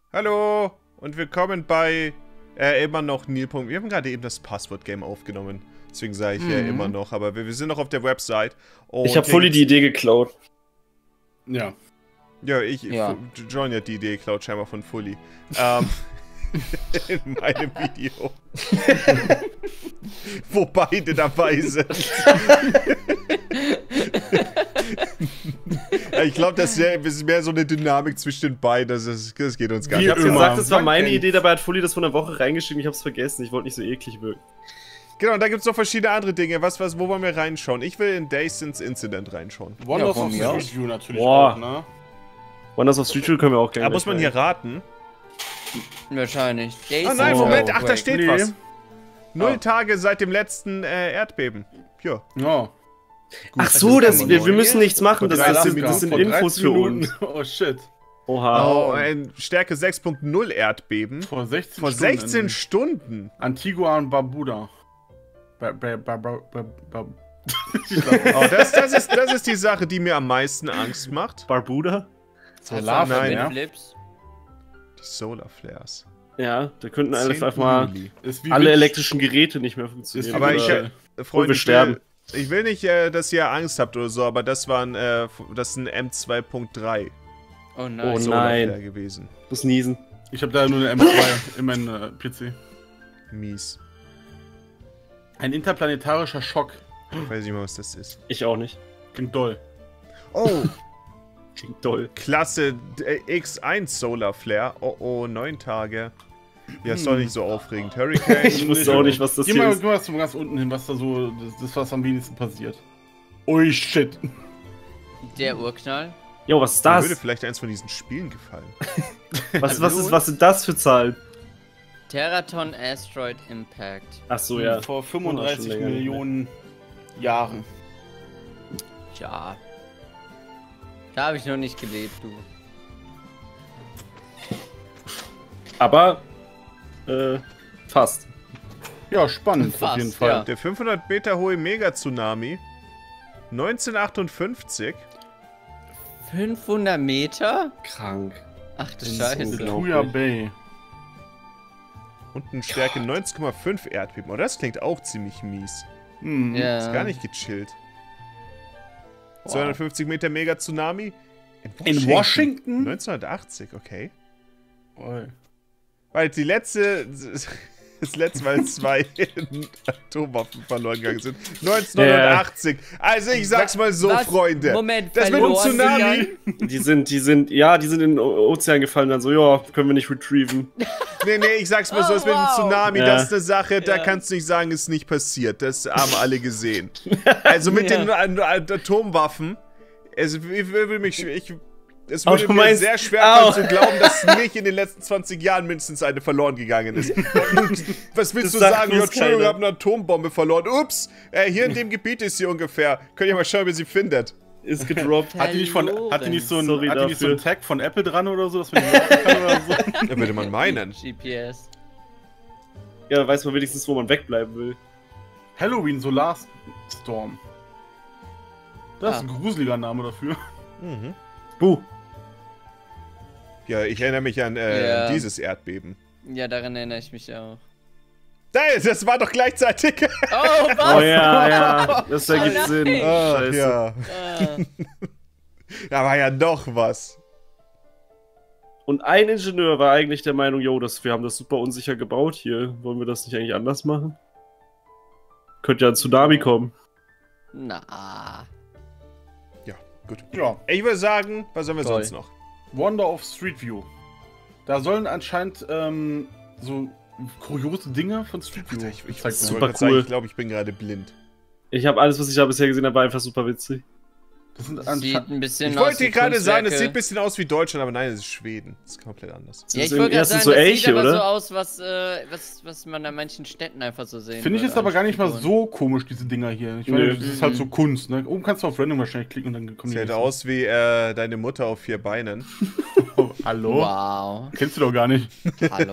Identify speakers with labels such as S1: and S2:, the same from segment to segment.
S1: Hallo und willkommen bei immer noch Nil. Wir haben gerade eben das Passwort-Game aufgenommen. Deswegen sage ich ja immer noch, aber wir sind noch auf der Website.
S2: Ich habe Fully die Idee geklaut.
S3: Ja.
S1: Ja, John hat die Idee geklaut, scheinbar von Fully. In meinem Video. Wo beide dabei sind. Ich glaube, das ist mehr so eine Dynamik zwischen den beiden. Das geht uns gar nicht.
S2: Ich hab's gesagt, das war meine Idee, dabei hat Fully das vor einer Woche reingeschrieben, ich hab's vergessen. Ich wollte nicht so eklig wirken.
S1: Genau, und da gibt's noch verschiedene andere Dinge. Wo wollen wir reinschauen? Ich will in Dasons Incident reinschauen.
S3: Wonders of Street View natürlich auch, ne?
S2: Wonders of Street View können wir auch gerne.
S1: Da muss man hier raten.
S4: Wahrscheinlich.
S1: Oh nein, Moment, ach, da steht was. 0 Tage seit dem letzten Erdbeben. Ja.
S3: Ja.
S2: Gut, ach so, wir müssen nichts machen, das sind Infos für uns.
S3: Oh shit.
S2: Oha.
S1: Oh, ein Stärke 6.0 Erdbeben.
S3: Vor 16
S1: Stunden.
S3: Antigua und Barbuda.
S1: Oh, das ist die Sache, die mir am meisten Angst macht.
S2: Barbuda?
S3: Solarflare.
S1: Die Solar Flares.
S2: Ja, da könnten einfach mal alle elektrischen Geräte nicht mehr funktionieren.
S1: Aber Freunde,
S2: wir sterben.
S1: Ich will nicht, dass ihr Angst habt oder so, aber das ist ein M2.3.
S4: Oh nein.
S2: Oh nein.
S1: Gewesen.
S2: Muss niesen.
S3: Ich habe da nur eine M2 in meinem PC.
S1: Mies.
S3: Ein interplanetarischer Schock.
S1: Ich weiß nicht mal, was das ist.
S2: Ich auch nicht.
S3: Klingt doll.
S1: Oh!
S2: Klingt doll.
S1: Klasse X1 Solar Flare. Oh, 9 Tage. Ja, ist doch nicht so aufregend. Hurricane.
S2: Ich wusste auch nicht, was das hier ist.
S3: Geh mal ganz unten hin, was da so, was am wenigsten passiert. Ui, shit.
S4: Der Urknall.
S2: Jo, was ist das?
S1: Mir würde vielleicht eins von diesen Spielen gefallen.
S2: was sind das für Zahlen?
S4: Teraton Asteroid Impact.
S2: Ach so, ja.
S3: Vor 35 Millionen Jahren.
S4: Ja. Da habe ich noch nicht gelebt, du.
S2: Aber, fast.
S3: Ja, spannend
S4: Fast,
S3: auf jeden Fall.
S4: ja.
S1: Der 500 Meter hohe Mega-Tsunami. 1958.
S4: 500 Meter?
S2: Krank.
S4: Ach du
S2: Das ist
S4: Scheiße.
S2: unglaublich.
S3: Tuya Bay.
S1: Und eine Stärke 19,5 Erdbeben. Oh, das klingt auch ziemlich mies.
S4: Ja.
S1: Ist gar nicht gechillt. 250 Meter Mega-Tsunami.
S3: In Washington?
S1: 1980, okay.
S3: Oi.
S1: Weil das letzte Mal 2 Atomwaffen verloren gegangen sind. 1980. Also ich sag's mal so,
S4: Was?
S1: Freunde.
S4: Moment,
S1: das mit dem Tsunami.
S2: Die sind in den Ozean gefallen, dann so, ja, können wir nicht retrieven.
S1: Nee, ich sag's mal so, das mit dem Tsunami,
S2: Ja.
S1: das ist eine Sache, da kannst du nicht sagen, ist nicht passiert. Das haben alle gesehen. Also mit den Atomwaffen, es würde mir sehr schwer fallen zu glauben, dass nicht in den letzten 20 Jahren mindestens eine verloren gegangen ist. Was willst du sagen? Ja, Entschuldigung, ich habe eine Atombombe verloren. Ups, hier in dem Gebiet ist sie ungefähr. Könnt ihr mal schauen, wie sie findet.
S2: Ist gedroppt.
S3: Hat die nicht so ein Tag von Apple dran oder so, dass man die merken kann oder so?
S1: Da würde man meinen.
S4: GPS.
S2: Ja, da weiß man wenigstens, wo man wegbleiben will.
S3: Halloween Solarstorm. Das ist ein gruseliger Name dafür.
S1: Mhm.
S2: Buh.
S1: Ja, ich erinnere mich an dieses Erdbeben.
S4: Ja, daran erinnere ich mich auch.
S1: Das war doch gleichzeitig.
S4: Oh, was?
S2: Oh ja, das ergibt Sinn.
S1: Ach,
S2: Scheiße.
S1: ja. Da war ja doch was.
S2: Und ein Ingenieur war eigentlich der Meinung, jo, wir haben das super unsicher gebaut hier. Wollen wir das nicht eigentlich anders machen? Könnte ja ein Tsunami kommen.
S4: Na.
S1: Ja, gut.
S3: Ja.
S1: Ich würde sagen, was haben wir sonst noch?
S3: Wonder of Street View. Da sollen anscheinend so kuriose Dinge von Street View.
S1: Ich
S2: super
S1: super
S2: cool.
S1: cool. Ich glaube, ich bin gerade blind.
S2: Ich habe alles, was ich da bisher gesehen habe, war einfach super witzig.
S3: Das sind
S4: Sieht ein bisschen
S1: Ich
S4: aus
S1: wollte
S4: wie
S1: gerade sagen, es
S4: Kunstwerke.
S1: sieht ein bisschen aus wie Deutschland, aber nein, es ist Schweden. Das ist komplett anders.
S4: Ja, ich
S2: sind
S4: wollte gerade
S2: erstens
S4: sagen,
S2: so
S4: das
S2: Elche,
S4: sieht aber
S2: oder?
S4: so aus, was man an manchen Städten einfach so sehen
S3: Finde ich
S4: würde
S3: jetzt aber
S4: als
S3: gar nicht mal
S4: Strukturen.
S3: so komisch, diese Dinger hier. Ich meine, das ist halt so Kunst, ne? Oben kannst du auf Random wahrscheinlich klicken und dann kommen
S1: Sieht
S3: die.
S1: aus wie deine Mutter auf 4 Beinen.
S3: Oh, hallo?
S4: Wow.
S3: Kennst du doch gar nicht.
S4: Hallo.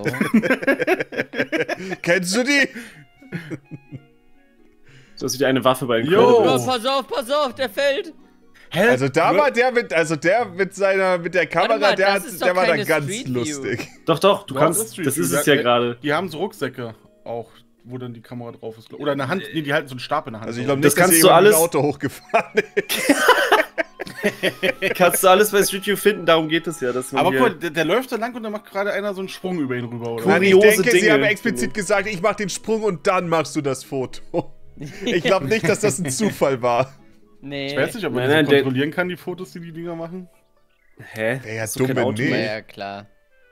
S1: Kennst du die?
S2: Das ist wieder eine Waffe bei den
S3: Jo.
S2: Credibles.
S4: Oh, pass auf, der fällt.
S3: Hä?
S1: Also da war der mit der Kamera,
S4: mal,
S1: der
S4: das ist doch
S1: war da
S4: keine
S1: ganz
S4: Street View.
S1: lustig.
S2: Doch, du
S3: Doch,
S2: kannst,
S3: Street
S2: das
S3: View.
S2: ist es ja gerade.
S3: Die haben so Rucksäcke auch, wo dann die Kamera drauf ist. Oder in der Hand, nee, die halten so einen Stab in der Hand.
S1: Also ich glaube
S2: Das
S1: nicht, dass
S2: kannst
S1: hier
S2: du
S1: jemand mit dem
S2: alles-
S1: Auto hochgefahren ist.
S2: Kannst du alles bei Street View finden, darum geht es ja. Dass man
S3: Aber
S2: hier-
S3: guck mal, der läuft da lang und dann macht gerade einer so einen Sprung über ihn rüber, oder?
S1: Nein, ich
S2: Kuriose
S1: denke, sie
S2: Dinge,
S1: haben
S2: finde
S1: explizit
S2: ich.
S1: gesagt, ich mach den Sprung und dann machst du das Foto. Ich glaube nicht, dass das ein Zufall war.
S4: Nee.
S3: Ich weiß nicht, ob man
S2: Nein,
S3: das
S2: der-
S3: kontrollieren kann, die Fotos, die Dinger machen.
S2: Hä?
S1: Wäre ja
S2: So kein
S1: dumme
S2: Auto
S1: nee.
S4: Ja, ja, klar.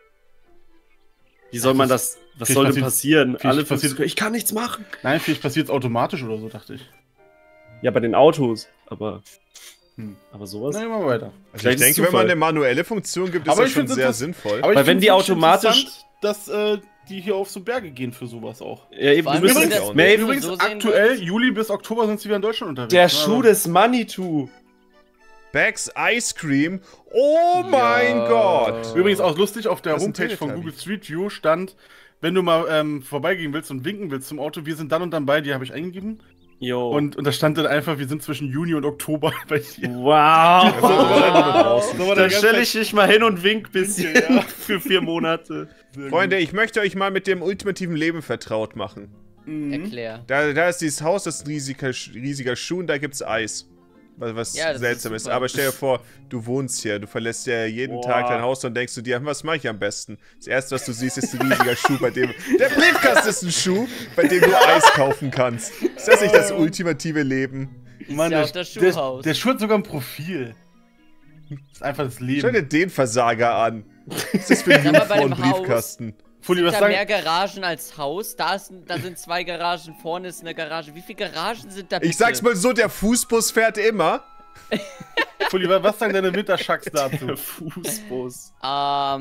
S2: Wie soll man das. Was
S3: vielleicht
S2: soll denn
S3: passiert-
S2: passieren?
S3: vielleicht
S2: Alle
S3: passiert-
S2: versuchen, ich kann nichts machen.
S3: Nein, vielleicht passiert es automatisch oder so, dachte ich.
S2: Ja, bei den Autos, aber.
S3: Hm.
S2: Aber sowas.
S3: Nein, machen wir weiter.
S1: Also ich
S2: Vielleicht ist
S1: denke, wenn
S2: Zufall.
S1: man eine manuelle Funktion gibt, ist
S3: Aber
S1: das
S3: ich
S1: schon
S3: find's
S1: sehr
S3: interess-
S1: sinnvoll.
S3: Aber ich
S2: Weil wenn
S3: find's
S2: die
S3: wirklich
S2: automatisch-
S3: interessant, dass die hier auf so Berge gehen für sowas auch.
S2: Ja, eben,
S4: Vor
S2: du
S4: allem,
S2: müsstest.
S4: wenn
S1: das-
S4: das-
S2: Maeve,
S3: Übrigens,
S4: so sehen
S3: aktuell,
S4: würdest.
S3: Juli bis Oktober sind sie wieder in Deutschland unterwegs.
S2: der
S3: ne?
S2: Schuh
S3: Aber-
S2: des Manitou.
S1: Bags Ice Cream. Oh mein
S4: Ja.
S1: Gott.
S3: Übrigens auch lustig, auf der
S1: Das ist ein
S3: Homepage von
S1: Teletubby.
S3: Google Street View stand, wenn du mal vorbeigehen willst und winken willst zum Auto, wir sind dann und dann bei dir, habe ich eingegeben.
S2: Jo.
S3: Und da stand dann einfach, wir sind zwischen Juni und Oktober bei dir.
S2: wow.
S1: So war der
S2: Dann stelle ich dich mal hin und wink bisschen
S3: Ja.
S2: für 4 Monate.
S1: Freunde, ich möchte euch mal mit dem ultimativen Leben vertraut machen.
S3: Mhm.
S4: Erklär.
S1: Da ist dieses Haus, das ist ein riesiger Schuh und da gibt's Eis. Was
S4: Ja, das
S1: seltsam
S4: ist
S1: ist.
S4: super.
S1: Aber stell dir vor, du wohnst hier, du verlässt ja jeden
S2: Boah.
S1: Tag dein Haus und denkst du dir, was mache ich am besten? Das erste, was du siehst, ist ein riesiger Schuh, bei dem. Der Briefkasten ist ein Schuh, bei dem du Eis kaufen kannst. Ist das nicht das ultimative Leben?
S3: Mann,
S4: ja
S3: der,
S4: auch das
S3: der,
S4: Schuhhaus.
S3: der Schuh hat sogar ein Profil. Das ist einfach das
S1: Schau
S3: Leben.
S1: dir den Versager an. Was ist das für ein
S4: Sag mal, bei dem
S1: Jungfrauen-Briefkasten?
S3: Fully, was
S4: Da
S3: sagen?
S4: mehr Garagen als Haus. Da sind 2 Garagen, vorne ist eine Garage. Wie viele Garagen sind da bitte?
S1: Ich sag's mal so, der Fußbus fährt immer.
S3: Fully, was sagen deine Winterschacks dazu?
S2: Fußbus.
S1: Oh.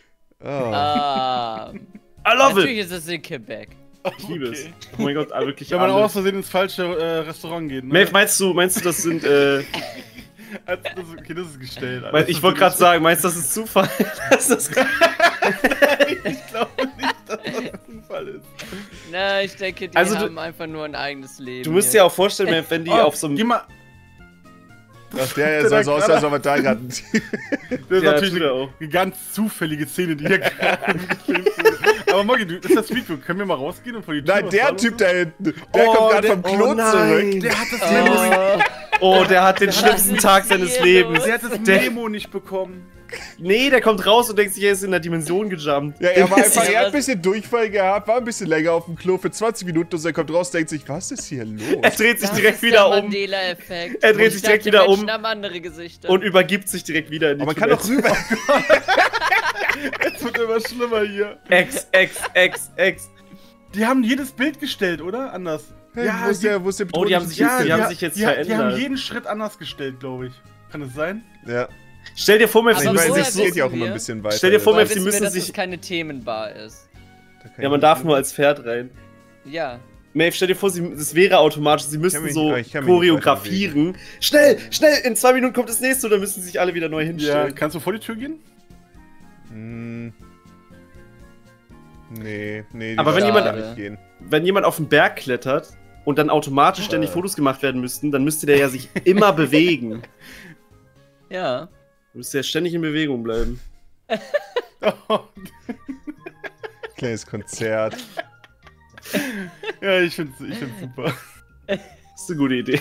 S2: I love
S4: Natürlich
S2: it.
S4: ist es in Quebec.
S2: Ich liebe es. Oh mein Gott, wirklich
S3: Wenn man
S2: alle.
S3: aus Versehen ins falsche Restaurant geht, ne?
S2: Maeve, meinst du, das sind,
S3: Okay, das ist gestellt. Alter.
S2: ich wollte gerade sagen, meinst du, das ist Zufall? Dass das
S3: Ich glaube nicht, dass das Zufall ist.
S4: Na, ich denke, die
S2: Also du-
S4: haben einfach nur ein eigenes Leben.
S2: Du musst dir
S4: hier.
S2: auch vorstellen, Maeve, wenn die auf so
S3: Geh
S2: einem...
S3: mal.
S1: Ach, der sah so aus, als ob er da gerade.
S3: Das ist
S2: Ja,
S3: natürlich
S2: tut er auch.
S3: eine ganz zufällige Szene, die hier gerade gefilmt wurde. Aber Moggi, das ist das Streetview. Können wir mal rausgehen und vor die Tür
S1: Nein,
S3: was
S1: der
S3: sagen
S1: Typ
S3: und so?
S1: da hinten. Der kommt gerade vom Klo zurück.
S3: Der hat das Memo,
S2: Oh, der hat den schlimmsten
S4: ist
S2: Tag seines
S4: hier
S2: Lebens.
S4: los?
S3: der hat das
S2: Der-
S3: Memo nicht bekommen.
S2: Nee, der kommt raus und denkt sich, er ist in der Dimension gejumpt.
S1: Ja, er war einfach,
S4: Ja,
S1: er hat ein
S4: was-
S1: bisschen Durchfall gehabt, war ein bisschen länger auf dem Klo für 20 Minuten und er kommt raus und denkt sich, was ist hier los?
S2: Er dreht sich
S4: Das
S2: direkt
S4: ist
S2: wieder
S4: der
S2: um
S4: Mandela-Effekt.
S2: Er dreht
S4: Ich
S2: sich direkt
S4: dachte,
S2: wieder
S4: Menschen
S2: um.
S4: haben andere Gesichter.
S2: und übergibt sich direkt wieder in die
S1: Aber man kann doch
S2: Toilette.
S1: rüber.
S3: Es wird immer schlimmer hier.
S2: X.
S3: Die haben jedes Bild gestellt, oder? Anders.
S1: Wo ist der
S2: Oh, die haben sich
S3: Ja,
S2: jetzt, die haben sich jetzt
S3: die haben
S2: verändert.
S3: jeden Schritt anders gestellt, glaube ich. Kann das sein?
S1: Ja,
S2: Stell dir vor, Maeve,
S4: Aber
S2: sie
S1: ich
S2: müssen
S1: meine,
S4: woher
S2: sich
S1: es
S2: so...
S1: geht ja auch
S4: wissen
S1: immer ein
S4: wir?
S1: bisschen weiter.
S2: Stell dir vor,
S4: Woher
S2: Maeve, sie
S4: wissen wir,
S2: müssen
S4: dass
S2: sich...
S4: es keine Themenbar ist.
S2: Ja, man darf nur als Pferd rein.
S4: Ja.
S2: Maeve, stell dir vor, es wäre automatisch, sie müssten
S1: mich-
S2: so
S1: ich kann mich nicht
S2: choreografieren. Schnell, in 2 Minuten kommt das nächste und dann müssen sich alle wieder neu
S3: Ja.
S2: hinstellen.
S3: Kannst du vor die Tür gehen?
S1: Nee, die
S2: Aber wenn
S1: darf
S2: jemand-
S1: gar nicht gehen.
S2: Wenn jemand auf den Berg klettert und dann automatisch ständig Fotos gemacht werden müssten, dann müsste der ja sich immer bewegen.
S4: Ja.
S2: Müsste ja ständig in Bewegung bleiben.
S1: Kleines Konzert.
S3: Ja, ich find's super.
S2: Das ist eine gute Idee.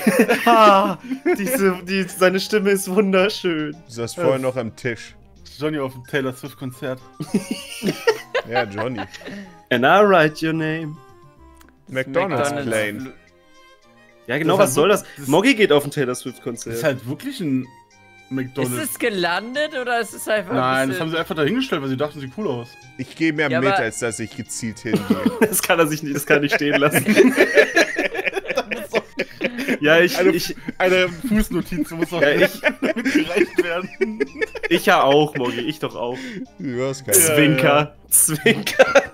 S2: Seine Stimme ist wunderschön.
S1: Du saßt vorher noch am Tisch.
S3: Johnny auf dem Taylor Swift Konzert.
S1: Ja, Johnny.
S2: And I write your name.
S1: McDonald's Plane.
S2: Ja, genau,
S3: Das
S2: was
S3: ist
S2: soll das?
S3: das-
S2: Moggi geht auf ein Taylor
S3: Das
S2: Swift-Konzert.
S3: ist halt wirklich ein
S4: Ist
S3: McDonald's.
S4: es gelandet oder ist es einfach
S3: Nein,
S4: ein
S3: das haben
S4: bisschen...
S3: sie einfach dahingestellt, weil sie dachten, sieht cool aus.
S1: Ich gehe mehr
S4: Ja,
S1: mit,
S4: aber-
S1: als dass ich gezielt hingehe.
S2: Das kann er sich nicht, das kann er nicht stehen lassen. Ja,
S3: Eine Fußnotiz muss auch
S2: Ja, ich-
S3: mitgereicht werden.
S2: ich ja auch, Moggi, ich doch auch.
S1: Du hast keine.
S2: Zwinker, Zwinker.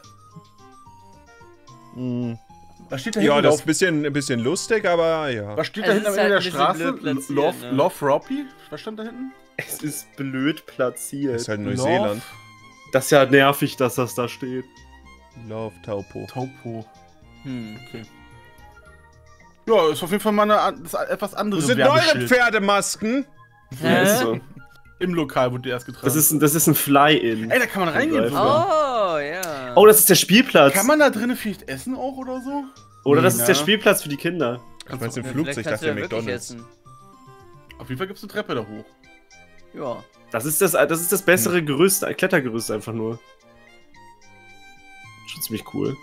S3: Was steht da
S1: Ja,
S3: hinten
S1: das
S3: auf?
S1: ist ein bisschen lustig, aber ja.
S3: Was steht
S4: Es
S3: da hinten am
S4: ist
S3: Ende der
S4: halt ein bisschen
S3: Straße?
S4: blöd platziert,
S3: Love,
S4: ne?
S3: Love Roppy? Was stand da hinten?
S2: Es ist blöd platziert.
S1: Das ist halt Neuseeland.
S2: Das ist ja nervig, dass das da steht.
S1: Love Taupo.
S3: Taupo.
S4: Hm.
S3: Okay. Ja, ist auf jeden Fall mal das etwas
S1: Wo
S3: andere
S1: sind eure
S3: Werbeschild.
S1: Pferdemasken?
S2: Ja, ist so.
S3: Im Lokal wurde die erst getragen.
S2: Das ist ein Fly-In.
S3: Ey, da kann man reingehen sogar.
S4: Oh, ja.
S2: Oh, das ist der Spielplatz.
S3: Kann man da drinnen vielleicht essen auch oder so?
S2: Oder das
S3: Nee,
S2: ist der
S3: ne?
S2: Spielplatz für die Kinder.
S1: Ich mein's im
S4: Ja,
S1: Flugzeug, ich
S4: vielleicht kannst
S1: dachte
S4: du ja wirklich
S1: McDonalds.
S4: essen.
S3: Auf jeden Fall gibt's eine Treppe da hoch.
S4: Ja.
S2: Das ist das bessere Gerüst, Klettergerüst einfach nur. Schon ziemlich cool.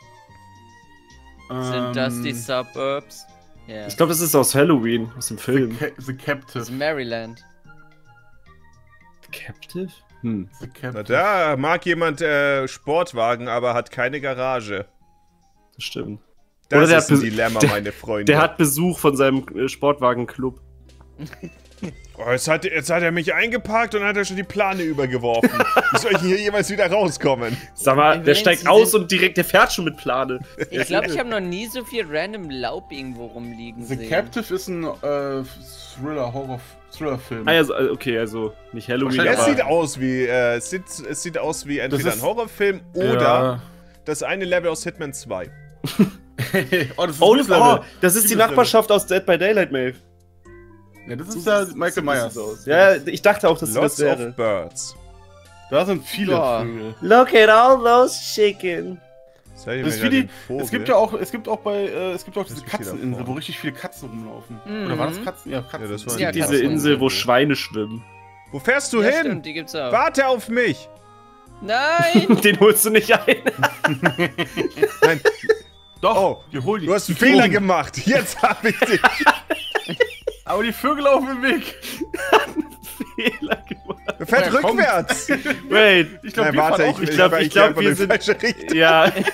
S4: Sind das die Suburbs? Ja.
S2: Ich glaube, das ist aus Halloween, aus dem Film.
S3: The Captive.
S4: Das ist Maryland.
S2: Captive?
S3: The
S1: Na,
S3: Captive.
S1: da mag jemand Sportwagen, aber hat keine Garage.
S2: Das stimmt.
S1: Das
S2: Oder der
S1: ist ein
S2: hat
S1: Dilemma,
S2: der-
S1: meine Freunde.
S2: Der hat Besuch von seinem Sportwagenclub.
S1: Oh, jetzt hat er mich eingeparkt und hat er schon die Plane übergeworfen. Wie soll ich hier jemals wieder rauskommen?
S2: Sag mal, der
S4: Übrigens,
S2: steigt
S4: sie
S2: aus
S4: sind-
S2: und direkt, der fährt schon mit Plane.
S4: Ich glaube, ich habe noch nie so viel random Laub irgendwo rumliegen
S3: The
S4: sehen.
S3: Captive ist ein Thriller-Horror-Thriller-Film.
S2: Ah, ja, okay, also nicht Halloween,
S3: Wahrscheinlich-
S1: Es
S2: aber...
S1: sieht aus wie entweder
S3: Das
S1: ein
S3: ist-
S1: Horrorfilm oder das eine Level aus Hitman 2.
S3: Oh, das ist
S2: Oh,
S3: das Level.
S2: das ist die
S3: Liebeslevel.
S2: Nachbarschaft aus Dead by Daylight, Maeve.
S3: Ja, das ist ja Michael Myers.
S2: Ja, ich dachte auch, dass
S1: Lots
S2: das
S1: of
S2: wäre.
S1: Birds.
S3: Da sind viele
S4: Ja.
S3: Vögel.
S2: Look at all those chicken.
S1: Seid ihr
S3: Das
S1: mir
S3: ist wie
S1: gerade
S3: die,
S1: den Vogel?
S3: es gibt auch diese
S1: ist wieder
S3: Katzeninsel,
S1: vorne.
S3: wo richtig viele Katzen rumlaufen.
S4: Mhm.
S3: Oder war das Katzen? Ja, Katzen.
S1: Ja, das war
S4: Ja,
S2: Diese
S4: Katzen.
S2: Insel, wo Schweine schwimmen.
S1: Wo fährst du
S4: Ja,
S1: hin?
S4: stimmt, die gibt's auch.
S1: Warte auf mich!
S4: Nein!
S2: Den holst du nicht ein.
S1: Nein,
S3: Doch,
S1: Oh,
S3: wir holen die.
S1: du hast einen
S3: die
S1: Fehler
S3: Vögel.
S1: gemacht. Jetzt hab ich dich.
S3: Aber die Vögel auf dem Weg.
S2: Fehler gemacht.
S1: Er fährt
S3: Ja, komm.
S1: rückwärts.
S2: Wait.
S3: Ich glaube,
S1: Nein, warte,
S2: Ich glaub, wir sind-
S1: Richtung.
S2: Ja.
S3: das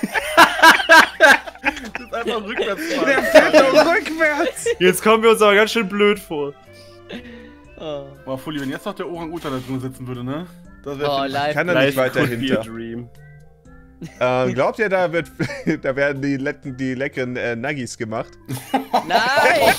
S3: ist einfach rückwärts
S1: Der
S3: fahren.
S1: fährt doch rückwärts.
S2: Jetzt kommen wir uns aber ganz schön blöd vor.
S4: Oh,
S3: Boah, Fully, wenn jetzt noch der Orang-Utan da drin sitzen würde, ne? Das wäre
S4: oh live.
S1: Kann er nicht weiter
S2: could be a
S1: hinter.
S2: dream.
S1: Glaubt ihr, da werden die leckeren Nuggies gemacht?
S4: Nein!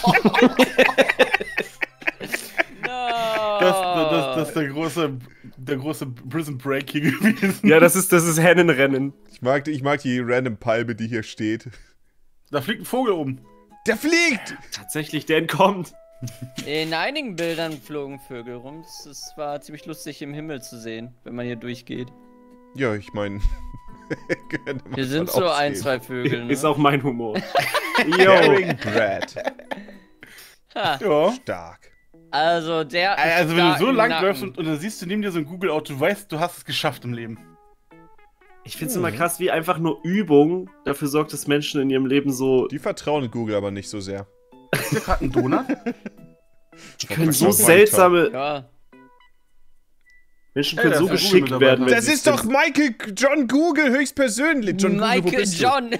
S4: No!
S3: das ist der große Prison Break hier gewesen.
S2: Ja, das ist Hennenrennen.
S1: Ich mag die random Palme, die hier steht.
S3: Da fliegt ein Vogel oben.
S1: Der fliegt!
S2: Tatsächlich, der entkommt.
S4: In einigen Bildern flogen Vögel rum. Es war ziemlich lustig im Himmel zu sehen, wenn man hier durchgeht.
S1: Ja, ich meine.
S4: Hier sind so ein, zwei Vögel, ne?
S2: Ist auch mein Humor.
S1: Herring Brad.
S4: Ha.
S3: Ja.
S1: Stark.
S4: Also der.
S3: Also wenn du so
S4: starken
S3: lang
S4: Nacken.
S3: läufst und dann siehst du neben dir so ein Google-Auto, du weißt, du hast es geschafft im Leben.
S2: Ich find's immer krass, wie einfach nur Übung dafür sorgt, dass Menschen in ihrem Leben so...
S1: Die vertrauen Google aber nicht so sehr.
S3: Ist hier gerade ein Donut?
S2: Die können so
S1: Weiter.
S2: seltsame...
S4: Ja.
S2: Menschen
S3: Hey,
S2: können
S3: da
S2: so
S3: ist ein
S2: geschickt
S3: Google-Mitarbeiter.
S2: werden, wenn
S1: Das
S2: sie
S1: ist doch Michael John Google höchstpersönlich. John Google, wo
S4: Michael
S1: bist du?
S4: John.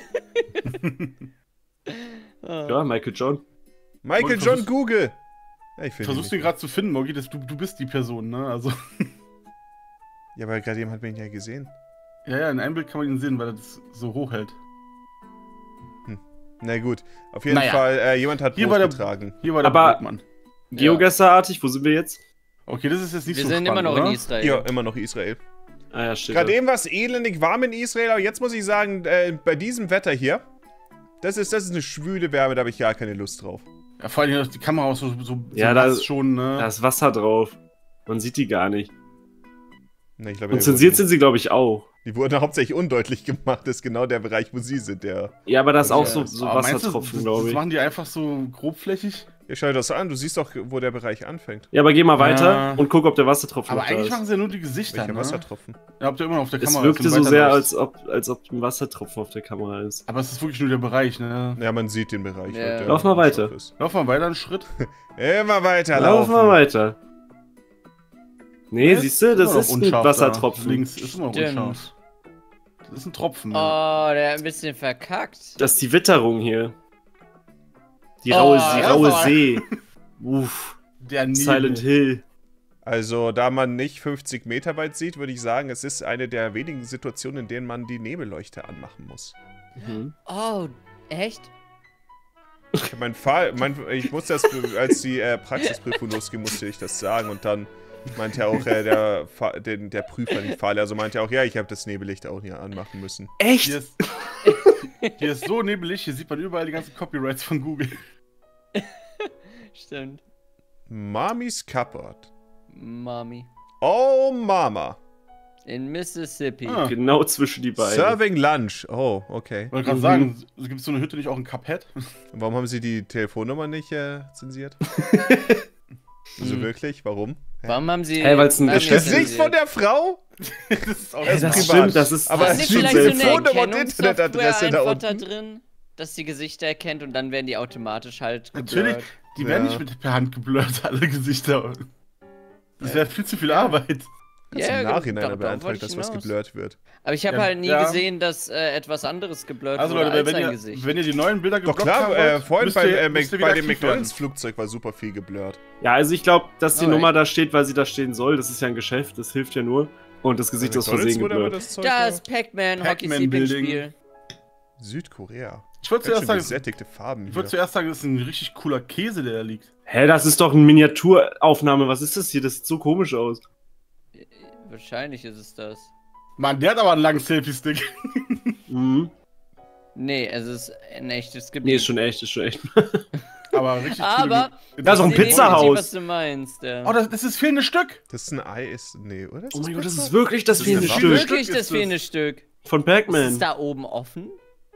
S2: Ja, Michael John.
S1: Michael
S3: Und
S1: John
S3: versuchst-
S1: Google. Ja, ich finde
S3: Versuchst du ihn gerade zu finden, Mogi, du bist die Person, ne? Also.
S1: Ja, aber gerade jemand hat mich ja gesehen.
S3: Ja, in einem Bild kann man ihn sehen, weil er das so hoch hält.
S1: Na gut, auf jeden
S3: Naja.
S1: Fall, jemand hat
S3: Hier
S1: Brot
S3: war der-
S1: getragen.
S3: Hier war der
S2: Aber-
S3: Brotmann.
S2: Geogesserartig, wo sind wir jetzt?
S3: Okay, das ist jetzt nicht
S4: Wir
S3: so
S4: sind
S3: spannend,
S4: immer noch
S3: oder?
S4: in Israel.
S1: Ja, immer noch Israel.
S2: Ah ja, steht
S1: Gerade
S2: da.
S1: eben war es elendig warm in Israel, aber jetzt muss ich sagen, bei diesem Wetter hier, das ist eine schwüle Wärme, da habe ich ja keine Lust drauf.
S3: Ja, vor allem die Kamera auch so
S2: Ja,
S3: nass
S2: da-
S3: schon, ne?
S2: Da ist Wasser drauf. Man sieht die gar nicht.
S1: Ne, ich glaube,
S2: Und zensiert sind sie, glaube ich, auch.
S1: die wurden hauptsächlich undeutlich gemacht, das ist genau der Bereich, wo sie sind. Der
S2: Ja, aber da ist auch
S4: Ja.
S2: so
S3: Aber meinst du,
S2: Wassertropfen,
S3: das
S2: glaube ich.
S3: machen die einfach so grobflächig?
S1: ja, schau dir das an, du siehst doch, wo der Bereich anfängt.
S2: Ja, aber geh mal weiter
S3: Ja.
S2: und guck, ob der Wassertropfen
S3: Aber
S2: noch da
S3: eigentlich
S2: ist.
S3: machen sie ja nur die Gesichter,
S1: Welcher
S3: ne?
S1: Wassertropfen?
S3: Ja, habt ihr immer noch auf der
S2: Es
S3: Kamera.
S2: wirkte
S3: zum
S2: so sehr,
S3: Weiterläufst.
S2: als ob ein Wassertropfen auf der Kamera ist.
S3: Aber es ist wirklich nur der Bereich, ne?
S1: Ja, man sieht den Bereich.
S4: Ja.
S1: der
S2: Lauf mal weiter.
S1: scharf ist.
S3: Lauf mal weiter einen Schritt.
S1: Immer weiter
S2: Lauf
S1: laufen.
S2: mal weiter. Nee, siehst du, das
S3: Immer noch
S2: ist ein
S3: unscharf da.
S2: Wassertropfen.
S3: Links ist immer noch
S4: Stimmt.
S3: unscharf. Das ist ein Tropfen.
S4: Oh, der hat ein bisschen verkackt.
S2: Das ist die Witterung hier. Die
S4: Oh,
S2: raue,
S4: das
S2: die
S4: ist
S2: raue
S3: aber-
S2: See. Uff.
S3: Der Nebel.
S2: Silent Hill.
S1: Also, da man nicht 50 Meter weit sieht, würde ich sagen, es ist eine der wenigen Situationen, in denen man die Nebelleuchte anmachen muss.
S2: Mhm.
S4: Oh, echt?
S1: Ich musste das, als die Praxisprüfung losging, musste ich das sagen und dann meinte auch der Prüfer, die Fahrlehrer, meinte auch, ja, ich habe das Nebellicht auch hier anmachen müssen.
S2: Echt?
S3: Hier ist so nebelig, hier sieht man überall die ganzen Copyrights von Google.
S4: Stimmt.
S1: Mommy's Cupboard.
S4: Mami.
S1: Oh, Mama.
S4: In Mississippi.
S2: Genau zwischen die beiden.
S1: Serving Lunch. Oh, okay.
S3: Ich wollte gerade sagen, gibt es so eine Hütte nicht auch in Cuphead?
S1: Warum haben sie die Telefonnummer nicht zensiert? Also wirklich? Warum?
S4: Warum haben sie...
S2: Hey, weil's ein
S1: Das
S2: Geschäft
S1: Gesicht von der Frau?
S3: Das ist auch
S2: Das
S1: privat.
S2: stimmt, das ist...
S1: Aber
S4: Ist
S1: es
S4: nicht
S1: steht
S4: vielleicht so eine
S1: Telefonnummer und Internetadresse
S4: Erkennungssoftware
S1: da
S4: einfach
S1: unten.
S4: da drin, dass die Gesichter erkennt und dann werden die automatisch halt
S3: Natürlich,
S4: geblurrt.
S3: die werden
S1: Ja.
S3: nicht per Hand geblurrt, alle Gesichter. Das wäre viel zu viel Arbeit.
S1: Ganz im Nachhinein
S4: da
S1: beantragt,
S4: wollte
S1: dass
S4: ich
S1: was
S4: hinaus.
S1: geblurrt wird.
S4: Aber ich habe
S3: Ja,
S4: halt nie
S3: ja.
S4: gesehen, dass etwas anderes geblurrt
S3: Also
S4: wurde
S3: Leute,
S4: als
S3: wenn
S4: sein
S3: ihr,
S4: Gesicht.
S3: wenn ihr die neuen Bilder
S1: Doch
S3: geblockt
S1: klar,
S3: haben wollt,
S1: vorhin
S3: müsst ihr
S1: bei
S3: wieder
S1: dem
S3: aktiv
S1: McDonalds Flugzeug war super viel geblurrt.
S2: Ja, also ich glaube, dass die
S4: Aber
S2: Nummer da steht, weil sie da stehen soll. Das ist ja ein Geschäft, das hilft ja nur. Und das Gesicht ist aus Versehen
S1: wurde aber
S2: geblurrt.
S1: das Zeug
S4: Da
S1: war-
S4: ist Pac-Man,
S3: Pac-Man
S4: Hockey-Sleeping-Spiel.
S1: Südkorea.
S3: Ich wollte
S1: Ganz
S3: zuerst
S1: schön
S3: sagen,
S1: gesättigte Farben
S3: ich
S1: hier.
S3: wollte zuerst sagen, das ist ein richtig cooler Käse, der da liegt.
S2: Hä, das ist doch eine Miniaturaufnahme. Was ist das hier? Das sieht so komisch aus.
S4: Wahrscheinlich ist es das.
S3: Mann, der hat aber einen langen Selfie-Stick.
S2: Mhm.
S4: Nee, es ist ein echtes Gebiet.
S2: Nee, ist schon echt, ist schon echt.
S3: Aber richtig
S4: Aber-
S2: Da ist auch ein
S4: Ich sehe
S2: Pizzahaus.
S4: definitiv, was du meinst. Ja.
S3: Oh, das ist fehlende Stück.
S1: Das ist ein Ei, ist. Nee, oder?
S2: Oh mein Gott, das ist wirklich das
S1: Das
S2: fehlende
S1: ist
S2: Stück.
S4: Wirklich
S3: Stück
S4: das
S3: ist das.
S4: fehlende Stück.
S2: Von
S4: Ist
S2: Pac-Man.
S4: es da oben offen?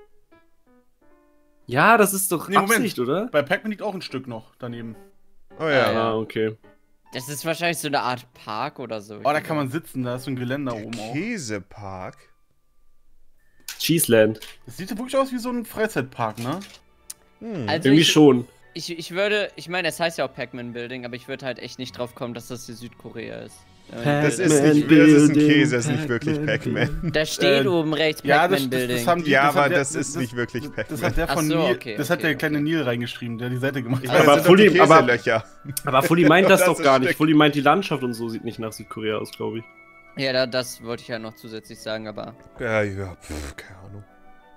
S2: Ja, das ist doch
S3: Nee, Moment.
S2: Absicht, oder?
S3: Bei Pac-Man liegt auch ein Stück noch daneben.
S1: Oh ja.
S4: Ja.
S2: Ah, okay.
S4: Das ist wahrscheinlich so eine Art Park oder so.
S3: Oh, da kann man sitzen, da ist so ein Geländer
S1: Der
S3: oben auch.
S1: Käsepark.
S2: Cheeseland.
S3: Das sieht ja wirklich aus wie so ein Freizeitpark, ne?
S1: Hm.
S4: Also
S2: Irgendwie schon.
S4: Ich meine, es heißt ja auch Pac-Man Building, aber ich würde halt echt nicht drauf kommen, dass das hier Südkorea ist.
S1: Das ist
S2: Pac-Man
S1: nicht, das ist ein
S2: Building,
S1: Käse, das ist nicht wirklich
S2: Pac-Man
S1: Pac-Man.
S4: Da steht oben rechts
S3: Ja,
S4: Pac-Man Building.
S3: haben die,
S1: Ja,
S3: das hat
S1: aber
S3: der-
S1: das ist nicht wirklich
S3: Das
S1: Pac-Man.
S3: hat der von
S4: Ach so,
S3: Neil,
S4: okay,
S3: das hat
S4: okay,
S3: der kleine
S4: okay.
S3: Neil reingeschrieben, der die Seite gemacht
S1: Ich
S3: hat.
S1: weiß,
S2: Aber
S1: das sind doch die
S2: Fully- aber-
S1: Käselöcher.
S2: Aber Fully meint das
S1: Das
S2: doch
S1: ist
S2: gar nicht.
S1: Stück.
S2: Fully meint, die Landschaft und so sieht nicht nach Südkorea aus, glaube ich.
S4: Ja, das wollte ich ja noch zusätzlich sagen, aber.
S1: Ja, keine Ahnung.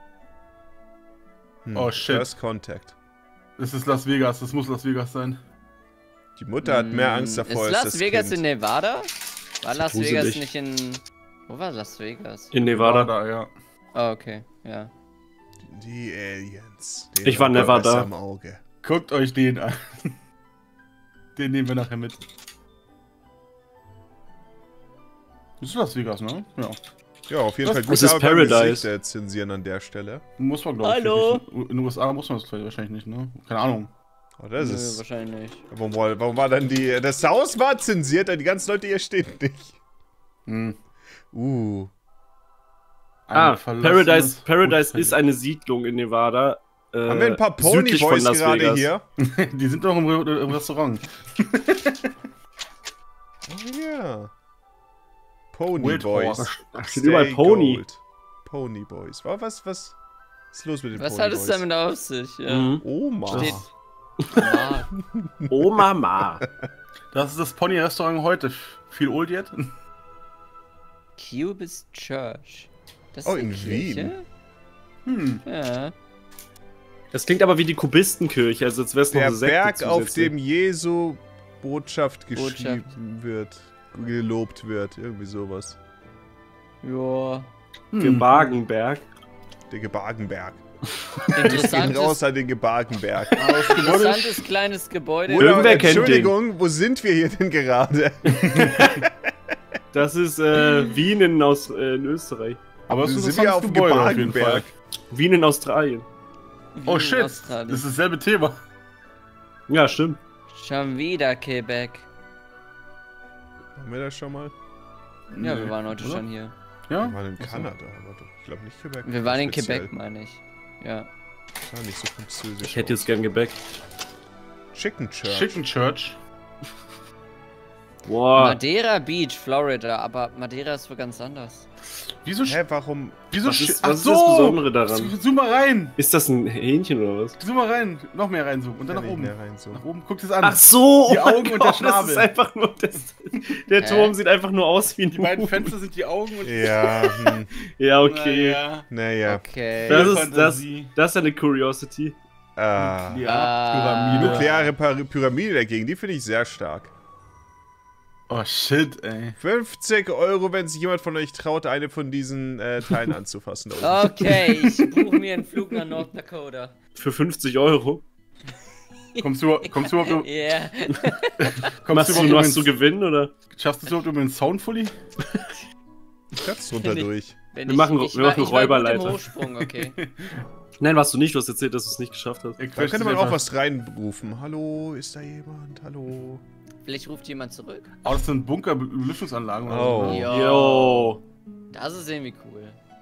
S3: Oh, shit.
S1: First Contact.
S3: Das ist Las Vegas, das muss Las Vegas sein.
S1: Die Mutter hat mehr Angst davor
S4: Ist
S1: als
S4: Las
S1: das
S4: Vegas
S1: Kind.
S4: in Nevada? War Las
S2: gruselig.
S4: Vegas nicht in. Wo war Las Vegas?
S2: In Nevada.
S3: Da, ja.
S4: Oh, okay, ja.
S1: Die Aliens.
S2: Ich war never da.
S1: Am Auge.
S3: Guckt euch den an. Den nehmen wir nachher mit. Das ist Las Vegas, ne? Ja.
S1: Ja, auf jeden
S3: Was?
S1: Fall
S2: Das
S1: gut
S2: ist Paradise.
S1: Gesichter zensieren an der Stelle.
S3: Muss man, glaube ich.
S4: Hallo?
S3: wirklich nicht. In den USA muss man das wahrscheinlich nicht, ne? Keine Ahnung.
S1: Oh, das
S4: Nö,
S1: ist.
S4: wahrscheinlich nicht.
S1: Warum war dann die. Das Haus war zensiert, die ganzen Leute hier stehen nicht.
S3: Hm.
S2: Ah,
S3: Ein verlassenes
S2: Paradise
S3: Hotel.
S2: ist eine Siedlung in Nevada.
S1: Haben wir ein paar
S2: südlich von
S1: Ponyboys
S2: Las
S1: gerade
S2: Vegas.
S1: hier?
S3: Die sind doch im Restaurant.
S1: Oh ja.
S3: Wild
S1: Ponyboys.
S3: Horse.
S2: Da steht überall Pony.
S1: Ponyboys. Was ist los mit den
S4: Was
S1: Ponyboys?
S4: hat es damit auf sich? Ja.
S2: Mhm.
S1: Oma.
S4: Steht- Ah,
S2: Oh Mama.
S3: Das ist das Pony-Restaurant heute. Viel old yet?
S4: Cubist Church. Das
S1: Oh,
S4: eine
S1: in
S4: Kirche?
S3: Hm.
S4: Ja.
S2: Das klingt aber wie die Kubistenkirche, also als wäre es noch
S1: Der
S2: eine Sekte
S1: Berg, auf
S2: zusätzlich.
S1: dem Jesu Botschaft geschrieben wird, gelobt wird, irgendwie sowas.
S4: Ja.
S2: Gebargenberg.
S1: Der Gebargenberg. Gehen
S4: Interessantes,
S1: raus an den Gebargenberg.
S4: interessantes kleines Gebäude.
S1: Oder,
S2: Irgendwer kennt den.
S1: Entschuldigung, wo sind wir hier denn gerade?
S2: Das ist Wien in Österreich.
S3: Aber es ist ein
S1: Sind wir auf dem
S3: interessantes Gebäude auf jeden Fall.
S1: Gebargenberg?
S2: Wien in Australien.
S3: Oh
S4: in
S3: shit,
S4: Australien.
S3: das ist dasselbe Thema.
S2: Ja, stimmt.
S4: Schon wieder Quebec.
S1: Haben wir das schon mal?
S4: Ja,
S3: Nee,
S4: wir waren heute
S3: oder?
S4: schon hier.
S3: Ja?
S1: Wir waren in
S3: Ach so.
S1: Kanada, aber doch, ich glaube nicht Quebec.
S4: Wir waren in
S1: Speziell.
S4: Quebec, meine ich. Ja.
S1: War nicht so französisch.
S2: Ich hätte jetzt gern Gebäck.
S1: Chicken Church.
S3: Chicken Church.
S2: Boah.
S4: Madeira Beach, Florida, aber Madeira ist wohl ganz anders.
S3: Wieso?
S1: Hä, warum?
S3: Wieso?
S2: Was ist,
S3: Ach
S2: was ist
S3: so!
S2: das Besondere daran?
S3: Zoom mal rein!
S2: Ist das ein Hähnchen oder was?
S3: Zoom mal rein! Noch mehr rein, so. Und dann nach
S1: Kann ich
S3: oben.
S1: mehr rein, so.
S3: Nach oben, guckt es an.
S2: Ach so!
S3: Die
S2: oh mein
S3: Augen und der
S2: Gott,
S3: Schnabel.
S2: Das ist einfach nur der Turm sieht einfach nur aus wie ein
S3: Die beiden
S2: Huhn.
S3: Fenster sind die Augen und
S1: Ja,
S2: Ja, okay.
S3: Naja.
S1: naja.
S4: Okay.
S2: Das ist
S3: Fantasie.
S2: das ist eine Curiosity.
S1: Ah.
S3: Pyramide.
S1: Nukleare Pyramide dagegen, die finde ich sehr stark.
S3: Oh shit, ey.
S1: 50 €, wenn sich jemand von euch traut, eine von diesen Teilen anzufassen. Da unten.
S4: Okay, ich buche mir einen Flug nach North Dakota.
S2: Für 50 €.
S3: Kommst du überhaupt...
S4: Ja.
S2: Machst du was zu gewinnen, oder?
S3: Schaffst du es überhaupt über den Sound fully?
S1: Ich kann's drunter durch.
S2: Wir machen Räuberleiter.
S4: Hochsprung, okay.
S2: Nein, warst du nicht. Du hast erzählt, dass du es nicht geschafft hast.
S1: Da könnte man auch was reinrufen. Hallo, ist da jemand? Hallo.
S4: Vielleicht ruft jemand zurück.
S3: Oh, das sind Bunker-Belüftungsanlagen oder
S1: Oh.
S3: so. Ne?
S2: Yo.
S4: Das ist irgendwie cool.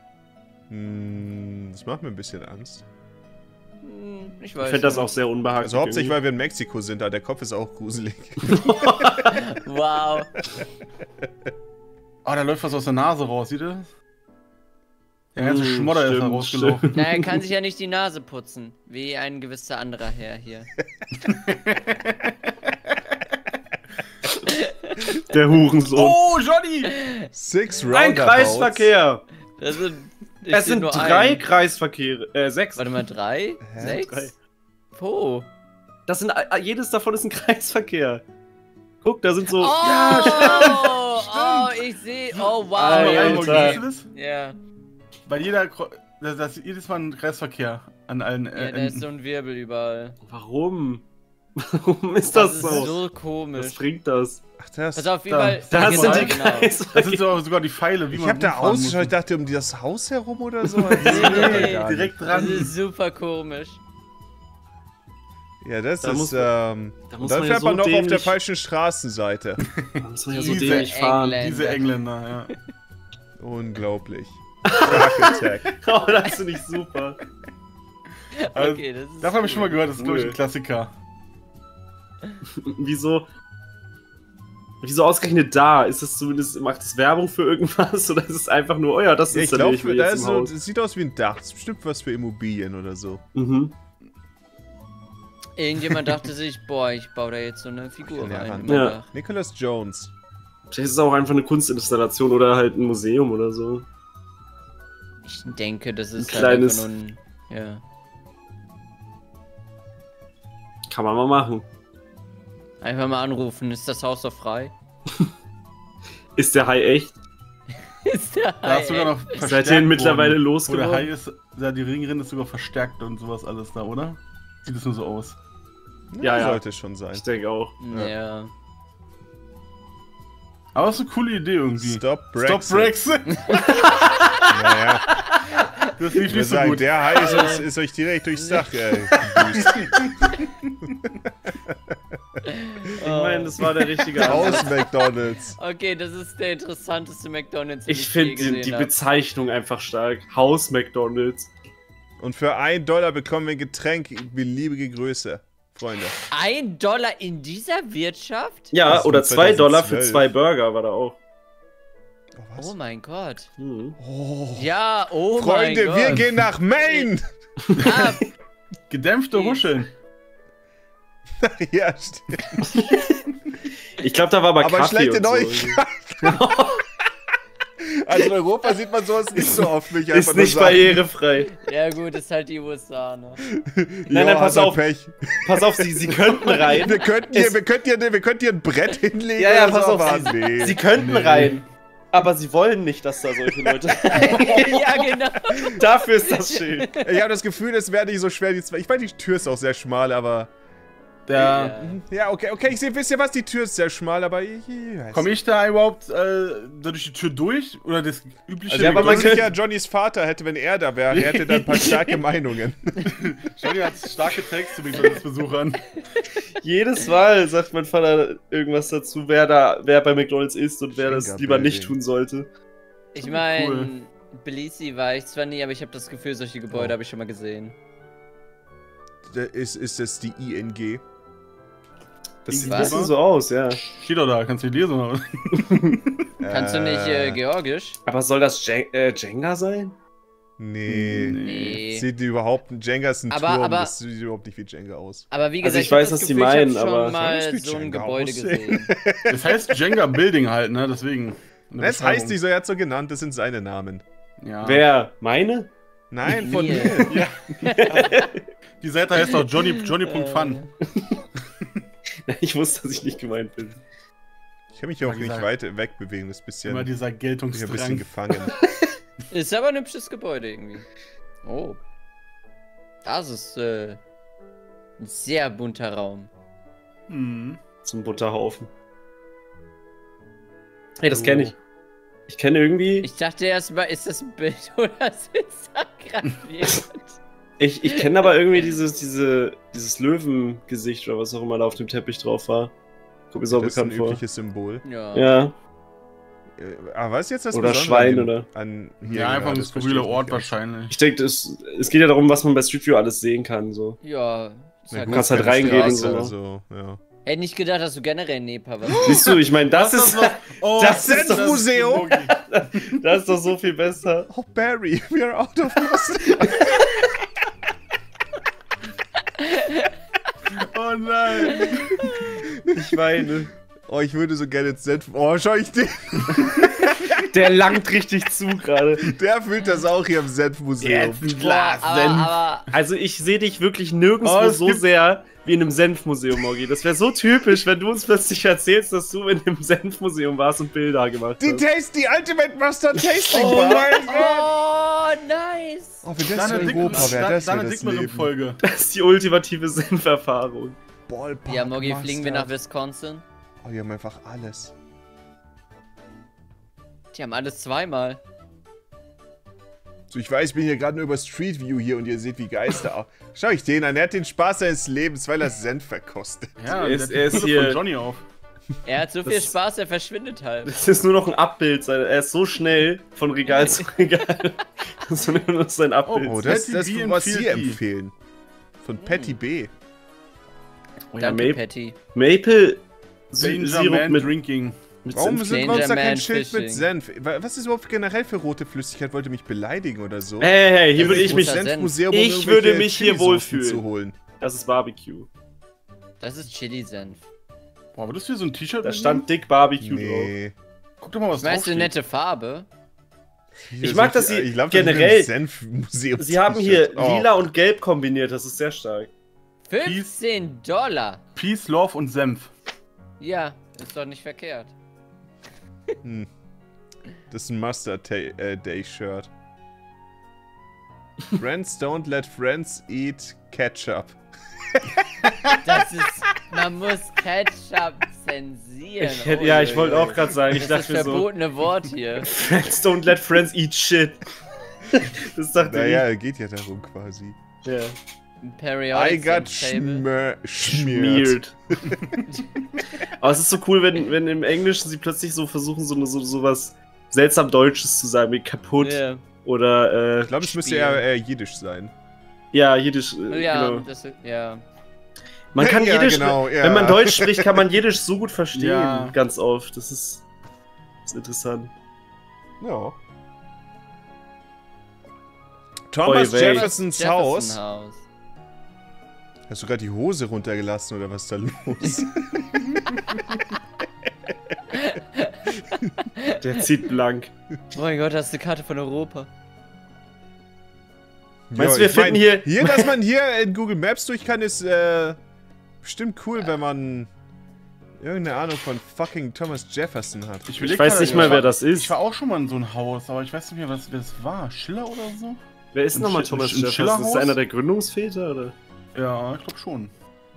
S1: Das macht mir ein bisschen Angst.
S4: Ich weiß.
S2: Ich finde das auch sehr unbehaglich.
S1: Also hauptsächlich, weil wir in Mexiko sind, da der Kopf ist auch gruselig.
S4: Wow.
S3: Ah, da läuft was aus der Nase raus, sieht ihr das? Der ganze Schmodder ist da rausgelaufen.
S4: Na, er kann sich ja nicht die Nase putzen, wie ein gewisser anderer Herr hier.
S2: Der Hurensohn.
S3: Oh, Johnny!
S1: 6
S2: Ein
S1: Roundabouts.
S2: Kreisverkehr.
S4: Es
S2: sind 3 Kreisverkehre. 6.
S4: Warte mal, 3?
S1: Hä?
S4: 6?
S2: 3.
S4: Wo?
S2: Das sind, jedes davon ist ein Kreisverkehr. Guck, da sind so...
S4: Oh,
S3: Ja,
S4: oh, ich sehe. Oh, wow.
S2: Alter.
S3: Siehst du das?
S4: Ja.
S3: Bei jeder... Das ist jedes Mal ein Kreisverkehr an allen
S4: Ja, da ist
S3: Enden.
S4: so ein Wirbel überall.
S2: Warum? Warum ist das,
S4: ist
S2: so?
S4: so
S2: Was
S4: komisch.
S2: bringt das?
S1: Ach, das.
S4: Pass auf, überall.
S2: Das
S3: Genau,
S2: sind die
S4: genau.
S3: Das
S2: Kreisverkehre.
S3: sind sogar die Pfeile, wie
S1: Ich
S3: man
S1: hab da
S3: umfahren muss.
S1: ausgeschaut, ich dachte um das Haus herum oder so.
S4: Nee,
S3: Direkt
S4: Das
S3: dran.
S4: ist super komisch.
S1: Ja, das
S2: Da
S1: ist,
S2: muss
S1: dann
S2: muss man ja
S1: fährt
S2: so
S1: man noch auf der
S2: dämlich-
S1: falschen Straßenseite.
S2: Da muss man ja so
S3: Diese
S2: dämlich fahren.
S4: Engländer.
S3: Diese Engländer, ja.
S1: Unglaublich. Shark Attack.
S2: Oh, das finde ich super.
S3: Also,
S4: Okay, das ist.
S3: Das habe ich schon mal gehört, das ist, glaube ich,
S2: Cool.
S3: ein Klassiker.
S2: Wieso ausgerechnet da? Ist es zumindest, macht es Werbung für irgendwas oder ist es einfach nur, oh ja, das
S1: Ja, ich
S2: installiere
S1: glaube,
S2: mir
S1: da
S2: jetzt
S1: ist
S2: im
S1: so,
S2: Haus.
S1: das sieht aus wie ein Dach. Das ist bestimmt was für Immobilien oder so.
S2: Mhm.
S4: Irgendjemand dachte sich, boah, ich baue da jetzt so eine Figur
S1: Ja,
S4: rein.
S2: ja.
S4: Ja.
S1: Nicholas Jones.
S2: Vielleicht ist es auch einfach eine Kunstinstallation oder halt ein Museum oder so.
S4: Ich denke, das ist
S2: Ein kleines-
S4: halt einfach nur ein, ja.
S2: Kann man mal machen.
S4: Einfach mal anrufen, ist das Haus doch frei?
S2: Ist der Hai echt?
S4: Ist der
S3: Da ist sogar noch
S2: Seid
S3: verstärkt
S2: ihr ihn mittlerweile
S3: worden. Wo der
S2: losgeworden?
S3: Hai ist, die Ringrinne ist sogar verstärkt und sowas alles da, oder? Sieht es nur so aus.
S2: Ja, ja.
S1: Sollte schon sein.
S2: Ich denke auch.
S4: Ja.
S3: Aber das ist eine coole Idee irgendwie.
S1: Stop Brexit.
S3: Stop Brexit!
S1: Naja,
S3: Das lief
S1: ich
S3: nicht
S1: würde
S3: so
S1: sagen,
S3: gut.
S1: der Hai ist euch direkt durchs Dach geboost.
S2: Ich meine, das war der richtige
S1: Aus
S2: Ansatz.
S1: McDonalds.
S4: Okay, das ist der interessanteste McDonalds, den
S2: Ich
S4: je
S2: finde
S4: gesehen
S2: die
S4: hab.
S2: Bezeichnung einfach stark. Haus McDonalds.
S1: Und für $1 bekommen wir ein Getränk beliebige Größe. Freunde.
S4: $1 in dieser Wirtschaft?
S2: Ja,
S1: Das
S2: oder
S1: war
S2: $2 für
S1: 2012.
S2: 2 Burger war da auch.
S1: Oh, was?
S4: Oh mein Gott.
S2: Mhm.
S1: Oh.
S4: Ja, oh
S1: Freunde,
S4: mein Gott.
S1: wir gehen nach Maine!
S4: Ah,
S3: Gedämpfte Huscheln.
S1: Ja, stimmt.
S2: Ich glaube, da war aber
S1: Aber
S2: Kaffee
S1: schlechte
S2: und so.
S1: Neuigkeiten. Also in Europa sieht man sowas nicht so oft, wie ich einfach
S2: Ist
S1: nur
S2: nicht
S1: sagen.
S2: barrierefrei.
S4: ja gut, ist halt die USA, ne?
S2: Nein, pass
S1: hat er
S2: auf.
S1: Pech.
S2: Pass auf, sie könnten rein.
S1: Wir könnten hier ein Brett hinlegen.
S2: Ja, ja,
S1: oder
S2: pass
S1: so,
S2: auf,
S1: aber nee.
S2: Sie könnten rein. Aber sie wollen nicht, dass da solche Leute.
S4: ja, genau.
S2: Dafür ist das schön.
S1: Ich habe das Gefühl, es wäre nicht so schwer. Ich meine, die Tür ist auch sehr schmal, aber...
S3: Der.
S1: Ja, okay, ich sehe, wisst ihr was? Die Tür ist sehr schmal, aber ich weiß.
S3: Komme ich da überhaupt da durch die Tür durch? Oder das übliche
S1: Also, aber man
S3: McDonald's?
S1: sicher, Johnnys Vater hätte, wenn er da wäre, hätte dann ein paar starke Meinungen.
S3: Johnny hat starke Takes zu McDonalds-Besuchern.
S2: Jedes Mal sagt mein Vater irgendwas dazu, wer bei McDonalds ist und wer das lieber nicht tun sollte.
S4: Ich meine,
S3: Cool.
S4: Belize war ich zwar nie, aber ich habe das Gefühl, solche Gebäude
S1: Oh.
S4: habe ich schon mal gesehen.
S1: Ist es die ING?
S2: Das sieht ein
S4: Was?
S2: bisschen so aus, ja.
S3: Steht doch da, kannst du nicht lesen, oder?
S4: Kannst du nicht Georgisch?
S2: Aber soll das Jenga sein?
S1: Nee.
S4: Nee.
S1: Sieht überhaupt ein Jenga ist ein
S4: Aber-
S1: Turm,
S4: aber-
S1: das sieht überhaupt nicht wie Jenga aus.
S4: Aber wie
S2: Also
S4: gesagt,
S2: ich weiß,
S4: hab das
S2: was die
S4: Gefühl,
S2: meinen,
S4: ich hab
S2: aber-
S4: schon mal
S1: Das sieht
S4: so ein
S1: Jenga
S4: Gebäude
S1: aussehen.
S4: gesehen.
S3: Das heißt Jenga Building halt, ne? Deswegen. In der
S1: Das heißt
S3: Beschreibung.
S1: nicht so, er hat so genannt, das sind seine Namen.
S3: Ja.
S2: Wer? Meine?
S1: Nein, von
S4: Mir.
S1: mir.
S3: Die Seite heißt auch Johnny.fun.
S2: Ich wusste, dass ich nicht gemeint bin.
S1: Ich kann mich hier auch
S3: Wie
S1: nicht
S3: gesagt,
S1: weit wegbewegen, das ist ein
S3: Immer
S1: bisschen,
S3: dieser
S1: bin ich ein bisschen
S3: Geltungsdrang.
S1: gefangen.
S4: Ist aber ein hübsches Gebäude irgendwie. Oh. Das ist, Ein sehr bunter Raum.
S3: Mhm.
S2: Zum Butterhaufen. Hey, das kenne ich. Ich kenne irgendwie...
S4: Ich dachte erstmal, ist das ein Bild oder ist das graviert?
S2: Ich kenne aber irgendwie dieses Löwengesicht oder was auch immer da auf dem Teppich drauf war. Kommt mir so
S1: Das ist
S2: bekannt
S1: ein
S2: vor.
S1: übliches Symbol.
S4: Ja.
S2: Ja.
S1: Aber was ist jetzt das
S2: Oder
S1: Besondere
S2: Schwein,
S1: an dem-
S2: oder?
S1: Hier,
S3: Ja, einfach ein
S1: das
S3: skurriler
S1: verstehe ich
S3: Ort
S1: nicht ganz.
S3: wahrscheinlich.
S2: Ich denke, es geht ja darum, was man bei Street View alles sehen kann. So.
S4: Ja. Ist
S1: Na
S4: halt
S1: gut,
S2: kannst halt
S1: keine
S2: reingehen und
S1: Straße,
S2: so.
S1: also, ja.
S4: Hätte nicht gedacht, dass du generell in Nepal warst.
S2: Siehst du, ich meine, das ist
S1: Das Senfmuseum!
S2: das ist doch so viel besser.
S1: Oh, Barry, we are out of mustard.
S3: Oh nein!
S2: Ich weine.
S1: Oh, ich würde so gerne ins Senf... Oh, schau ich den.
S2: Der langt richtig zu gerade.
S1: Der fühlt das auch hier im Senfmuseum.
S3: ein Glas
S4: aber
S2: Also ich sehe dich wirklich nirgendwo
S3: Oh, es
S2: so
S3: gibt-
S2: sehr wie in einem Senfmuseum, Morgi. Das wäre so typisch, wenn du uns plötzlich erzählst, dass du in einem Senfmuseum warst und Bilder gemacht
S1: Die
S2: hast.
S1: die Ultimate Mustard Tasting
S3: Oh
S1: Bar.
S3: mein Gott!
S4: Oh, nice!
S1: Oh, wenn das in Europa wäre, das wäre das Leben.
S3: Folge.
S2: Das ist die ultimative Senferfahrung.
S1: Ballpark
S4: Ja, Mogi, fliegen wir nach
S1: Mustard.
S4: Wisconsin?
S1: Oh, die haben einfach alles.
S4: Die haben alles zweimal.
S1: So, ich weiß, ich bin hier gerade nur über Street View hier und ihr seht, wie Geister auch. Schau ich den an, er hat den Spaß seines Lebens, weil er Senf verkostet.
S3: Ja,
S2: Er ist
S3: der Pistole
S2: hier-
S3: von Johnny auf.
S4: Er hat so viel
S2: Das-
S4: Spaß, er verschwindet halt.
S2: Das ist nur noch ein Abbild. Er ist so schnell von Regal zu Regal. Das ist nur noch sein Abbild.
S1: Oh, das
S3: Patty
S1: ist
S3: B
S1: das,
S3: and
S1: was Sie
S3: Field Tea.
S1: empfehlen. Von Patty B.
S2: Oh ja,
S4: Danke, Patty.
S2: Maple
S3: Danger
S2: Sirup
S3: Man
S2: mit,
S3: Drinking.
S2: mit
S1: Warum
S2: Senf.
S1: sind wir uns da
S4: Danger
S1: kein
S4: Man
S1: Schild mit
S4: Fishing.
S1: Senf? Was ist überhaupt generell für rote Flüssigkeit? Wollt ihr mich beleidigen oder so?
S2: Hey, hier
S4: Das
S2: würde
S4: ist
S2: ich mich...
S4: großer Senf.
S1: Senfmuseum,
S2: Ich
S1: irgendwelche
S2: würde mich hier
S1: Chilisoßen
S2: wohlfühlen.
S1: zu holen.
S2: Das ist Barbecue.
S4: Das ist Chili-Senf.
S3: Boah, aber das ist hier so ein T-Shirt.
S2: Da
S3: mit
S2: stand dick Barbecue drauf.
S1: Nee.
S3: dem? Guck doch mal, was
S4: Schmeißt du eine
S3: draufsteht.
S4: nette Farbe?
S1: Hier
S2: Ich mag,
S1: sind
S2: dass sie
S1: ich glaub,
S2: generell-
S1: das ist ein Senfmuseum.
S2: Sie haben hier
S1: Oh.
S2: lila und gelb kombiniert, das ist sehr stark.
S4: $15.
S3: Peace, Love und Senf.
S4: Ja, ist doch nicht verkehrt.
S1: Hm. Das ist ein Mustard Day Shirt. Friends don't let friends eat ketchup.
S4: Das ist. Man muss Ketchup zensieren.
S2: Ich wollte auch gerade sagen, ich
S4: Das ist
S2: dachte
S4: das
S2: mir so,
S4: verbotene Wort hier.
S2: Friends don't let friends eat shit. Das dachte
S1: Naja, geht ja darum quasi.
S2: ich. Ja.
S4: Periodic
S1: I got
S4: Table.
S1: schmiert.
S2: Aber es ist so cool, wenn im Englischen sie plötzlich so versuchen, so was seltsam Deutsches zu sagen, wie kaputt
S4: Ja,
S2: oder
S1: Ich glaube, es müsste
S4: Spiel.
S1: eher Jiddisch sein.
S2: ja, Jiddisch.
S4: ja,
S2: Genau.
S4: das, ja.
S2: Man kann
S1: Ja,
S2: Jiddisch,
S1: genau, ja.
S2: wenn man Deutsch spricht, kann man Jiddisch so gut verstehen,
S3: Ja.
S2: ganz oft. Das ist interessant.
S1: Ja. Thomas
S2: Oi, wei.
S1: Jeffersons
S4: Jefferson
S1: Haus.
S4: Haus.
S1: Hast du gerade die Hose runtergelassen oder was ist da los?
S2: Der zieht blank.
S4: Oh mein Gott, das ist eine Karte von Europa.
S2: Meinst du,
S1: Ja,
S2: wir
S1: ich mein,
S2: finden hier-
S1: dass man hier in Google Maps durch kann, ist bestimmt cool, wenn man irgendeine Ahnung von fucking Thomas Jefferson hat.
S2: Ich weiß nicht mal, wer das
S3: Ich
S2: ist.
S3: war auch schon mal in so ein Haus, aber ich weiß nicht mehr, wer das war. Schiller oder so?
S2: Wer ist
S3: Ein
S2: nochmal
S3: Sch-
S2: Thomas
S3: ein
S2: Jefferson? Ist
S3: Schillerhaus?
S2: das einer der Gründungsväter, oder?
S3: Ja, ich glaube schon.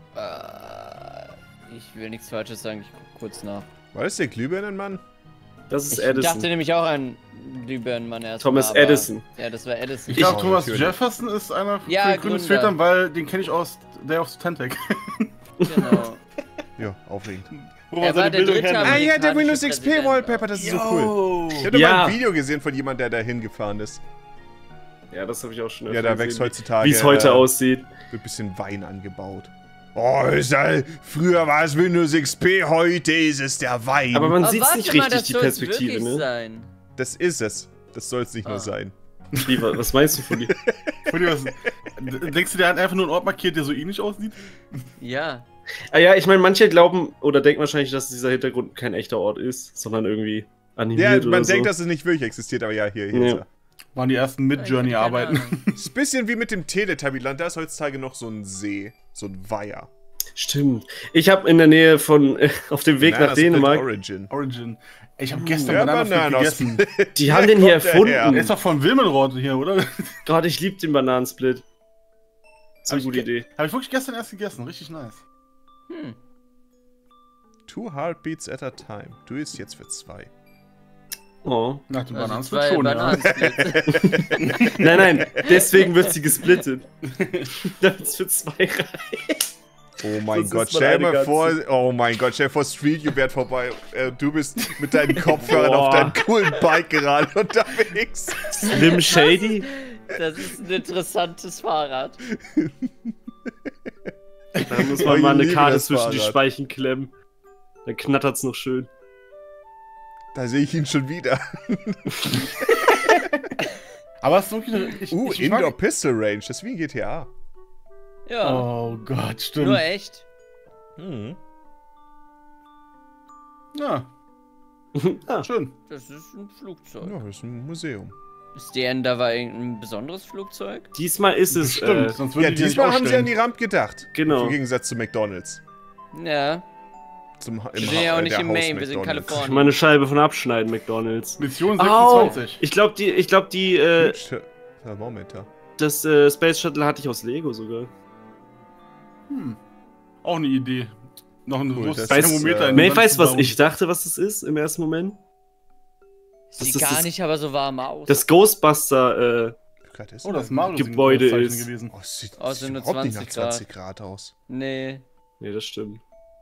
S4: Ich will nichts Falsches sagen, ich guck kurz nach.
S1: War das der Glühbirnenmann?
S2: Das ist
S4: Ich
S2: Edison.
S4: dachte nämlich auch an Glühbirnenmann erst.
S2: Thomas
S4: mal, aber-
S2: Edison.
S4: Ja, das war Edison.
S3: Ich glaube,
S1: Oh,
S3: Thomas
S1: natürlich.
S3: Jefferson ist einer von
S4: Ja,
S3: den Gründungsvätern, weil den kenne ich aus Day of the Tentacles.
S4: Genau.
S1: Ja, aufregend.
S2: Wo
S4: Er war der dritte
S1: Ah ja, der
S4: amerikanische
S1: Windows XP
S4: Präsident.
S1: Wallpaper, das ist so cool. Ich habe
S2: Ja.
S1: mal ein Video gesehen von jemandem, der da hingefahren ist.
S2: Ja, das habe ich auch schon
S1: Ja,
S2: öfter
S1: da
S2: gesehen,
S1: wächst heutzutage.
S2: wie es heute aussieht.
S1: Wird ein bisschen Wein angebaut. Oh, früher war es Windows XP, heute ist es der Wein.
S2: Aber man
S4: Aber
S2: sieht
S4: warte
S2: nicht
S4: mal,
S2: richtig,
S4: das
S2: die
S4: soll's
S2: Perspektive,
S4: wirklich
S2: ne?
S4: sein.
S1: das ist es. Das soll es nicht nur sein.
S2: Lieber, was meinst du von dir?
S3: Denkst du, der hat einfach nur einen Ort markiert, der so ähnlich aussieht?
S4: Ja.
S2: Ah ja, ich meine, manche glauben oder denken wahrscheinlich, dass dieser Hintergrund kein echter Ort ist, sondern irgendwie
S1: Ja,
S2: animiert
S1: man
S2: oder
S1: denkt,
S2: so.
S1: dass es nicht wirklich existiert, aber ja, hier
S2: Ja.
S1: ist er.
S3: Waren die ersten Mid-Journey-Arbeiten.
S4: Keine Ahnung.
S1: Ist ein bisschen wie mit dem Teletubbyland, da ist heutzutage noch so ein See, so ein Weiher.
S2: Stimmt. Ich habe in der Nähe von, auf dem Weg nach
S1: Banana Split
S2: Dänemark,
S1: Origin.
S3: Origin. Ey, ich habe gestern
S1: Ja,
S3: Bananensplit
S1: Bananasplit.
S3: gegessen.
S2: die haben den hier
S1: kommt der her?
S3: Der ist
S2: erfunden.
S3: doch von Wilmenrod hier, oder?
S2: Gott, ich liebe den Bananensplit. Das ist eine gute Idee.
S3: Habe ich wirklich gestern erst gegessen. Richtig nice.
S1: 2 Heartbeats at a time. Du isst jetzt für 2.
S2: Oh.
S3: Nach dem
S4: Also
S3: Bananensplit
S4: 2
S3: schon, ja.
S4: Bananensplits.
S2: Nein, deswegen wird sie gesplittet. Damit es für 2 reicht.
S1: Oh mein
S2: Sonst
S1: Gott,
S2: ist man
S1: stell
S2: eine
S1: mir vor,
S2: ganze.
S1: oh mein Gott, stell dir vor, Street View fährt vorbei. Du bist mit deinen Kopfhörern auf deinem coolen Bike gerade unterwegs.
S2: Slim Shady?
S4: Das ist ein interessantes Fahrrad.
S2: Da muss
S1: Oh,
S2: man
S1: ich
S2: mal eine
S1: liebe
S2: Karte
S1: das
S2: zwischen die
S1: Fahrrad.
S2: Speichen klemmen. Dann knattert's noch schön.
S1: Da sehe ich ihn schon wieder.
S3: Aber es ist wirklich eine...
S1: Indoor Pistol Range, das ist wie in GTA.
S4: Ja,
S3: Oh Gott, stimmt.
S4: nur echt.
S1: Hm.
S3: Ja,
S2: Ah,
S3: schön.
S4: Das ist ein Flugzeug.
S1: Ja, das ist ein Museum.
S4: Ist der da war irgendein besonderes Flugzeug?
S2: diesmal ist es.
S3: Stimmt, sonst würden
S1: Ja,
S3: die nicht
S1: diesmal haben sie an
S3: ausstellen.
S1: die Ramp gedacht.
S2: Genau.
S1: Im Gegensatz zu McDonalds.
S4: Ja. Wir sind ja auch nicht im Main, wir sind in
S2: Kann
S4: Kalifornien.
S2: man eine Scheibe von abschneiden, McDonalds.
S3: Mission
S2: Au!
S3: 26.
S2: Ich glaube,
S1: Moment, ja.
S2: das Space Shuttle hatte ich aus Lego sogar.
S3: Auch eine Idee. Noch ein
S1: Cool,
S3: großes
S1: das ist,
S3: Thermometer in
S2: May
S3: die
S2: ich
S3: Wand
S2: weiß,
S3: zu
S2: was
S3: bauen.
S2: ich dachte, was das ist im ersten Moment.
S4: Sieht
S2: das
S4: gar
S2: ist-
S4: nicht aber so warm aus.
S2: Das Ghostbuster,
S3: Oh, das Mario
S2: Gebäude
S3: Gebäude
S2: ist-
S3: gewesen.
S1: Oh, es sieht,
S4: Außer
S1: sieht
S4: nur
S1: überhaupt nicht nach
S4: 20 Grad.
S1: 20 Grad aus.
S4: Nee.
S2: nee, das stimmt.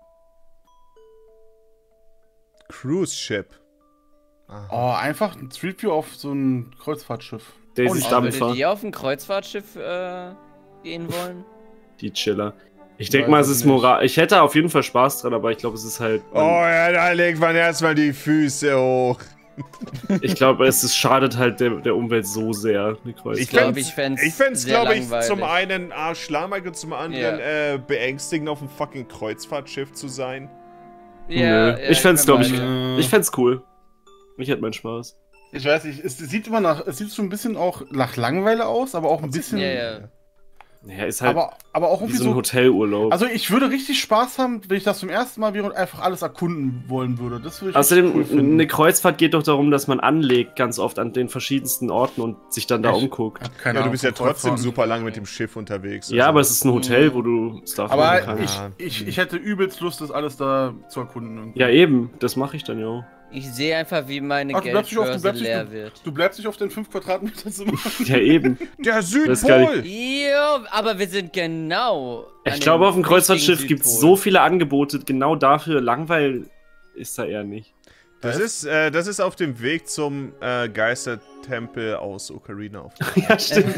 S1: Cruise Ship. Aha.
S3: Oh, einfach ein Street View auf so ein Kreuzfahrtschiff.
S2: Daisy
S3: nicht
S4: Aber
S2: Dampfer,
S4: würdet ihr auf ein Kreuzfahrtschiff gehen wollen?
S2: die Chiller. Ich denke
S3: Weiß
S2: mal, es
S3: ich
S2: ist
S3: nicht.
S2: Moral. Ich hätte auf jeden Fall Spaß dran, aber ich glaube, es ist halt.
S1: Oh ja, da legt man erstmal die Füße hoch.
S2: Ich glaube, schadet halt der Umwelt so sehr, eine Kreuzfahrt.
S1: Ich
S4: glaub,
S1: fänd's,
S4: ich fänd's sehr
S1: glaube ich,
S4: langweilig.
S1: zum einen arschlamig und zum anderen beängstigend, auf einem fucking Kreuzfahrtschiff zu sein.
S2: Nö. Ich fänd's, glaube ich,
S3: beide.
S2: ich fänd's cool. Ich hätte meinen Spaß.
S3: Ich weiß nicht, es sieht immer nach, es sieht schon ein bisschen auch nach Langeweile aus, aber auch ein bisschen.
S4: Ja, ja.
S2: Naja, ist halt
S3: Aber auch
S2: wie
S3: irgendwie
S2: so ein
S3: so.
S2: Hotelurlaub.
S3: Also ich würde richtig Spaß haben, wenn ich das zum ersten Mal wäre und einfach alles erkunden wollen würde. Das würde ich
S2: Außerdem,
S3: richtig cool finden.
S2: eine Kreuzfahrt geht doch darum, dass man anlegt, ganz oft an den verschiedensten Orten und sich dann da
S3: Ich
S2: umguckt.
S3: hab keine
S1: Ja, du
S3: Ahnung
S1: bist ja
S3: von
S1: trotzdem
S3: Kreuzfahrten.
S1: super lang mit dem Schiff unterwegs.
S2: Ja,
S1: also-
S2: aber es ist ein Hotel, wo du Stuff machen
S3: Aber
S2: kannst.
S3: ich hätte übelst Lust, das alles da zu erkunden. irgendwie.
S2: Ja, eben, das mache ich dann ja auch.
S4: Ich sehe einfach, wie meine
S3: Ach, du bleibst nicht auf- du
S4: Geldbörse
S3: bleibst nicht
S4: leer
S3: auf-
S4: wird.
S3: Du bleibst nicht auf den 5 Quadratmeter Zimmer.
S2: Ja, eben.
S1: Der
S2: Das kann
S1: Südpol!
S4: Jo, aber wir sind genau.
S2: Ich glaube, auf dem Kreuzfahrtschiff gibt es so viele Angebote, genau dafür. Langweil ist da eher nicht.
S1: Das ist auf dem Weg zum Geistertempel aus Ocarina of Time.
S2: Ja, stimmt.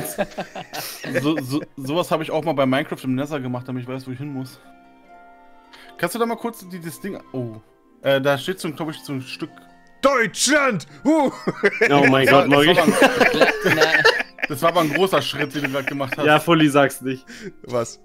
S3: Sowas habe ich auch mal bei Minecraft im Nether gemacht, damit ich weiß, wo ich hin muss. Kannst du da mal kurz das Ding... Oh. Da steht so, glaube ich, so ein Stück...
S1: Deutschland!
S2: Oh mein Gott, Morgi.
S3: Das war aber ein großer Schritt, den du gerade gemacht hast.
S2: Ja, Fully sag's nicht.
S1: Was?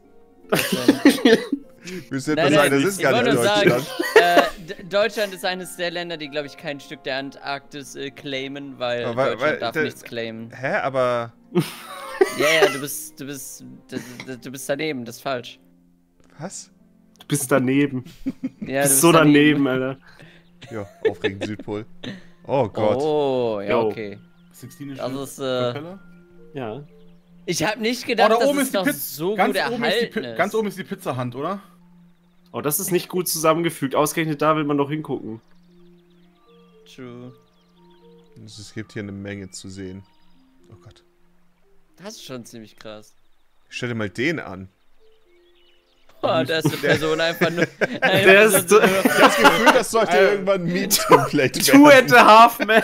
S1: Willst du
S4: Nein,
S1: etwas sagen?
S4: nein,
S1: Das ist
S4: ich
S1: gar
S4: wollte
S1: nicht
S4: nur sagen,
S1: Deutschland.
S4: Deutschland ist eines der Länder, die, glaube ich, kein Stück der Antarktis claimen, weil
S1: Aber
S4: Deutschland darf
S1: der-
S4: nichts claimen.
S1: Hä, aber...
S4: Ja, du bist daneben, das ist falsch.
S1: Was?
S2: Du bist daneben.
S4: Ja,
S2: Du bist so daneben, Alter.
S1: Ja, aufregend Südpol. Oh Gott.
S4: Oh, ja,
S2: Jo.
S4: okay.
S3: Sixtinische
S4: Das ist,
S3: Kapelle.
S2: Ja.
S4: Ich habe nicht
S3: Oh,
S4: gedacht,
S3: da
S4: dass
S3: oben
S4: es
S3: ist die
S4: noch
S3: Pizza.
S4: so gut erhalten ist.
S3: Ganz oben ist die Pizzahand, oder?
S2: Oh, das ist nicht gut zusammengefügt. Ausgerechnet da will man doch hingucken.
S4: True.
S1: Es gibt hier eine Menge zu sehen. Oh Gott.
S4: Das ist schon ziemlich krass.
S1: Stell dir mal den an.
S4: Oh, da ist eine Person einfach nur...
S2: Der ist so,
S1: Das Gefühl, das sollte irgendwann ein Meme-Template
S2: Two and a half man.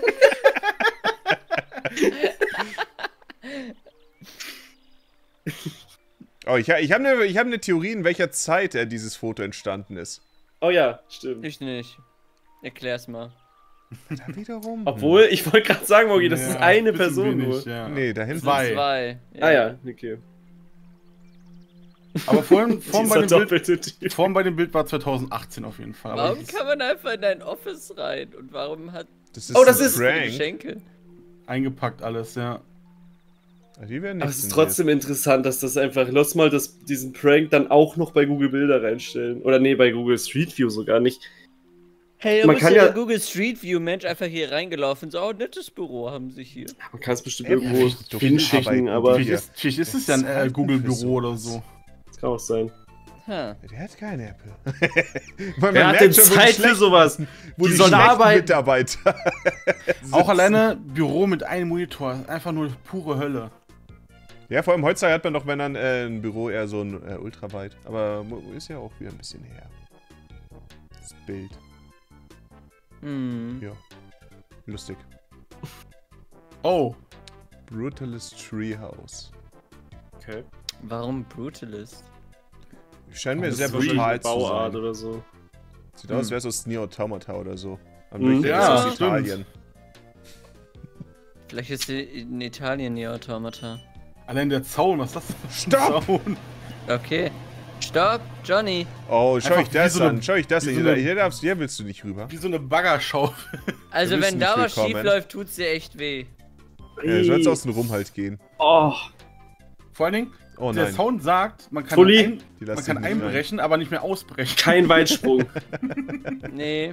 S1: Oh, ich hab eine Theorie, in welcher Zeit dieses Foto entstanden ist.
S2: Oh ja, stimmt.
S4: Ich nicht. Erklär's mal.
S1: Da wiederum?
S2: Obwohl, ich wollte gerade sagen, Morgi, das
S3: Ja,
S2: ist eine
S3: bisschen
S2: Person
S3: wenig,
S2: nur.
S3: Ja.
S1: Nee, da hinten.
S3: Zwei.
S4: Zwei.
S2: Ah ja, okay.
S3: Aber vorhin
S2: Dieser
S3: bei, dem Bild,
S2: doppelte Typ.
S3: vorhin bei dem Bild war 2018 auf jeden Fall. Aber
S4: Warum
S3: das ist
S4: kann man einfach in dein Office rein? Und warum hat
S1: Das ist
S2: Oh, das
S1: ein
S2: ist-
S4: so viele
S1: Prank.
S4: Geschenke?
S3: eingepackt alles, ja.
S1: Die werden nicht
S2: Aber es ist
S1: zensiert.
S2: trotzdem interessant, dass das einfach, lass mal diesen Prank dann auch noch bei Google Bilder reinstellen. Oder nee, bei Google Street View sogar nicht.
S4: Hey,
S2: man kann ja
S4: der Google Street View Mensch einfach hier reingelaufen. So, nettes Büro haben sie hier.
S2: Man kann es bestimmt irgendwo hinschicken, aber
S3: Vielleicht ist es ja ein Google-Büro oder so.
S2: das kann auch sein.
S4: Ha.
S1: Der hat keine Apple.
S2: Wer hat denn Zeit für sowas?
S1: Wo die
S2: sollen arbeiten.
S1: Mitarbeiter
S3: Auch alleine Büro mit einem Monitor. Einfach nur pure Hölle.
S1: Ja, vor allem heutzutage hat man doch, wenn dann ein Büro eher so ein ultraweit. Aber ist ja auch wieder ein bisschen her. Das Bild.
S4: Hm.
S1: Ja. Lustig.
S3: Oh.
S1: Brutalist Treehouse.
S2: Okay.
S4: Warum Brutalist?
S1: Scheint mir
S2: Das
S1: sehr
S2: ist wahrscheinlich
S1: brutal
S2: eine
S1: zu
S2: Bauart
S1: sein.
S2: oder so.
S1: Sieht aus, als wäre es aus Nier Automata oder so. Aber
S2: Mhm.
S1: ich denke,
S3: Ja,
S1: das ist aus
S3: stimmt.
S1: Italien.
S4: Vielleicht ist in Italien die Automata.
S3: Allein der Zaun, was ist das für ein
S1: Stopp!
S3: Zaun?
S4: Okay. Stopp, Johnny.
S1: Oh, schau
S3: Einfach
S1: ich das
S3: wie so eine-
S1: an. Schau ich das
S3: wie
S1: an.
S3: so eine-
S1: Hier willst du nicht rüber.
S3: Wie so eine Baggerschaufel.
S4: Also
S1: bist
S4: wenn
S1: nicht
S4: da was
S1: willkommen.
S4: schief läuft, tut's dir echt weh.
S1: Ja, sollst außen rum halt gehen.
S2: Oh,
S3: Vor allen Dingen,
S1: Oh
S3: der
S1: nein.
S3: Sound sagt, man kann,
S2: Fully.
S1: Die
S3: man
S1: lassen
S3: kann
S1: dich nicht
S3: einbrechen, aber nicht mehr ausbrechen.
S2: kein Weitsprung.
S4: Nee.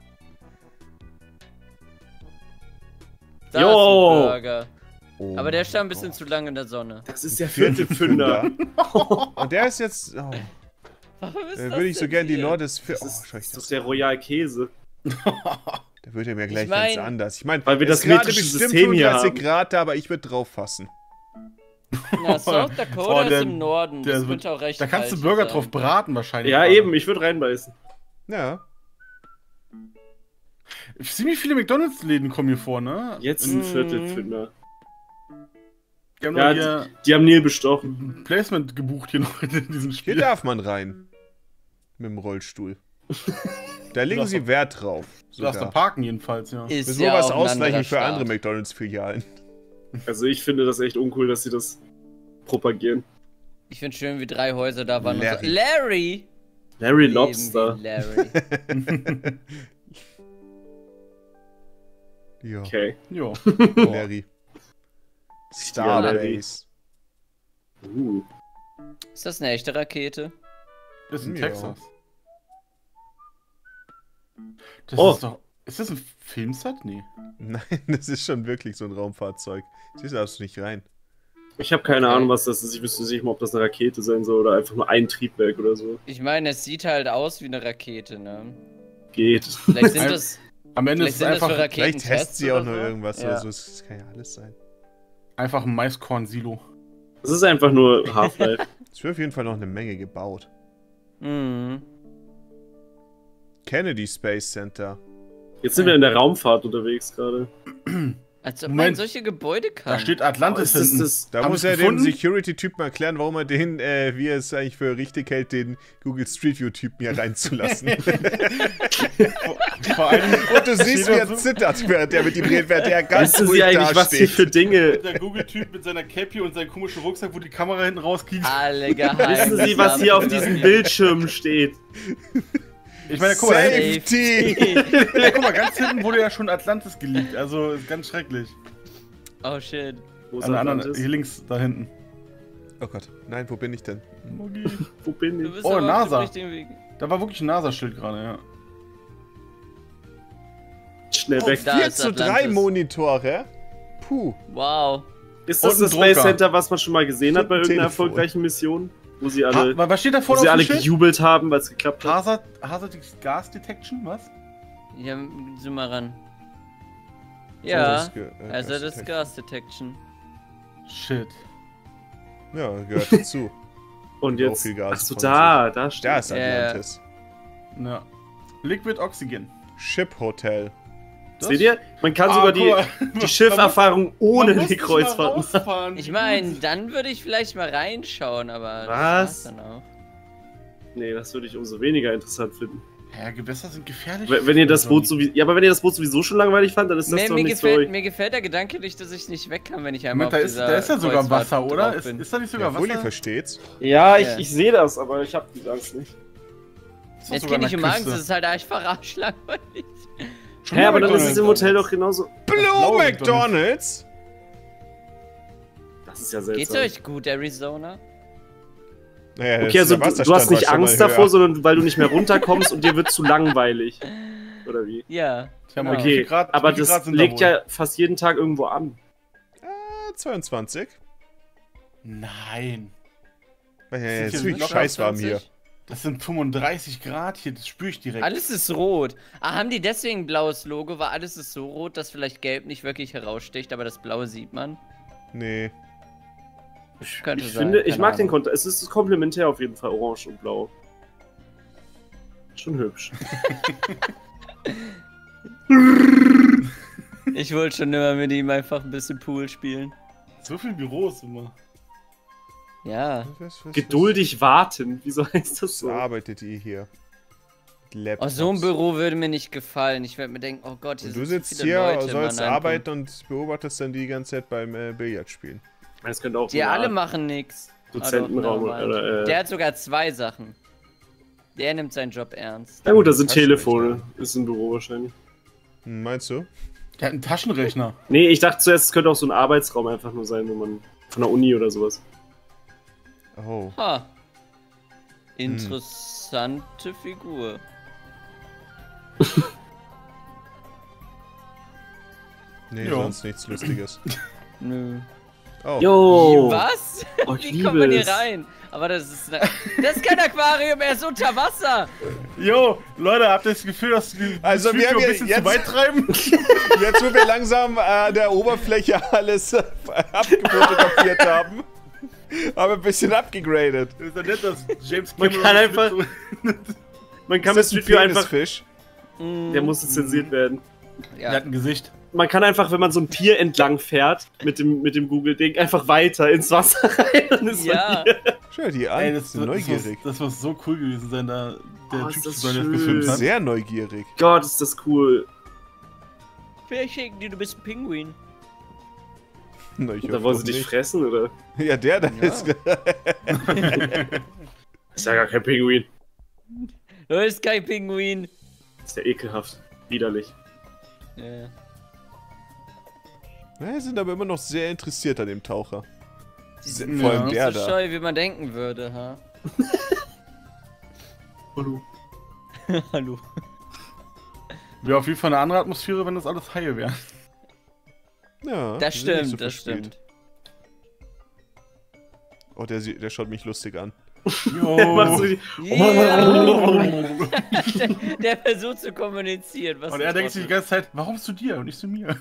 S4: Da
S2: Jo.
S4: ist ein Burger.
S1: rein. Oh
S4: Aber der
S1: mein
S4: stand ein bisschen
S1: Gott.
S4: zu lange in der Sonne.
S2: Das ist der vierte Pfünder.
S1: Und der ist jetzt. Oh,
S4: Warum ist
S1: da
S4: das
S1: würde ich so
S4: denn
S1: gern die
S4: hier?
S1: Nordes.
S2: Das
S1: Oh,
S2: ist,
S1: schau ich
S2: das
S1: das.
S2: ist der Royal Käse.
S1: Da wird er mir gleich
S4: Ich mein-
S1: ganz anders. Ich meine,
S2: Weil wir das
S1: es ist gerade
S2: metrische
S1: bestimmt
S2: System hier
S1: 35
S2: haben.
S1: Grad da, aber ich würde drauf fassen.
S4: Na, South Dakota
S3: Oh, der-
S4: ist im Norden.
S3: der
S4: Das
S3: wird-
S4: könnte auch recht
S3: Da kannst du
S4: kalt
S3: Burger
S4: sein.
S3: drauf braten wahrscheinlich.
S2: Ja,
S3: gerade.
S2: eben, ich würde reinbeißen.
S1: Ja.
S3: Ziemlich viele McDonalds-Läden kommen hier vor, ne?
S2: Jetzt ein Viertelpfünder.
S3: Die haben
S2: Ja,
S3: noch hier
S2: Die haben Neil bestochen.
S3: ein Placement gebucht hier noch in diesem
S1: Hier
S3: Spiel.
S1: darf man rein. Mit dem Rollstuhl. Da legen sie Wert drauf.
S3: Du darfst da
S1: Sogar.
S3: parken jedenfalls, ja.
S4: Ist
S1: Müssen
S4: ja
S1: wir was
S4: auch ein
S1: ausgleichen
S4: anderer
S1: für andere
S4: Staat.
S1: McDonalds-Filialen.
S2: Also ich finde das echt uncool, dass sie das propagieren.
S4: Ich finde schön, wie 3 Häuser da waren.
S1: Larry.
S4: Und so, Larry!
S2: Larry
S4: Leben
S2: Lobster.
S4: wie Larry.
S1: Ja.
S2: Okay.
S3: Jo.
S1: Larry.
S2: Larry.
S1: Starbase.
S4: Ist das eine echte Rakete?
S3: Das ist in
S1: Ja.
S3: Texas. Das
S2: Oh.
S3: ist doch. Ist das ein Filmset? Nee.
S1: Nein, das ist schon wirklich so ein Raumfahrzeug. Siehst du, darfst du nicht rein.
S2: Ich habe keine
S4: Okay.
S2: Ahnung, was das ist. Ich wüsste nicht mal, ob das eine Rakete sein soll oder einfach nur ein Triebwerk oder so.
S4: Ich meine, es sieht halt aus wie eine Rakete, ne?
S2: Geht.
S4: Vielleicht sind
S3: Ein-
S4: das,
S3: Am Ende
S4: vielleicht
S3: ist es
S4: sind das für
S3: einfach,
S1: Vielleicht
S4: Raketentests
S1: testen sie auch
S4: oder
S1: nur
S4: so.
S1: irgendwas
S4: Ja.
S1: oder so. Das kann ja alles sein.
S3: einfach ein Maiskorn-Silo.
S2: Das ist einfach nur Half-Life.
S1: Es wird auf jeden Fall noch eine Menge gebaut.
S4: Mhm.
S1: Kennedy Space Center.
S2: Jetzt sind wir in der Raumfahrt unterwegs gerade.
S4: Als ob man
S3: Moment.
S4: in solche Gebäude kann.
S3: Da steht Atlantis
S2: ist
S3: hinten.
S2: das,
S1: Da
S3: Haben
S1: muss
S3: wir's
S1: er dem
S3: gefunden?
S1: Security-Typen erklären, warum er den, wie er es eigentlich für richtig hält, den Google Street View-Typen hier reinzulassen.
S3: Vor allem
S1: Und du siehst,
S3: steht
S1: wie
S3: da
S1: er
S3: so-
S1: zittert, während er mit ihm redet, während er ganz
S2: wissen
S1: ruhig
S2: Sie eigentlich, was hier
S1: dasteht.
S2: für Dinge...
S3: der Google-Typ mit seiner Cappy und seinem komischen Rucksack, wo die Kamera hinten rauskriegt.
S4: Alle geheim.
S2: Wissen Sie, was hier auf diesen Bildschirmen steht?
S3: Ich meine, guck mal, da hinten,
S1: Safety!
S3: ja, guck mal, ganz hinten wurde ja schon Atlantis geleakt. Also ist ganz schrecklich.
S4: Oh shit.
S2: Wo ist
S3: An der anderen,
S2: Atlantis?
S3: hier links, da hinten.
S1: Oh Gott, nein, wo bin ich denn?
S2: Wo bin
S4: Du
S2: ich?
S4: bist
S3: Oh,
S4: aber auf dem
S3: NASA.
S4: richtigen Weg.
S3: Da war wirklich ein NASA-Schild gerade, ja.
S2: Schnell
S1: Oh,
S2: weg.
S4: Da
S1: 4
S4: ist
S1: zu 3
S4: Atlantis.
S1: Monitore? Puh.
S4: Wow.
S2: Ist das
S3: Und ein
S2: das Space
S3: Drucker.
S2: Center, was man schon mal gesehen hat bei
S1: Und ein
S2: irgendeiner
S1: Telefon.
S2: erfolgreichen Mission? Wo sie alle,
S3: Was steht da
S2: wo
S3: vorne
S2: sie
S3: auf
S2: alle
S3: dem Schild?
S2: gejubelt haben, weil es geklappt hat?
S3: Hazard Gas Detection, was?
S4: Ja, zoom mal ran.
S1: Oh,
S4: Ja,
S1: das
S4: also das
S1: Detection.
S4: Gas Detection.
S3: Shit.
S1: Ja, gehört dazu.
S2: Und
S1: Auch
S2: jetzt.
S1: viel Gas
S2: Achso,
S1: von
S2: da steht.
S1: Da ist
S4: Ja.
S1: Atlantis.
S3: Ja. Liquid Oxygen.
S1: Ship Hotel.
S2: Seht ihr? Man kann sogar die Schifferfahrung ohne die Kreuzfahrt machen.
S4: Ich meine, dann würde ich vielleicht mal reinschauen, aber. das
S2: Was?
S4: war's Dann auch.
S2: Nee, das würde ich umso weniger interessant finden.
S3: Ja, Gewässer sind gefährlich.
S2: Wenn ihr das Boot sowieso. Ja, aber wenn ihr das Boot sowieso schon langweilig fand, dann ist das
S4: Nee,
S2: doch
S4: mir,
S2: nichts für euch.
S4: gefällt, mir gefällt der Gedanke nicht, dass ich nicht weg kann, wenn ich einmal
S3: Moment,
S4: auf
S3: da ist ja sogar
S4: Kreuzfahrt
S3: Wasser, oder?
S4: drauf bin.
S3: Ist da nicht sogar
S1: Ja, Fully
S3: Wasser?
S1: versteht's.
S2: Ja,
S4: Ja.
S2: ich sehe das, aber ich habe die Angst nicht.
S3: Ist doch
S4: Jetzt
S3: sogar
S4: geht nicht
S3: an
S4: um
S3: der
S4: Angst,
S3: Küste.
S4: es ist halt einfach arschlangweilig.
S3: Schon
S2: Hä,
S3: mal
S2: aber dann ist es
S3: McDonald's.
S2: im Hotel doch genauso.
S1: Blue
S3: blaue
S1: McDonalds?
S2: Das ist ja
S4: Geht's
S2: seltsam.
S4: euch gut, Arizona?
S1: Naja,
S2: Okay, also
S1: der
S2: du hast nicht
S1: Wasserstand war
S2: Angst
S1: schon mal
S2: davor,
S1: höher.
S2: sondern weil du nicht mehr runterkommst und dir wird zu langweilig. oder wie?
S4: Ja.
S3: Genau.
S2: Okay,
S3: Grad,
S2: aber das legt ja fast jeden Tag irgendwo an.
S1: 22.
S3: Nein.
S1: Ja,
S3: Das
S1: jetzt
S3: ist
S1: ist
S3: hier
S1: wirklich scheißwarm hier.
S3: Das sind 35 Grad hier, das spüre ich direkt.
S4: Alles ist rot. Ah, haben die deswegen ein blaues Logo? Weil alles ist so rot, dass vielleicht gelb nicht wirklich heraussticht, aber das blaue sieht man?
S1: Nee.
S4: Könnte
S2: Ich
S4: sein,
S2: finde, ich
S4: keine
S2: mag den
S4: Ahnung.
S2: Kontrast. Es ist komplementär auf jeden Fall, orange und blau. Schon hübsch.
S4: Ich wollte schon immer mit ihm einfach ein bisschen Pool spielen.
S3: So viel Büros immer.
S4: Ja.
S2: Geduldig warten. Wieso heißt das
S1: Was
S2: so?
S1: arbeitet ihr hier?
S4: Oh,
S1: Laptops.
S4: so ein Büro würde mir nicht gefallen. Ich werde mir denken, oh Gott, hier
S1: Und du
S4: sind
S1: sitzt
S4: so viele
S1: hier,
S4: Leute
S1: sollst
S4: in einem
S1: arbeiten und beobachtest dann die ganze Zeit beim Billard spielen.
S2: Das könnte auch
S4: Punkt. Die alle machen nix.
S2: Dozentenraum oder.
S4: Der hat sogar 2 Sachen. Der nimmt seinen Job ernst.
S2: Na gut, das sind
S1: Taschenrechner.
S2: Telefone. Ist ein Büro wahrscheinlich.
S1: Meinst du?
S3: Der hat einen Taschenrechner.
S2: Nee, ich dachte zuerst, es könnte auch so ein Arbeitsraum einfach nur sein, wo man. Von der Uni oder sowas.
S1: Oh.
S4: Ha. Interessante Figur.
S1: Nee,
S3: Jo.
S1: sonst nichts Lustiges.
S4: Nö.
S1: Oh.
S2: Jo!
S4: Was?
S2: Oh, ich
S4: Wie
S2: liebe
S4: kommt man hier
S2: es.
S4: rein? Aber das ist kein Aquarium, er ist unter Wasser.
S3: Jo, Leute, habt ihr das Gefühl, dass die
S1: Also, wir
S3: Video
S1: haben
S3: ein
S1: ja
S3: bisschen
S1: jetzt-
S3: zu weit treiben?
S1: Jetzt, wo wir langsam an der Oberfläche alles abgefotografiert haben, haben wir ein bisschen abgegradet.
S3: Ist ja nett, dass James
S2: Man
S3: Cameron
S2: kann
S3: das
S2: einfach-
S3: mit
S2: Man kann
S1: Ist
S2: mit
S1: das
S2: Street View
S1: ein
S2: einfach.
S1: Penisfisch?
S2: Der muss jetzt zensiert werden.
S3: Der hat ein Gesicht.
S2: Man kann einfach, wenn man so ein Pier entlang fährt, mit dem Google-Ding, einfach weiter ins Wasser rein. Und ist
S4: Ja.
S2: man hier.
S1: Schau dir die
S3: Ey,
S1: an,
S3: das,
S1: sind neugierig.
S3: das muss so cool gewesen sein, da der
S2: Oh,
S3: Typ,
S2: ist das
S3: der das
S2: schön.
S3: gefilmt hat.
S1: Sehr neugierig.
S2: Gott, ist das cool.
S4: Vielleicht denken die, du bist ein Pinguin.
S1: Na, ich
S2: Da
S1: hoffe
S2: wollen
S1: doch
S2: sie dich
S1: nicht.
S2: fressen, oder?
S1: Ja, der da
S4: Ja.
S1: ist.
S2: Ist ja gar kein Pinguin.
S4: Du bist kein Pinguin.
S2: Ist ja ekelhaft. Widerlich.
S4: Ja.
S1: Wir sind aber immer noch sehr interessiert an dem Taucher.
S4: Die
S1: Sehr-
S4: sind
S1: vor allem
S4: nicht
S1: der
S4: so
S1: da.
S4: scheu, wie man denken würde, ha?
S2: Hallo.
S4: Hallo.
S3: Wäre auf jeden Fall eine andere Atmosphäre, wenn das alles Haie wären.
S1: Ja,
S4: Das
S1: die sind nicht
S4: stimmt,
S1: so
S4: das
S1: verspielt.
S4: stimmt.
S1: Oh, der schaut mich lustig an.
S2: Machst du die-
S4: Der versucht zu kommunizieren. Was
S3: Und er
S4: ein
S3: denkt sich die
S4: Trottel.
S3: ganze Zeit, warum zu dir und nicht zu mir?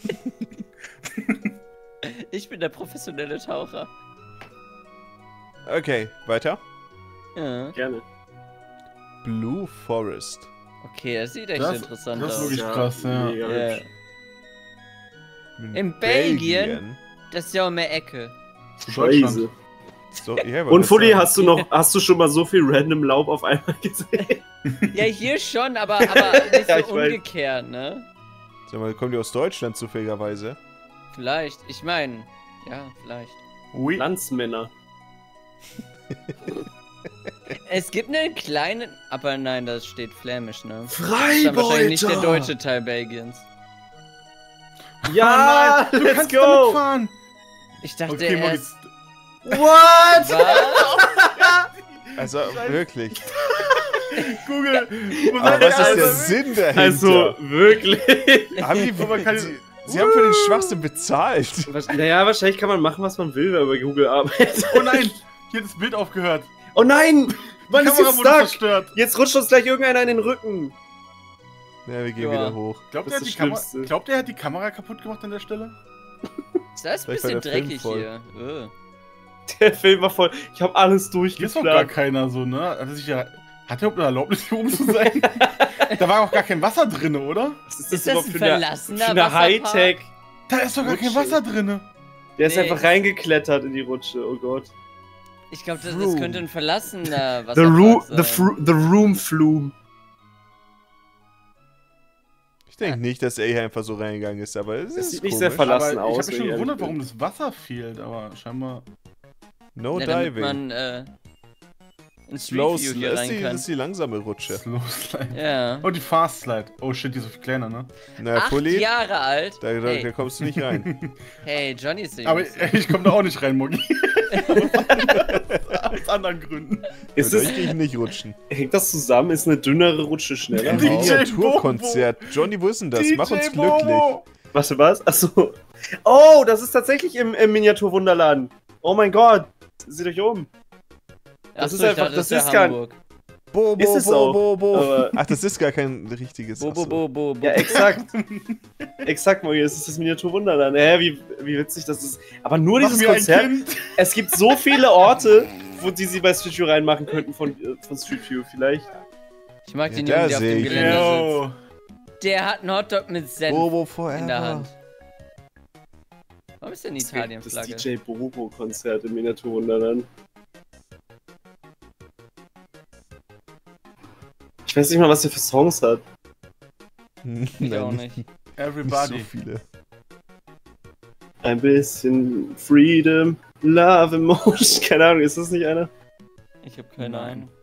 S4: Ich bin der professionelle Taucher.
S1: Okay, weiter.
S4: Ja.
S2: Gerne.
S1: Blue Forest.
S4: Okay, das sieht echt
S3: Das-
S4: interessant
S3: das ist
S4: aus.
S3: wirklich krass, ja.
S2: Mega
S4: Ja.
S2: hübsch.
S4: In Belgien? Das ist ja um die Ecke.
S2: Scheiße.
S1: So, ja,
S2: Und Fully, hast du schon mal so viel random Laub auf einmal gesehen?
S4: Ja, hier schon, aber nicht
S2: Ja,
S4: so
S2: ich weiß.
S4: umgekehrt, ne?
S1: Sag mal, kommen die aus Deutschland zufälligerweise?
S4: Vielleicht. Ich meine, ja, vielleicht.
S3: Ui.
S2: Landsmänner.
S4: Es gibt einen kleinen, aber nein, das steht flämisch, ne? Das ist dann wahrscheinlich nicht der deutsche Teil Belgiens.
S2: Ja,
S3: Du
S2: let's
S3: kannst damit
S2: go!
S3: fahren!
S4: Ich dachte
S3: Okay, Moggi,
S4: erst,
S2: What?
S4: was?
S1: Also, wirklich.
S3: Google!
S1: Aber was ist der
S2: Also-
S1: Sinn dahinter?
S2: Also, wirklich.
S1: haben die,
S3: Aber kann-
S1: sie haben für den Schwachsinn bezahlt.
S2: Naja, wahrscheinlich kann man machen, was man will, wenn man bei Google arbeitet.
S3: Oh nein! Hier hat das Bild aufgehört.
S2: Oh nein! Wann
S3: Die
S2: ist
S3: Kamera
S2: jetzt
S3: wurde
S2: stuck?
S3: zerstört.
S2: Jetzt rutscht uns gleich irgendeiner in den Rücken.
S1: Ja, wir gehen
S4: Ja.
S1: wieder hoch.
S3: Glaubt,
S2: Das
S3: er
S2: ist
S3: hat die
S2: das
S3: Kamera,
S2: Schlimmste.
S3: glaubt, er hat die Kamera kaputt gemacht an der Stelle?
S4: Das ist ein
S1: Vielleicht war
S4: bisschen
S1: der Film
S4: dreckig
S1: voll.
S4: hier.
S2: Der Film war voll. Ich habe alles
S3: Hier ist doch gar
S2: durchgeplant.
S3: keiner so, ne? Hat er überhaupt eine Erlaubnis, hier oben zu sein? Da war auch gar kein Wasser drin, oder?
S2: Was
S4: Ist das
S2: überhaupt
S4: ein
S2: für eine-
S4: verlassener
S2: für eine
S4: Wasserpark?
S2: Hightech?
S3: Da ist doch gar kein
S2: Rutsche.
S3: Wasser drin.
S2: Der ist
S4: Nee,
S2: einfach
S4: das-
S2: reingeklettert in die Rutsche. Oh Gott.
S4: Ich glaube, das
S1: Room.
S4: könnte ein verlassener
S2: The
S4: Wasserpark sein.
S2: Room Flume.
S1: Ich denke nicht, dass er hier einfach so reingegangen ist, aber es
S2: Es
S1: ist
S2: sieht nicht
S1: komisch.
S2: sehr verlassen
S3: Aber ich
S2: aus.
S3: habe mich schon
S2: wenn ich
S3: gewundert,
S2: ehrlich
S3: warum das Wasser fehlt, aber scheinbar.
S1: No
S4: Ja, damit
S1: diving.
S4: man in
S1: Slow
S4: Street View
S1: Slide.
S4: hier
S1: Das
S4: rein
S1: ist
S4: kann.
S1: die langsame Rutsche.
S3: Slow Slide.
S4: Ja.
S3: Und die Fast Slide. Oh shit, die ist so viel kleiner, ne?
S1: Na,
S4: 8
S1: Fully,
S4: Jahre alt.
S1: da
S4: Hey,
S1: kommst du nicht rein.
S4: hey, Johnny ist der
S3: Aber
S4: Jüngste.
S3: ich komme da auch nicht rein, Moggi. Aus anderen Gründen.
S2: Ist
S1: Mit
S2: es,
S1: euch gehe ich nicht rutschen.
S2: hängt das zusammen? Ist eine dünnere Rutsche schneller?
S3: DJ
S1: Miniaturkonzert. Johnny, wo ist denn das? Mach uns glücklich.
S2: Warte, was? Achso. Oh, das ist tatsächlich im Miniaturwunderladen. Oh mein Gott. Seht euch um. Das ist einfach, das ist gar nicht.
S1: Bo,
S2: Ist es auch, aber-
S1: Ach, das ist gar kein richtiges. Ach so.
S2: Ja, exakt. Exakt, Mogi, es ist das Miniaturwunderland. Wie witzig das ist. Aber nur dieses Konzert. Es gibt so viele Orte, wo sie bei Street View reinmachen könnten von Street View vielleicht.
S4: Ich mag den
S1: Ja,
S4: Jungen, der auf
S1: seh
S4: dem
S1: ich.
S4: Gelände sitzt. Der hat einen Hotdog mit Senf
S1: Bobo
S4: in der
S1: forever.
S4: Hand. Warum ist denn die
S2: Das
S4: Italien-Flagge?
S2: DJ Bobo-Konzert im Miniaturwunderland. Ich weiß nicht mal, was er für Songs hat.
S4: Ich auch nicht.
S1: Nicht
S3: Everybody.
S1: so viele.
S2: Ein bisschen Freedom, Love, Emotion. Keine Ahnung, ist das nicht einer?
S4: Ich hab keine
S3: Nein.
S4: Ahnung.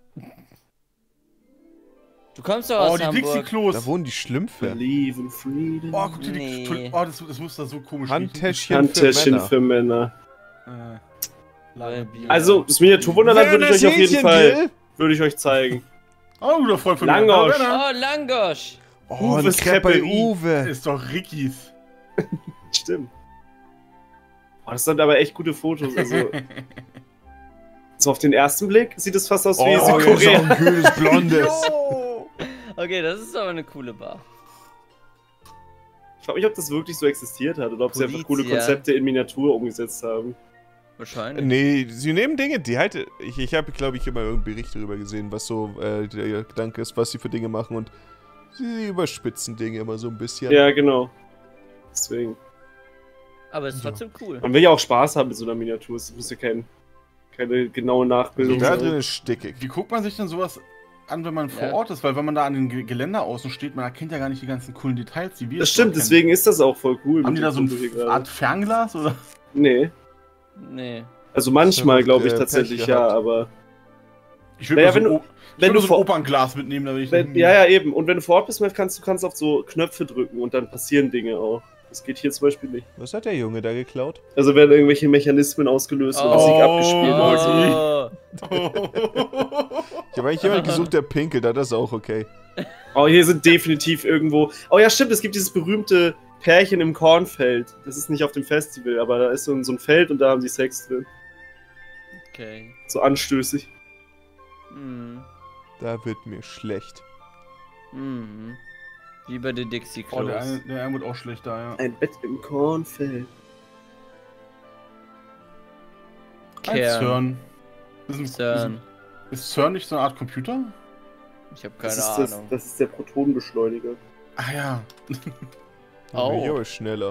S4: Du kommst doch
S3: Oh,
S4: aus
S3: die
S4: Hamburg.
S3: Dixie-Klos.
S1: Da wohnen die Schlümpfe.
S2: Believe in Freedom.
S3: Oh, guck dir die
S4: Nee.
S3: Oh, das muss da so komisch
S1: Handtäschchen,
S2: Handtäschchen
S1: für Männer.
S2: für Männer.
S3: riechen.
S2: Also, das Miniaturwunderland würde ich euch auf jeden Fall
S1: Hähnchengrill?
S2: würde ich euch zeigen.
S3: Oh, guter Freund von
S2: Langosch.
S3: mir.
S4: Oh, Langosch!
S1: Oh,
S2: Uwe's
S1: ein Crepe bei
S2: Creperie.
S1: Uwe.
S3: Ist doch Rickys.
S2: Stimmt. Oh, das sind aber echt gute Fotos. Also, so auf den ersten Blick sieht es fast aus wie
S1: Oh,
S2: Südkorea.
S1: ein kühles Blondes.
S4: Okay, das ist aber eine coole Bar.
S2: Ich frage mich, ob das wirklich so existiert hat oder ob sie einfach coole
S4: Polizia.
S2: Konzepte in Miniatur umgesetzt haben.
S4: Wahrscheinlich.
S1: Nee, sie nehmen Dinge, die halt. Ich habe, glaube ich, immer irgendeinen Bericht darüber gesehen, was so der Gedanke ist, was sie für Dinge machen und sie überspitzen Dinge immer so ein bisschen.
S2: Ja, genau. Deswegen.
S4: Aber es ist trotzdem cool.
S2: Man will ja auch Spaß haben mit so einer Miniatur. Es muss ja keine genaue Nachbildung
S1: Also da
S2: sein.
S1: drin ist stickig.
S3: Wie guckt man sich denn sowas an, wenn man vor
S4: Ja.
S3: Ort ist? Weil wenn man da an den Geländer außen steht, man erkennt ja gar nicht die ganzen coolen Details, die wir
S2: Das
S3: jetzt
S2: stimmt,
S3: noch
S2: deswegen ist das auch voll cool.
S3: kennen. Haben
S2: mit
S3: die da
S2: dem
S3: so
S2: Foto hier
S3: eine
S2: gerade.
S3: Art Fernglas? Oder?
S2: Nee.
S4: Nee.
S2: Also manchmal,
S1: Schon,
S2: glaube ich
S1: Pech
S2: tatsächlich, ja,
S1: gehabt.
S2: aber.
S3: Ich würde
S2: Naja,
S3: mir
S2: wenn
S3: so,
S2: du-
S3: ich
S2: Wenn
S3: würd
S2: du
S3: so ein
S2: vor,
S3: Opernglas mitnehmen, da will ich
S2: ja, eben. Und wenn du vor Ort bist, kannst du auf so Knöpfe drücken und dann passieren Dinge auch. Das geht hier zum Beispiel nicht.
S1: Was hat der Junge da geklaut?
S2: Also werden irgendwelche Mechanismen ausgelöst und Musik abgespielt.
S1: Ich habe eigentlich jemanden gesucht, der pinkelt, das ist auch okay.
S2: Oh, hier sind definitiv irgendwo. Oh ja, stimmt, es gibt dieses berühmte Pärchen im Kornfeld. Das ist nicht auf dem Festival, aber da ist so ein Feld und da haben sie Sex drin.
S4: Okay.
S2: So anstößig.
S4: Mhm.
S1: Da wird mir schlecht.
S4: Mhm. Wie bei den Dixie
S3: Oh, der
S4: Klos.
S3: eine wird auch schlecht da, ja.
S2: Ein Bett im Kornfeld.
S3: Ein
S4: Kern.
S3: CERN.
S4: CERN.
S3: Ist CERN nicht so eine Art Computer?
S4: Ich habe
S2: Das
S4: keine
S2: ist,
S4: Ahnung.
S2: das ist der Protonenbeschleuniger.
S3: Ah ja.
S1: Da bin ich
S4: Oh.
S1: aber schneller.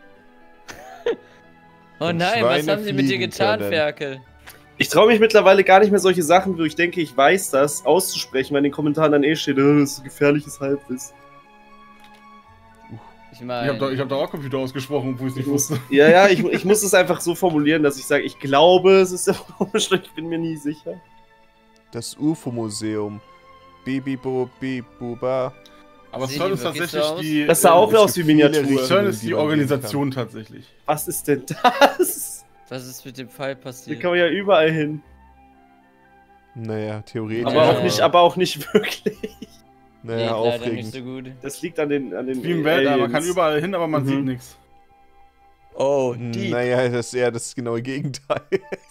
S4: Oh
S1: Wenn
S4: nein, was
S1: Schweine
S4: haben sie mit dir
S1: fliegen
S4: getan,
S1: können.
S4: Ferkel?
S2: Ich traue mich mittlerweile gar nicht mehr solche Sachen, wo ich denke, ich weiß das, auszusprechen, weil in den Kommentaren dann steht, das ist gefährliches Halbwissen.
S4: Ich
S3: Ich
S4: meine,
S3: hab da auch Computer ausgesprochen, obwohl ich es nicht
S2: Ich muss,
S3: wusste.
S2: ja, ich muss es einfach so formulieren, dass ich sage, ich glaube, es ist der Protonenbeschleuniger, ich bin mir nie sicher.
S1: Das UFO-Museum. Bibibo, bibuba.
S3: Aber
S4: Sehen
S3: CERN
S4: die
S3: ist
S4: wirklich
S3: tatsächlich
S4: so aus?
S3: die.
S2: Das sah auch
S1: es
S2: aus wie
S1: gibt viele
S2: Miniatur.
S1: Richtungen.
S3: CERN ist
S1: die
S3: die
S1: man gehen
S3: Organisation tatsächlich.
S2: Was ist denn das?
S4: was ist mit dem Fall
S2: Hier
S4: passiert?
S2: kann man ja überall hin.
S1: Naja, theoretisch.
S2: Aber auch nicht wirklich.
S1: Naja,
S4: Geht leider
S1: aufregend.
S4: nicht so gut.
S2: Das liegt an den
S3: Wie im Weltall, man kann
S2: Aliens.
S3: überall hin, aber man
S2: Mhm.
S3: sieht nichts.
S4: Oh,
S1: Naja, das ist eher das genaue Gegenteil.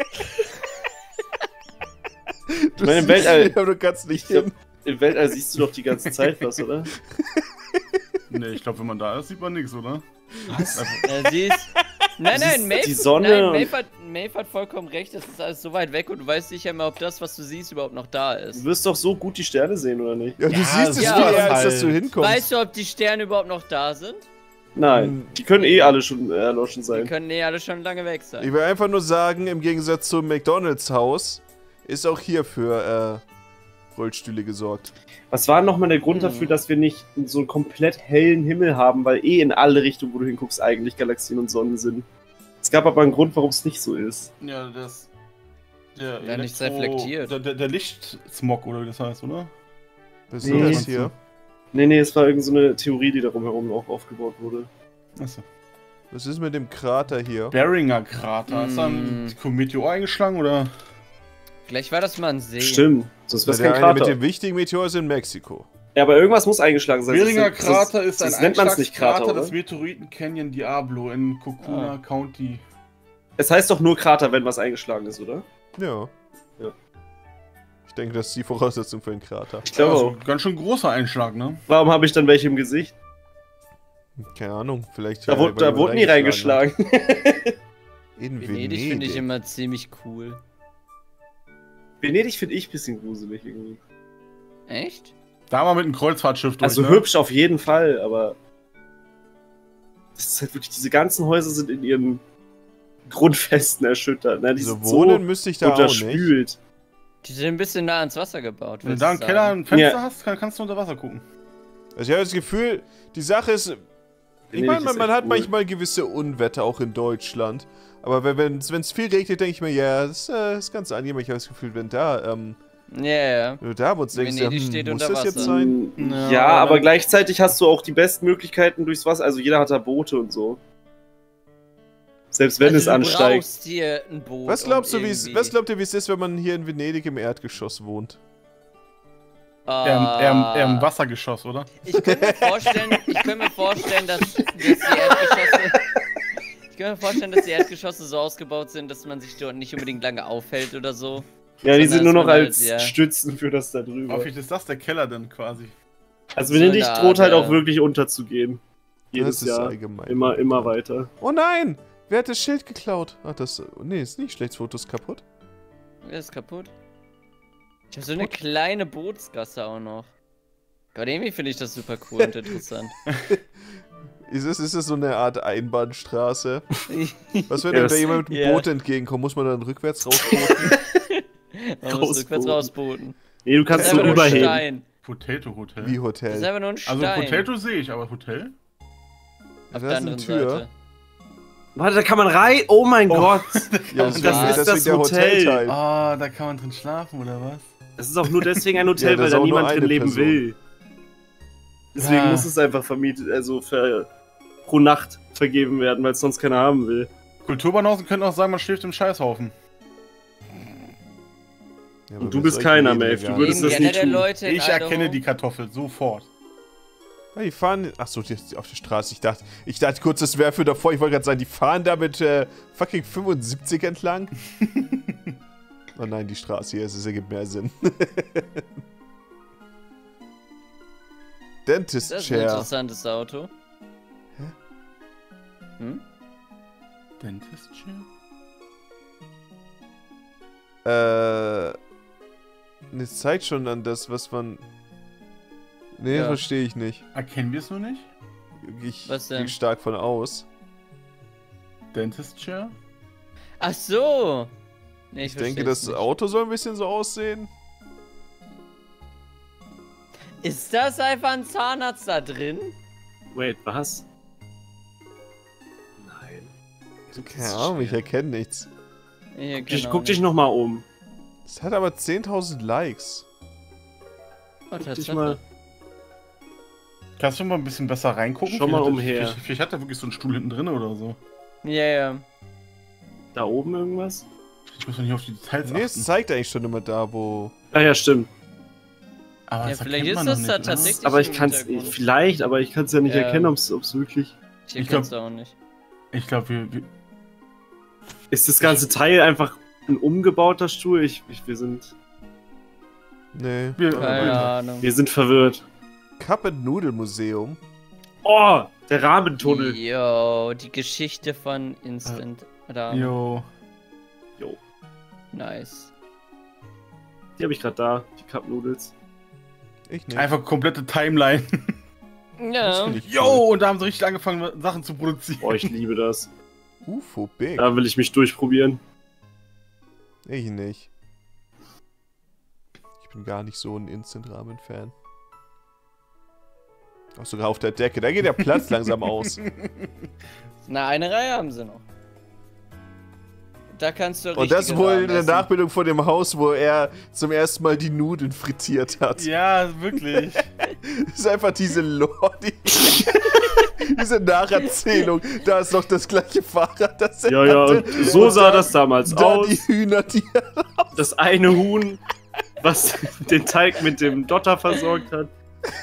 S1: Du
S2: meine, im
S1: siehst
S2: Weltall-
S1: mich, aber du kannst nicht hin.
S2: Im Weltall siehst du doch die ganze Zeit was, oder?
S3: Nee, ich glaube, wenn man da ist, sieht man nichts, oder?
S2: Was?
S4: Siehst, nein,
S2: Du
S4: nein,
S2: siehst
S4: Maeve,
S2: die Sonne
S4: nein,
S2: und-
S4: Maeve hat vollkommen recht, das ist alles so weit weg und du weißt nicht einmal, ob das, was du siehst, überhaupt noch da
S2: Du
S4: ist.
S2: wirst doch so gut die Sterne sehen, oder nicht?
S1: Ja, du
S3: Ja,
S1: siehst es
S4: ja,
S1: viel
S4: aber
S1: eher, als dass du
S3: halt.
S1: hinkommst.
S4: Weißt du, ob die Sterne überhaupt noch da sind?
S2: Nein, die können eh alle schon erloschen
S4: Die
S2: sein.
S4: können eh alle schon lange weg
S1: Ich
S4: sein.
S1: will einfach nur sagen, im Gegensatz zum McDonalds-Haus ist auch hier für Rollstühle gesorgt.
S2: Was war nochmal der Grund dafür, dass wir nicht so einen komplett hellen Himmel haben, weil eh in alle Richtungen, wo du hinguckst, eigentlich Galaxien und Sonnen sind. Es gab aber einen Grund, warum es nicht so ist.
S3: Ja, das. Der
S4: Ja, nichts reflektiert.
S3: Der Lichtsmog, oder wie das heißt, oder?
S1: Was
S2: Nee.
S1: ist das hier?
S2: Nee, es war irgend so eine Theorie, die darum herum auch aufgebaut wurde.
S3: Achso.
S1: Was ist mit dem Krater hier?
S3: Beringer Krater. Ist da ein Meteor eingeschlagen, oder?
S4: Vielleicht war das mal ein See.
S2: Stimmt, sonst wäre es kein
S1: Der
S2: Krater.
S1: eine mit dem wichtigen Meteor ist in Mexiko.
S2: Ja, aber irgendwas muss eingeschlagen sein.
S3: Beringer Krater ist ein
S2: nennt man's nicht Krater,
S3: Einschlagskrater des
S2: oder?
S3: Meteoriten Canyon Diablo in Coquina County.
S2: Es heißt doch nur Krater, wenn was eingeschlagen ist, oder?
S1: Ja.
S2: Ja.
S1: Ich denke, das ist die Voraussetzung für einen Krater.
S2: Ich glaube
S3: Also,
S2: auch.
S3: ganz schön großer Einschlag, ne?
S2: Warum habe ich dann welche im Gesicht?
S1: Keine Ahnung, vielleicht...
S2: Da wurde nie reingeschlagen.
S1: In
S4: Venedig finde ich immer ziemlich cool.
S2: Venedig finde ich ein bisschen gruselig irgendwie.
S4: Echt?
S3: Da mal mit einem Kreuzfahrtschiff durch,
S2: Also
S3: ne?
S2: hübsch auf jeden Fall, aber das ist halt wirklich, diese ganzen Häuser sind in ihren Grundfesten erschüttert. Ne? Die
S1: So
S2: sind
S1: wohnen müsste ich da auch nicht.
S2: unterspült.
S4: Die sind ein bisschen nah ans Wasser gebaut.
S3: Wenn du
S4: würdest
S3: da im
S4: du
S3: Keller
S4: sagen.
S3: ein Fenster
S2: Ja.
S3: hast, kannst du unter Wasser gucken.
S1: Also ich habe das Gefühl, die Sache ist... Ich
S2: Venedig
S1: meine,
S2: ist
S1: man
S2: echt
S1: hat
S2: cool.
S1: manchmal gewisse Unwetter, auch in Deutschland. Aber wenn es viel regnet, denke ich mir, ja, das ist ganz angenehm. Ich habe das Gefühl, wenn da,
S4: Ja.
S1: wenn du da wohnst, denkst du,
S4: Venedig steht
S1: muss
S4: unter
S1: das jetzt
S4: Wasser.
S1: sein?
S2: Ja, aber gleichzeitig hast du auch die besten Möglichkeiten durchs Wasser. Also jeder hat da Boote und so. Selbst wenn es
S4: Du
S2: ansteigt.
S4: brauchst hier ein Boot.
S1: Was glaubst du,
S4: irgendwie-
S1: was glaubt ihr, wie es ist, wenn man hier in Venedig im Erdgeschoss wohnt?
S3: Eher im Wassergeschoss, oder?
S4: Ich könnte mir vorstellen, dass die Erdgeschosse so ausgebaut sind, dass man sich dort nicht unbedingt lange aufhält oder so.
S2: Ja, die
S4: Sondern
S2: sind nur noch
S4: dass man halt,
S2: als
S4: ja.
S2: Stützen für das da drüber.
S3: Vielleicht ist das der Keller dann quasi.
S2: Also
S4: So in
S2: Venedig
S4: der
S2: droht halt
S4: Art,
S2: auch
S4: ja.
S2: wirklich unterzugehen. Jedes
S1: Das ist
S2: Jahr.
S1: allgemein.
S2: Immer weiter.
S1: Oh nein! Wer hat das Schild geklaut? Ach, das... Nee, ist nicht schlecht. Das Foto ist kaputt.
S4: Der ist kaputt. Ich habe so eine kleine Bootsgasse auch noch. Gott, irgendwie finde ich das super cool und interessant.
S1: Ist es so eine Art Einbahnstraße? Was, wenn
S2: Ja,
S1: da
S2: das-
S1: jemand mit dem
S4: ja.
S1: Boot entgegenkommt? Muss man dann rückwärts rausbooten?
S4: Man muss rückwärts
S2: Rausbooten.
S4: rausbooten.
S2: Nee, du
S4: Das
S2: kannst
S4: ist
S2: so
S4: einfach nur ein
S2: überheben.
S4: Stein.
S3: Potato Hotel.
S1: Wie
S4: Das ist
S1: Hotel.
S4: einfach nur ein Stein.
S3: Also Potato sehe ich, aber Hotel?
S4: Auf
S1: Da
S4: der
S1: ist eine
S4: anderen
S1: Tür.
S4: Seite.
S2: Warte, da kann man rein. Oh mein Gott.
S1: Ja,
S4: Und
S1: das
S4: das
S1: ist
S2: ist das
S1: der
S2: Hotel.
S1: Hotelteil.
S3: Ah, da kann man drin schlafen, oder was?
S2: Es ist auch nur deswegen ein Hotel,
S1: Ja, da
S2: weil
S1: ist
S2: da
S1: auch nur
S2: niemand drin
S1: eine
S2: leben
S1: Person.
S2: will. Deswegen
S3: Ja.
S2: muss es einfach vermietet, also pro Nacht vergeben werden, weil es sonst keiner haben will.
S3: Kulturbanausen könnten auch sagen, man schläft im Scheißhaufen.
S1: Ja, aber
S2: Und du
S1: wer
S2: bist
S1: soll
S2: keiner,
S1: leben,
S2: Maeve,
S1: egal.
S2: du würdest
S4: Leben
S2: das nie
S4: generell
S2: tun.
S4: Leute in
S3: Ich erkenne
S4: Idaho?
S3: die Kartoffel sofort.
S1: Ja, die fahren... Achso, die auf der Straße. Ich dachte kurz, das wäre für davor. Ich wollte gerade sagen, die fahren da mit fucking 75 entlang. Oh nein, die Straße hier, es ergibt mehr Sinn. Dentist
S4: Das ist ein
S1: Chair.
S4: interessantes Auto. Hm?
S3: Dentist Chair?
S1: Das zeigt schon an das, was man... Nee,
S4: Ja.
S1: verstehe ich nicht.
S3: Erkennen wir es nur nicht?
S1: Ich
S4: Was denn?
S1: gehe stark von aus.
S3: Dentist Chair?
S4: Ach so. Nee,
S1: Ich denke,
S4: versteh's
S1: das
S4: nicht.
S1: Auto soll ein bisschen so aussehen.
S4: Ist das einfach ein Zahnarzt da drin?
S2: Wait, was? Nein.
S1: Keine Ahnung, ich erkenne nichts.
S4: Hier,
S2: Guck dich nochmal um.
S1: Es hat aber 10.000 Likes.
S4: Oh,
S2: Guck dich
S4: Tatsache.
S2: mal.
S3: Kannst du mal ein bisschen besser reingucken?
S2: Schau mal
S3: Vielleicht hat-
S2: umher.
S3: Vielleicht hat er wirklich so einen Stuhl hinten drin oder so.
S4: Ja, ja.
S2: Da oben irgendwas?
S3: Ich muss doch nicht auf die Details
S1: Nee, es
S3: achten.
S1: zeigt eigentlich schon immer da, wo...
S2: Ah ja, stimmt.
S3: Aber
S4: Ja,
S3: das
S4: vielleicht
S3: erkennt
S4: ist
S3: man
S4: das
S3: doch
S4: da
S3: nicht, oder?
S4: tatsächlich-
S2: Aber ich
S4: im
S2: kann es
S4: Hintergrund.
S2: vielleicht, aber ich kann es ja nicht
S4: Ja.
S2: erkennen, ob es wirklich...
S4: Ich
S3: Ich
S4: erkenn's auch nicht.
S3: Ich glaube, wir...
S2: Ist das ganze Teil einfach ein umgebauter Stuhl? Wir sind
S1: Nee.
S4: Keine Ahnung.
S2: verwirrt.
S1: Cup and Noodle Museum.
S2: Oh, der Rahmentunnel.
S4: Yo, die Geschichte von Instant Ramen.
S3: Jo.
S4: Nice.
S2: Die habe ich gerade da, die Cup Noodles.
S1: Ich nicht.
S3: Einfach komplette Timeline.
S1: Das
S4: Ja.
S1: finde ich
S3: Jo,
S1: cool.
S3: und da haben sie richtig angefangen, Sachen zu produzieren.
S2: Oh, ich liebe das.
S1: UFO Big.
S2: Da will ich mich durchprobieren.
S1: Ich nicht. Ich bin gar nicht so ein Instant-Ramen-Fan. Auch sogar auf der Decke. Da geht der Platz langsam aus.
S4: Na, eine Reihe haben sie noch. Da kannst du
S1: Und das
S4: richtige
S1: wohl
S4: Ramen
S1: in der
S4: essen.
S1: Nachbildung von dem Haus, wo er zum ersten Mal die Nudeln frittiert hat.
S3: Ja, wirklich.
S1: Das ist einfach diese Lore, diese Nacherzählung. Da ist noch das gleiche Fahrrad, das er
S2: Ja, ja,
S1: hatte.
S2: und so
S1: Und
S2: sah
S1: da-
S2: das damals
S1: Da
S2: aus.
S1: die Hühner, die er
S2: das eine Huhn, was den Teig mit dem Dotter versorgt hat.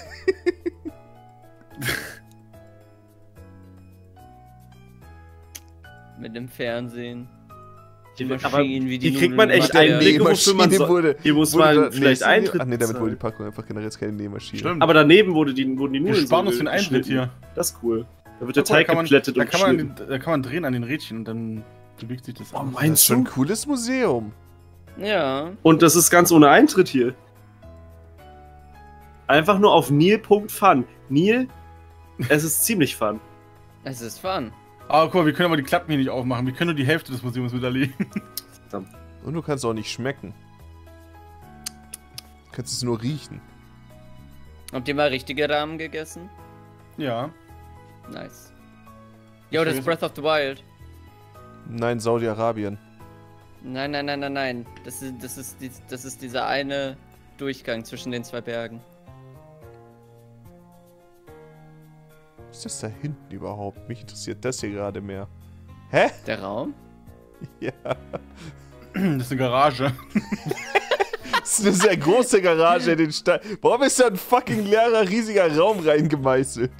S4: Mit dem Fernsehen. Die
S2: Aber
S4: Maschinen, wie die
S2: kriegt man echt
S4: Nudeln
S2: Einblicke, wofür man so...
S1: wurde,
S2: Hier muss man vielleicht Eintritt
S1: Ach nee, damit
S2: bezahlen.
S1: wurde die Packung einfach generell jetzt keine Nähmaschine.
S3: Stimmt.
S2: Aber daneben wurden die
S3: Wir
S2: Nudeln
S3: sparen uns für den
S2: geschnitten.
S3: Eintritt hier.
S2: Das ist cool. Da wird der
S3: Guck mal,
S2: Teig geplättet
S3: da
S2: und
S3: kann, man,
S2: geschnitten.
S3: da kann man drehen an den Rädchen und dann bewegt sich das.
S2: Oh,
S3: alles.
S1: Das ist
S2: meinst
S1: schon ein
S2: du?
S1: cooles Museum.
S4: Ja.
S2: Und das ist ganz ohne Eintritt hier. Einfach nur auf Neil.fun. Neil, es ist ziemlich fun.
S4: Es ist fun.
S3: Aber guck mal, wir können aber die Klappen hier nicht aufmachen. Wir können nur die Hälfte des Museums widerlegen.
S1: Und du kannst auch nicht schmecken. Du kannst es nur riechen.
S4: Habt ihr mal richtige Ramen gegessen?
S3: Ja.
S4: Nice. Yo, das ist Breath of the Wild.
S1: Nein, Saudi-Arabien.
S4: Nein, nein, nein, nein, nein. Das ist dieser eine Durchgang zwischen den zwei Bergen.
S1: Was ist das da hinten überhaupt? Mich interessiert das hier gerade mehr. Hä?
S4: Der Raum?
S1: Ja.
S3: Das ist eine Garage.
S1: Das ist eine sehr große Garage in den Stein. Warum ist da ein fucking leerer, riesiger Raum reingemeißelt?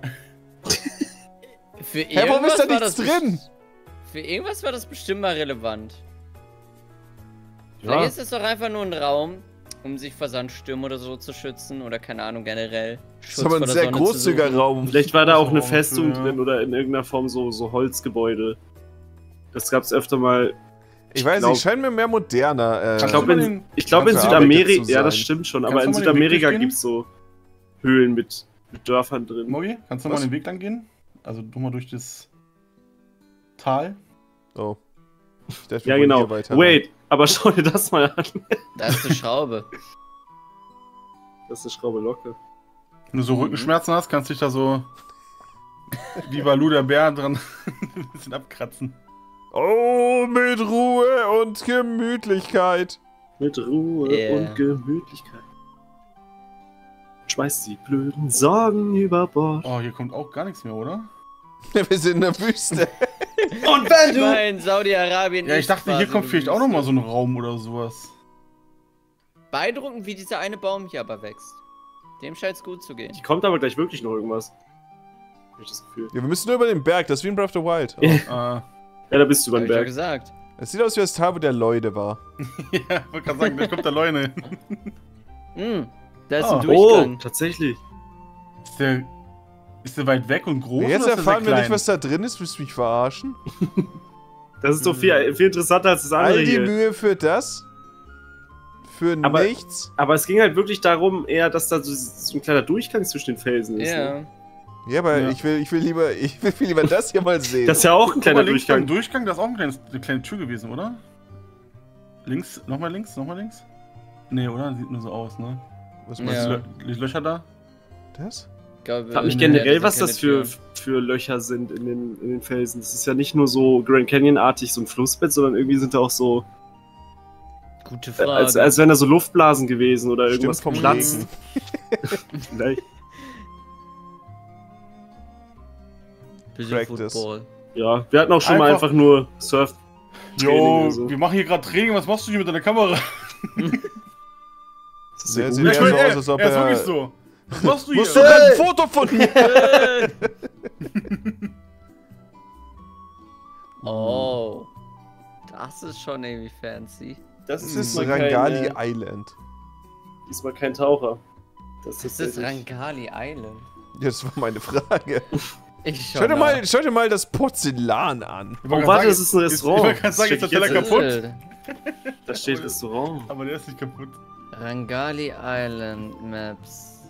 S4: Für
S1: Hä, warum ist da nichts drin?
S4: Für irgendwas war das bestimmt mal relevant.
S2: Ja.
S4: Vielleicht ist es doch einfach nur ein Raum, um sich vor Sandstürmen oder so zu schützen. Oder keine Ahnung, generell.
S1: Das ist aber ein sehr großzügiger Raum.
S2: Vielleicht war da auch eine
S3: So,
S2: Festung
S3: ja.
S2: drin oder in irgendeiner Form so Holzgebäude. Das gab's öfter mal.
S1: Ich weiß
S2: glaub-
S1: nicht, scheint mir mehr moderner.
S2: Ich
S3: Kannst
S2: glaube,
S3: du mal
S2: in,
S3: den-
S2: ich glaub, in
S1: Ganze
S2: Südamerika.
S1: Arbeit
S2: Ja,
S1: dazu
S2: das
S1: sein.
S2: stimmt schon.
S3: Kannst
S2: Aber
S3: du
S2: in
S3: mal den Weg
S2: Südamerika
S3: durchgehen?
S2: gibt's so Höhlen mit Dörfern drin.
S3: Mogi, kannst du
S1: Was?
S3: mal den Weg lang gehen? Also du mal durch das Tal.
S1: Oh. Ich dachte, wir
S2: Ja,
S1: wollen
S2: genau.
S1: hier weiter.
S2: Wait, aber schau dir das mal an.
S4: Da ist eine Schraube.
S2: Das ist eine Schraube locker.
S3: Wenn du so Rückenschmerzen hast, kannst du dich da so wie Balu der Bär dran ein bisschen abkratzen.
S1: Oh, mit Ruhe und Gemütlichkeit.
S2: Mit Ruhe
S4: Yeah.
S2: und Gemütlichkeit. Schmeißt die blöden Sorgen über Bord.
S3: Oh, hier kommt auch gar nichts mehr, oder?
S1: Wir sind in der Wüste.
S2: Und wenn
S4: Ich war in Saudi-Arabien.
S3: Ja, ich
S4: ist
S3: dachte, hier
S4: quasi
S3: kommt
S4: eine
S3: vielleicht auch noch mal
S4: Wüste.
S3: so ein Raum oder sowas.
S4: Beeindruckend, wie dieser eine Baum hier aber wächst. Dem scheint's gut zu gehen.
S2: Die kommt aber gleich wirklich noch irgendwas. Hab ich das Gefühl.
S1: Ja, wir müssen nur über den Berg, das ist wie in Breath of the Wild. Oh.
S3: Ja,
S2: Ja, da bist du
S4: Hab
S2: beim
S4: ich ja
S2: Berg.
S4: gesagt.
S1: Es sieht aus wie das Tal, wo der Leute war.
S3: ich wollte gerade sagen, da kommt der Leune hin.
S4: Da ist
S3: Ah.
S4: ein
S2: Oh,
S4: Durchgang.
S2: tatsächlich.
S3: Ist der weit weg und groß?
S1: Ja, jetzt
S3: oder ist der
S1: erfahren
S3: sehr
S1: wir nicht,
S3: klein?
S1: was da drin ist. Willst du mich verarschen?
S2: Das ist doch viel interessanter als das andere
S1: All die
S2: hier.
S1: Mühe für das? Für
S2: Aber-
S1: nichts?
S2: Aber es ging halt wirklich darum, eher, dass da so ein kleiner Durchgang zwischen den Felsen ist. Ne?
S4: Ja.
S1: Ja, aber
S3: Ja.
S1: ich will viel lieber das hier mal sehen.
S2: Das ist ja auch ein
S3: Guck
S2: kleiner
S3: mal, links beim
S2: Durchgang.
S3: Durchgang, da ist auch eine kleine Tür gewesen, oder? Links, nochmal links, nochmal links? Nee, oder? Sieht nur so aus, ne?
S1: Was
S4: Ja.
S1: meinst
S3: Die Löcher da?
S1: du? Das?
S4: Ich glaube,
S2: Ich frag mich
S4: nee,
S2: generell,
S4: das
S2: was
S4: sind
S2: das
S4: keine
S2: für Löcher sind in den Felsen. Das ist ja nicht nur so Grand Canyon-artig, so ein Flussbett, sondern irgendwie sind da auch so,
S4: Türen. Gute Frage.
S2: als wären da so Luftblasen gewesen oder irgendwas
S1: Stimmt vom
S2: geplatzt.
S1: Regen.
S2: Vielleicht.
S4: Bisschen
S1: Practice.
S4: Football.
S2: Ja, wir hatten auch schon mal einfach nur Surf. Training
S3: Jo,
S2: oder so.
S3: wir machen hier gerade Training, was machst du hier mit deiner Kamera?
S2: Das ist
S1: Ja,
S2: ja
S1: sieht
S2: gut.
S1: eher so aus, als ob
S3: er ist
S1: er-
S3: wirklich so. Was machst du hier?
S1: Musst du gerade ein Foto von mir?
S4: Oh. Das ist schon irgendwie fancy.
S2: Das
S1: Das
S2: ist
S1: ist
S2: diesmal
S1: Rangali
S2: kein,
S1: Island.
S2: diesmal kein Taucher. Das
S4: Das ist Rangali Island.
S1: Ja, das war meine Frage.
S4: Ich
S1: Schau dir mal das Porzellan an.
S3: Ich wollte
S2: Oh,
S3: gerade
S2: warte,
S3: sagen,
S2: das ist ein Restaurant.
S3: Ich wollte gerade sagen, ist der Teller
S2: Das
S3: kaputt?
S2: Da steht Restaurant.
S3: Aber der ist nicht kaputt.
S4: Rangali Island Maps.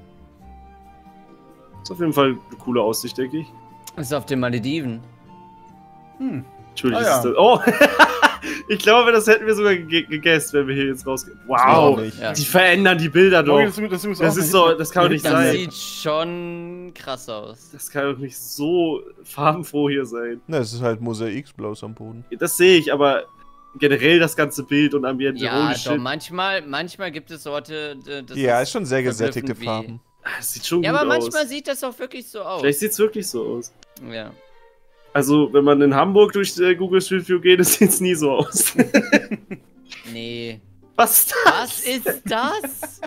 S2: Ist auf jeden Fall eine coole Aussicht, denke ich.
S4: Ist auf den Malediven.
S3: Hm.
S2: Natürlich
S3: Ah, ja.
S2: ist das. Oh! Ich glaube, das hätten wir sogar gegessen, wenn wir hier jetzt rausgehen.
S1: Auch
S2: Wow!
S1: nicht.
S4: Ja.
S2: Die verändern die Bilder doch.
S3: Oh,
S2: Das
S3: übrigens
S2: ist so, das kann doch nicht
S4: Das
S2: sein.
S4: sieht schon krass aus.
S2: Das kann doch nicht so farbenfroh hier sein.
S1: Na, es ist halt Mosaikblaus am Boden.
S2: Das sehe ich, aber generell das ganze Bild und Ambiente.
S4: Ja,
S2: holy
S4: doch,
S2: shit.
S4: manchmal gibt es Orte, das
S1: Ja, ist schon sehr gesättigte
S4: verblüffend
S1: Farben.
S2: Das sieht schon
S4: Ja,
S2: gut
S4: aber manchmal
S2: aus.
S4: sieht das auch wirklich so aus.
S2: Vielleicht sieht es wirklich so aus.
S4: Ja.
S2: Also, wenn man in Hamburg durch Google Street View geht, das sieht es nie so aus.
S4: Nee,
S2: Was ist das?
S4: Was ist das?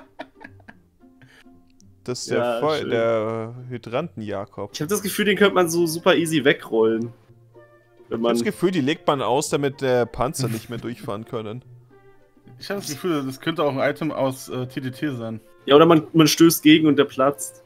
S1: Das ist
S2: Ja, schön.
S1: der Hydranten-Jakob.
S2: Ich habe das Gefühl, den könnte man so super easy wegrollen. Wenn
S1: Ich habe
S2: man.
S1: das Gefühl, die legt man aus, damit der Panzer nicht mehr durchfahren können.
S3: Ich habe das Gefühl, das könnte auch ein Item aus TTT sein.
S2: Ja, oder man stößt gegen und der platzt.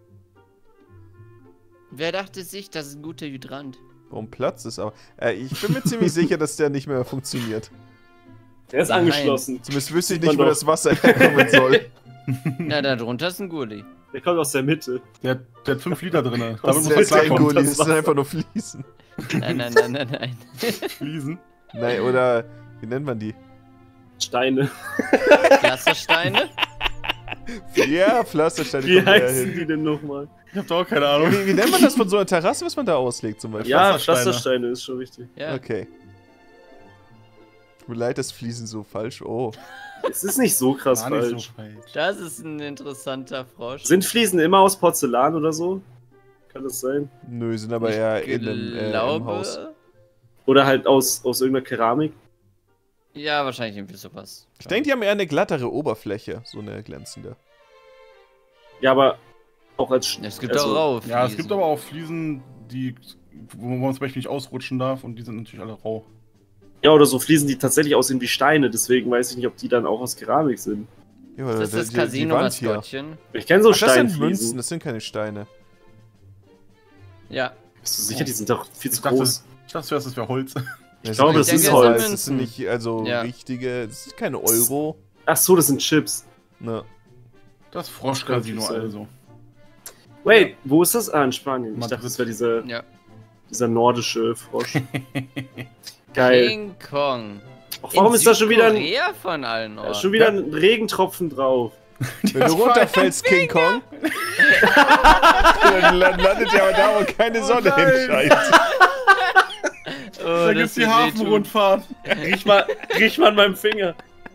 S4: Wer dachte sich, das ist ein guter Hydrant?
S1: Warum Platz ist aber. Ich bin mir ziemlich sicher, dass der nicht mehr funktioniert.
S2: Der ist
S4: Nein.
S2: angeschlossen.
S1: Zumindest wüsste ich
S2: Sieht
S1: nicht,
S2: man
S1: wo
S2: doch.
S1: das Wasser herkommen soll.
S4: Na, da drunter ist ein Gully.
S2: Der kommt aus der Mitte.
S3: Der hat 5 Liter drin. Damit
S2: Das
S3: muss
S1: Das
S3: man
S1: ist kein
S3: klarkommen.
S1: Gully, das
S2: Das
S1: sind
S2: Wasser.
S1: einfach nur Fliesen.
S4: Nein.
S3: Fliesen.
S1: Nein, oder. Wie nennt man die?
S2: Steine.
S4: Pflastersteine?
S1: Ja, Pflastersteine.
S2: Wie
S1: kommen da
S2: heißen
S1: hin.
S2: die denn nochmal?
S3: Ich hab da auch keine Ahnung.
S1: Wie nennt man das von so einer Terrasse, was man da auslegt zum Beispiel?
S2: Ja,
S3: Pflastersteine.
S2: Pflastersteine ist schon richtig.
S4: Ja.
S1: Okay. Tut mir leid, das Fliesen so falsch. Oh.
S2: Es ist nicht so krass
S3: War nicht
S2: falsch.
S3: so falsch.
S4: Das ist ein interessanter Frosch.
S2: Sind Fliesen immer aus Porzellan oder so? Kann das sein?
S1: Nö, sind aber eher im Haus.
S2: Oder halt aus irgendeiner Keramik?
S4: Ja, wahrscheinlich irgendwie sowas.
S1: Ich denke, die haben eher eine glattere Oberfläche, so eine glänzende.
S2: Ja, aber auch als
S4: Es gibt
S2: also,
S4: auch rau.
S3: Ja, es gibt aber auch Fliesen, wo man zum Beispiel nicht ausrutschen darf und die sind natürlich alle rau.
S2: Ja, oder so Fliesen, die tatsächlich aussehen wie Steine, deswegen weiß ich nicht, ob die dann auch aus Keramik sind.
S1: Ja,
S4: Das ist das
S1: die Wand hier.
S4: Casino-Maskottchen.
S2: Ich kenne so
S1: Ach, das sind Münzen,
S2: Steinfliesen.
S1: das sind keine Steine.
S4: Ja.
S2: Bist du sicher, die sind doch viel zu
S3: Ich dachte,
S2: groß?
S3: das wäre Holz.
S1: Ich
S2: glaube, das ist Holz.
S1: Das sind nicht, also
S4: Ja.
S1: richtige, das sind keine Euro.
S2: Ach so, das sind Chips.
S1: Ne.
S3: Das Froschcasino
S2: sein.
S3: also.
S2: Wait, wo ist das? Ah, in Spanien. Ich
S3: Madrid.
S2: dachte, das wäre
S4: Ja.
S2: dieser nordische Frosch. Geil.
S4: King Kong.
S2: Ach, warum
S4: In
S2: ist da schon wieder
S4: Südkorea von allen Orten.
S2: schon wieder ein Regentropfen drauf?
S1: Wenn du runterfällst, King Kong, dann landet ja aber da, wo keine Sonne
S3: nein.
S1: hinscheint.
S4: Oh,
S3: Da
S4: das
S3: gibt's die
S4: wird wehtun.
S3: Hafenrundfahrt.
S2: Riech mal an meinem Finger.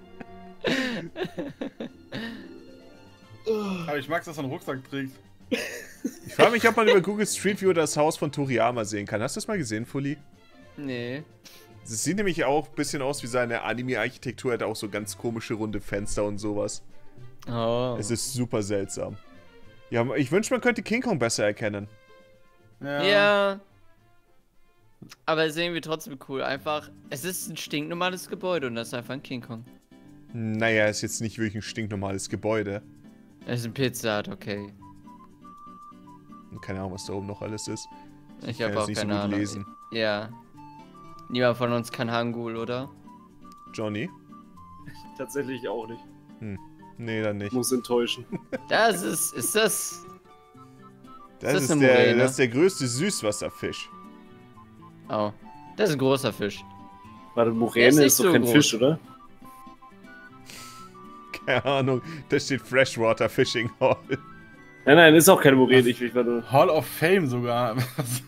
S3: Aber ich mag's, dass er einen Rucksack trägt.
S1: Ich frage mich, ob man über Google Street View das Haus von Toriyama sehen kann. Hast du das mal gesehen, Fully?
S4: Nee.
S1: Es sieht nämlich auch ein bisschen aus wie seine Anime-Architektur, hat auch so ganz komische runde Fenster und sowas.
S4: Oh.
S1: Es ist super seltsam. Ja, ich wünschte, man könnte King Kong besser erkennen.
S4: Ja. Aber es ist irgendwie trotzdem cool. Einfach, es ist ein stinknormales Gebäude und das ist einfach ein King Kong.
S1: Naja, ist jetzt nicht wirklich ein stinknormales Gebäude.
S4: Es ist ein Pizza Hut, okay.
S1: Keine Ahnung, was da oben noch alles ist.
S4: Ich
S1: kann
S4: habe
S1: jetzt
S4: auch
S1: nicht so
S4: keine
S1: gut
S4: Ahnung.
S1: lesen.
S4: Ja. Niemand von uns kann Hangul, oder?
S1: Johnny?
S2: Tatsächlich auch nicht.
S1: Nee, dann nicht.
S2: Muss enttäuschen.
S4: Das ist das...
S1: Das ist,
S4: eine
S1: der,
S4: Moräne?
S1: das ist der größte Süßwasserfisch.
S4: Oh. Das ist ein großer Fisch.
S2: Warte,
S4: Der ist
S2: Moräne
S4: nicht
S2: ist doch
S4: so
S2: kein
S4: groß.
S2: Fisch, oder?
S1: Keine Ahnung, da steht Freshwater Fishing Hall.
S2: Nein, ist auch keine Moräne. Ich war nur.
S3: Hall of Fame sogar.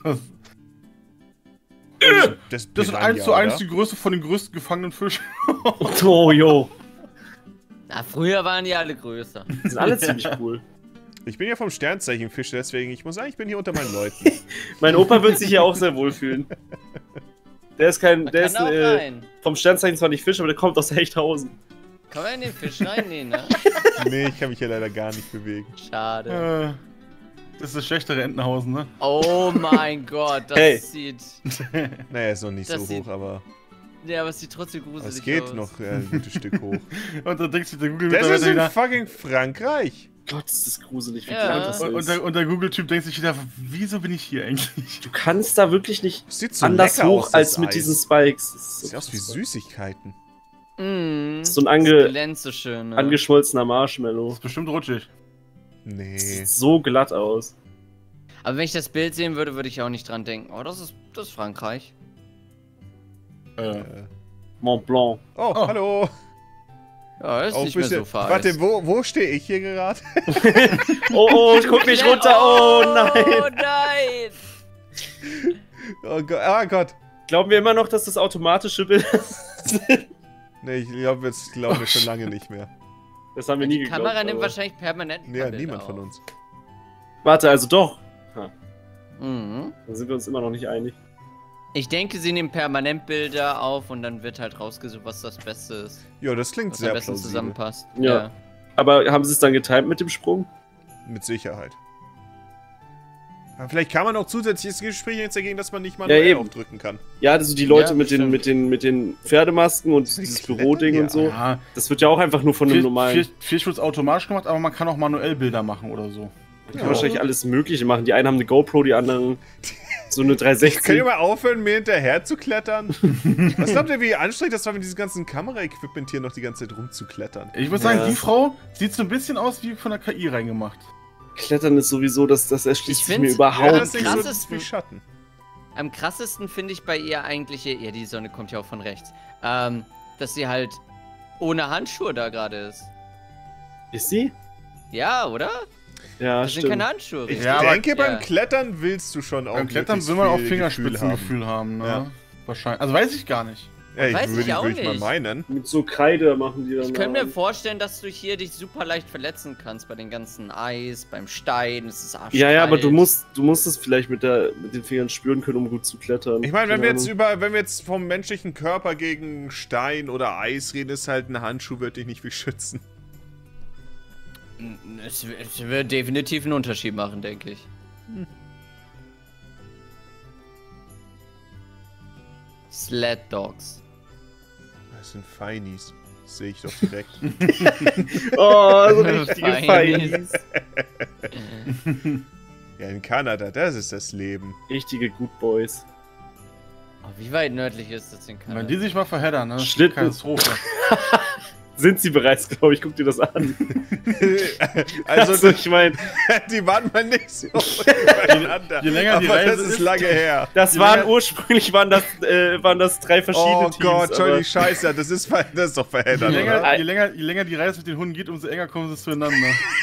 S1: Das
S3: Das sind 1:1 die Größe von den größten gefangenen Fischen.
S2: Oh, yo.
S4: Na, früher waren die alle größer.
S2: Die sind alle ziemlich cool.
S1: Ich bin ja vom Sternzeichenfisch, deswegen, ich muss sagen, ich bin hier unter meinen Leuten.
S2: Mein Opa wird sich hier auch sehr wohlfühlen. Der ist kein.
S4: Man
S2: Der
S4: kann
S2: ist
S4: auch rein.
S2: vom Sternzeichen zwar nicht Fisch, aber der kommt aus Hechthausen.
S4: Kann man in den Fisch reinnehmen, ne?
S1: Nee, ich kann mich hier leider gar nicht bewegen.
S4: Schade.
S3: Das ist das schlechtere Entenhausen, ne?
S4: Oh mein Gott, das
S2: Hey.
S4: sieht...
S1: Naja, ist noch nicht
S4: Das
S1: so
S4: sieht
S1: hoch, aber
S4: Ja, aber es sieht trotzdem gruselig aus.
S1: es geht noch ein gutes Stück hoch.
S3: Und dann denkst du, der
S1: Das ist
S3: Google-Mitarbeiter
S1: in
S3: wieder.
S1: fucking Frankreich.
S2: Gott, ist das gruselig, wie
S4: Ja.
S2: klein das ist.
S3: Und der Google-Typ denkt sich wieder, wieso bin ich hier eigentlich?
S2: Du kannst da wirklich nicht
S1: Das sieht so
S2: anders
S1: lecker
S2: hoch
S1: aus,
S2: als
S1: das
S2: mit
S1: Eis.
S2: diesen Spikes. Das ist
S1: Sieht aus wie Süßigkeiten.
S4: Mm,
S2: So ein
S4: das glänzt so schön, ne?
S2: angeschmolzener Marshmallow.
S3: Ist bestimmt rutschig.
S1: Nee.
S2: Sieht so glatt aus.
S4: Aber wenn ich das Bild sehen würde, würde ich auch nicht dran denken. Oh, das ist Frankreich.
S2: Mont Blanc.
S1: Oh,
S3: Oh.
S1: hallo.
S4: Ja, das ist
S1: Auch
S4: nicht mehr
S1: bisschen-
S4: so vereist.
S1: Warte, wo stehe ich hier gerade?
S2: Oh, ich guck nicht runter. Oh nein.
S4: Oh nein!
S1: Oh Gott. Ah Gott.
S2: Glauben wir immer noch, dass das automatische Bilder sind?
S1: Nee, ich glaube, jetzt glauben wir schon lange nicht mehr.
S2: Das haben wir nie
S4: Die
S2: geglaubt.
S4: Kamera nimmt
S2: aber-
S4: wahrscheinlich permanent ein
S1: Ja,
S4: paar Bilder
S1: niemand von
S4: auf.
S1: uns.
S2: Warte, also doch.
S4: Mhm.
S2: Dann sind wir uns immer noch nicht einig.
S4: Ich denke, sie nehmen permanent Bilder auf und dann wird halt rausgesucht, was das Beste ist.
S1: Ja, das klingt
S4: Was
S1: sehr
S4: am besten
S1: plausibel.
S4: zusammenpasst.
S2: Ja. Aber haben sie es dann getimt mit dem Sprung?
S1: Mit Sicherheit. Aber vielleicht kann man auch zusätzliches Gespräch jetzt dagegen, dass man nicht manuell aufdrücken kann.
S2: Ja, also die Leute
S4: Ja,
S2: mit den Pferdemasken und dieses Büroding
S1: ja.
S2: und so.
S3: Ja,
S2: Das wird ja auch einfach nur von einem normalen.
S3: Viel Schutz automatisch gemacht, aber man kann auch manuell Bilder machen oder so.
S2: Man kann wahrscheinlich alles Mögliche machen. Die einen haben eine GoPro, die anderen so eine 360.
S1: Könnt ihr mal aufhören, mir hinterher zu klettern? Was glaubt ihr, wie anstrengend das war, mit diesem ganzen Kameraequipment hier noch die ganze Zeit rumzuklettern?
S3: Ich würde sagen, die Frau sieht so ein bisschen aus wie von der KI reingemacht.
S2: Klettern ist sowieso, das erschließt sich mir
S1: Ja,
S2: überhaupt
S1: das ist
S2: nicht.
S1: nicht so
S4: krassesten-
S1: wie Schatten.
S4: Am krassesten finde ich bei ihr eigentlich, ja, die Sonne kommt ja auch von rechts, dass sie halt ohne Handschuhe da gerade ist.
S2: Ist sie?
S4: Ja, oder?
S2: Ja,
S4: Das sind
S2: stimmt.
S4: keine Handschuhe.
S1: Ich
S4: richtig.
S3: Ja, aber-
S1: denke, beim
S4: ja.
S1: Klettern willst du schon auch
S3: Beim Klettern
S1: möglichst
S3: will man auch
S1: viel
S3: Fingerspitzengefühl haben, ne?
S1: Ja.
S3: Wahrscheinlich. Also weiß ich gar nicht.
S1: Ja, ich
S4: Weiß ich
S1: würde
S4: auch
S1: würd ich mal
S4: nicht.
S1: meinen.
S2: Mit so Kreide machen die dann.
S4: Ich könnte mir vorstellen, dass du hier dich super leicht verletzen kannst bei den ganzen Eis, beim Stein, es ist arschkalt.
S2: Ja, aber du musst es vielleicht mit den Fingern spüren können, um gut zu klettern.
S1: Ich meine, wenn
S2: Keine
S1: wir
S2: Ahnung.
S1: wenn wir jetzt vom menschlichen Körper gegen Stein oder Eis reden, ist halt ein Handschuh, wird dich nicht viel schützen.
S4: Es wird definitiv einen Unterschied machen, denke ich. Sled Dogs.
S1: Das sind Feinies. Das sehe ich doch direkt.
S2: Oh, so richtige
S4: Feinies.
S2: Feinies.
S1: Ja, in Kanada, das ist das Leben.
S2: Richtige Good Boys.
S4: Oh, wie weit nördlich ist das in
S3: Wenn
S4: Kanada?
S3: die sich mal verheddern, ne?
S2: Schlitten.
S3: Katastrophe.
S2: Sind sie bereits, glaube ich. Guck dir das an.
S1: Also,
S2: ich meine,
S1: die waren mal nicht so übereinander.
S3: je länger die
S1: aber
S3: Reise
S1: das ist
S3: ist,
S1: lange her.
S2: ursprünglich waren das 3 verschiedene
S1: Oh
S2: Teams.
S1: Gott,
S2: aber
S1: Johnny, scheiße, das ist doch
S3: je
S1: verheddert, oder?
S3: länger die Reise mit den Hunden geht, umso enger kommen sie zueinander.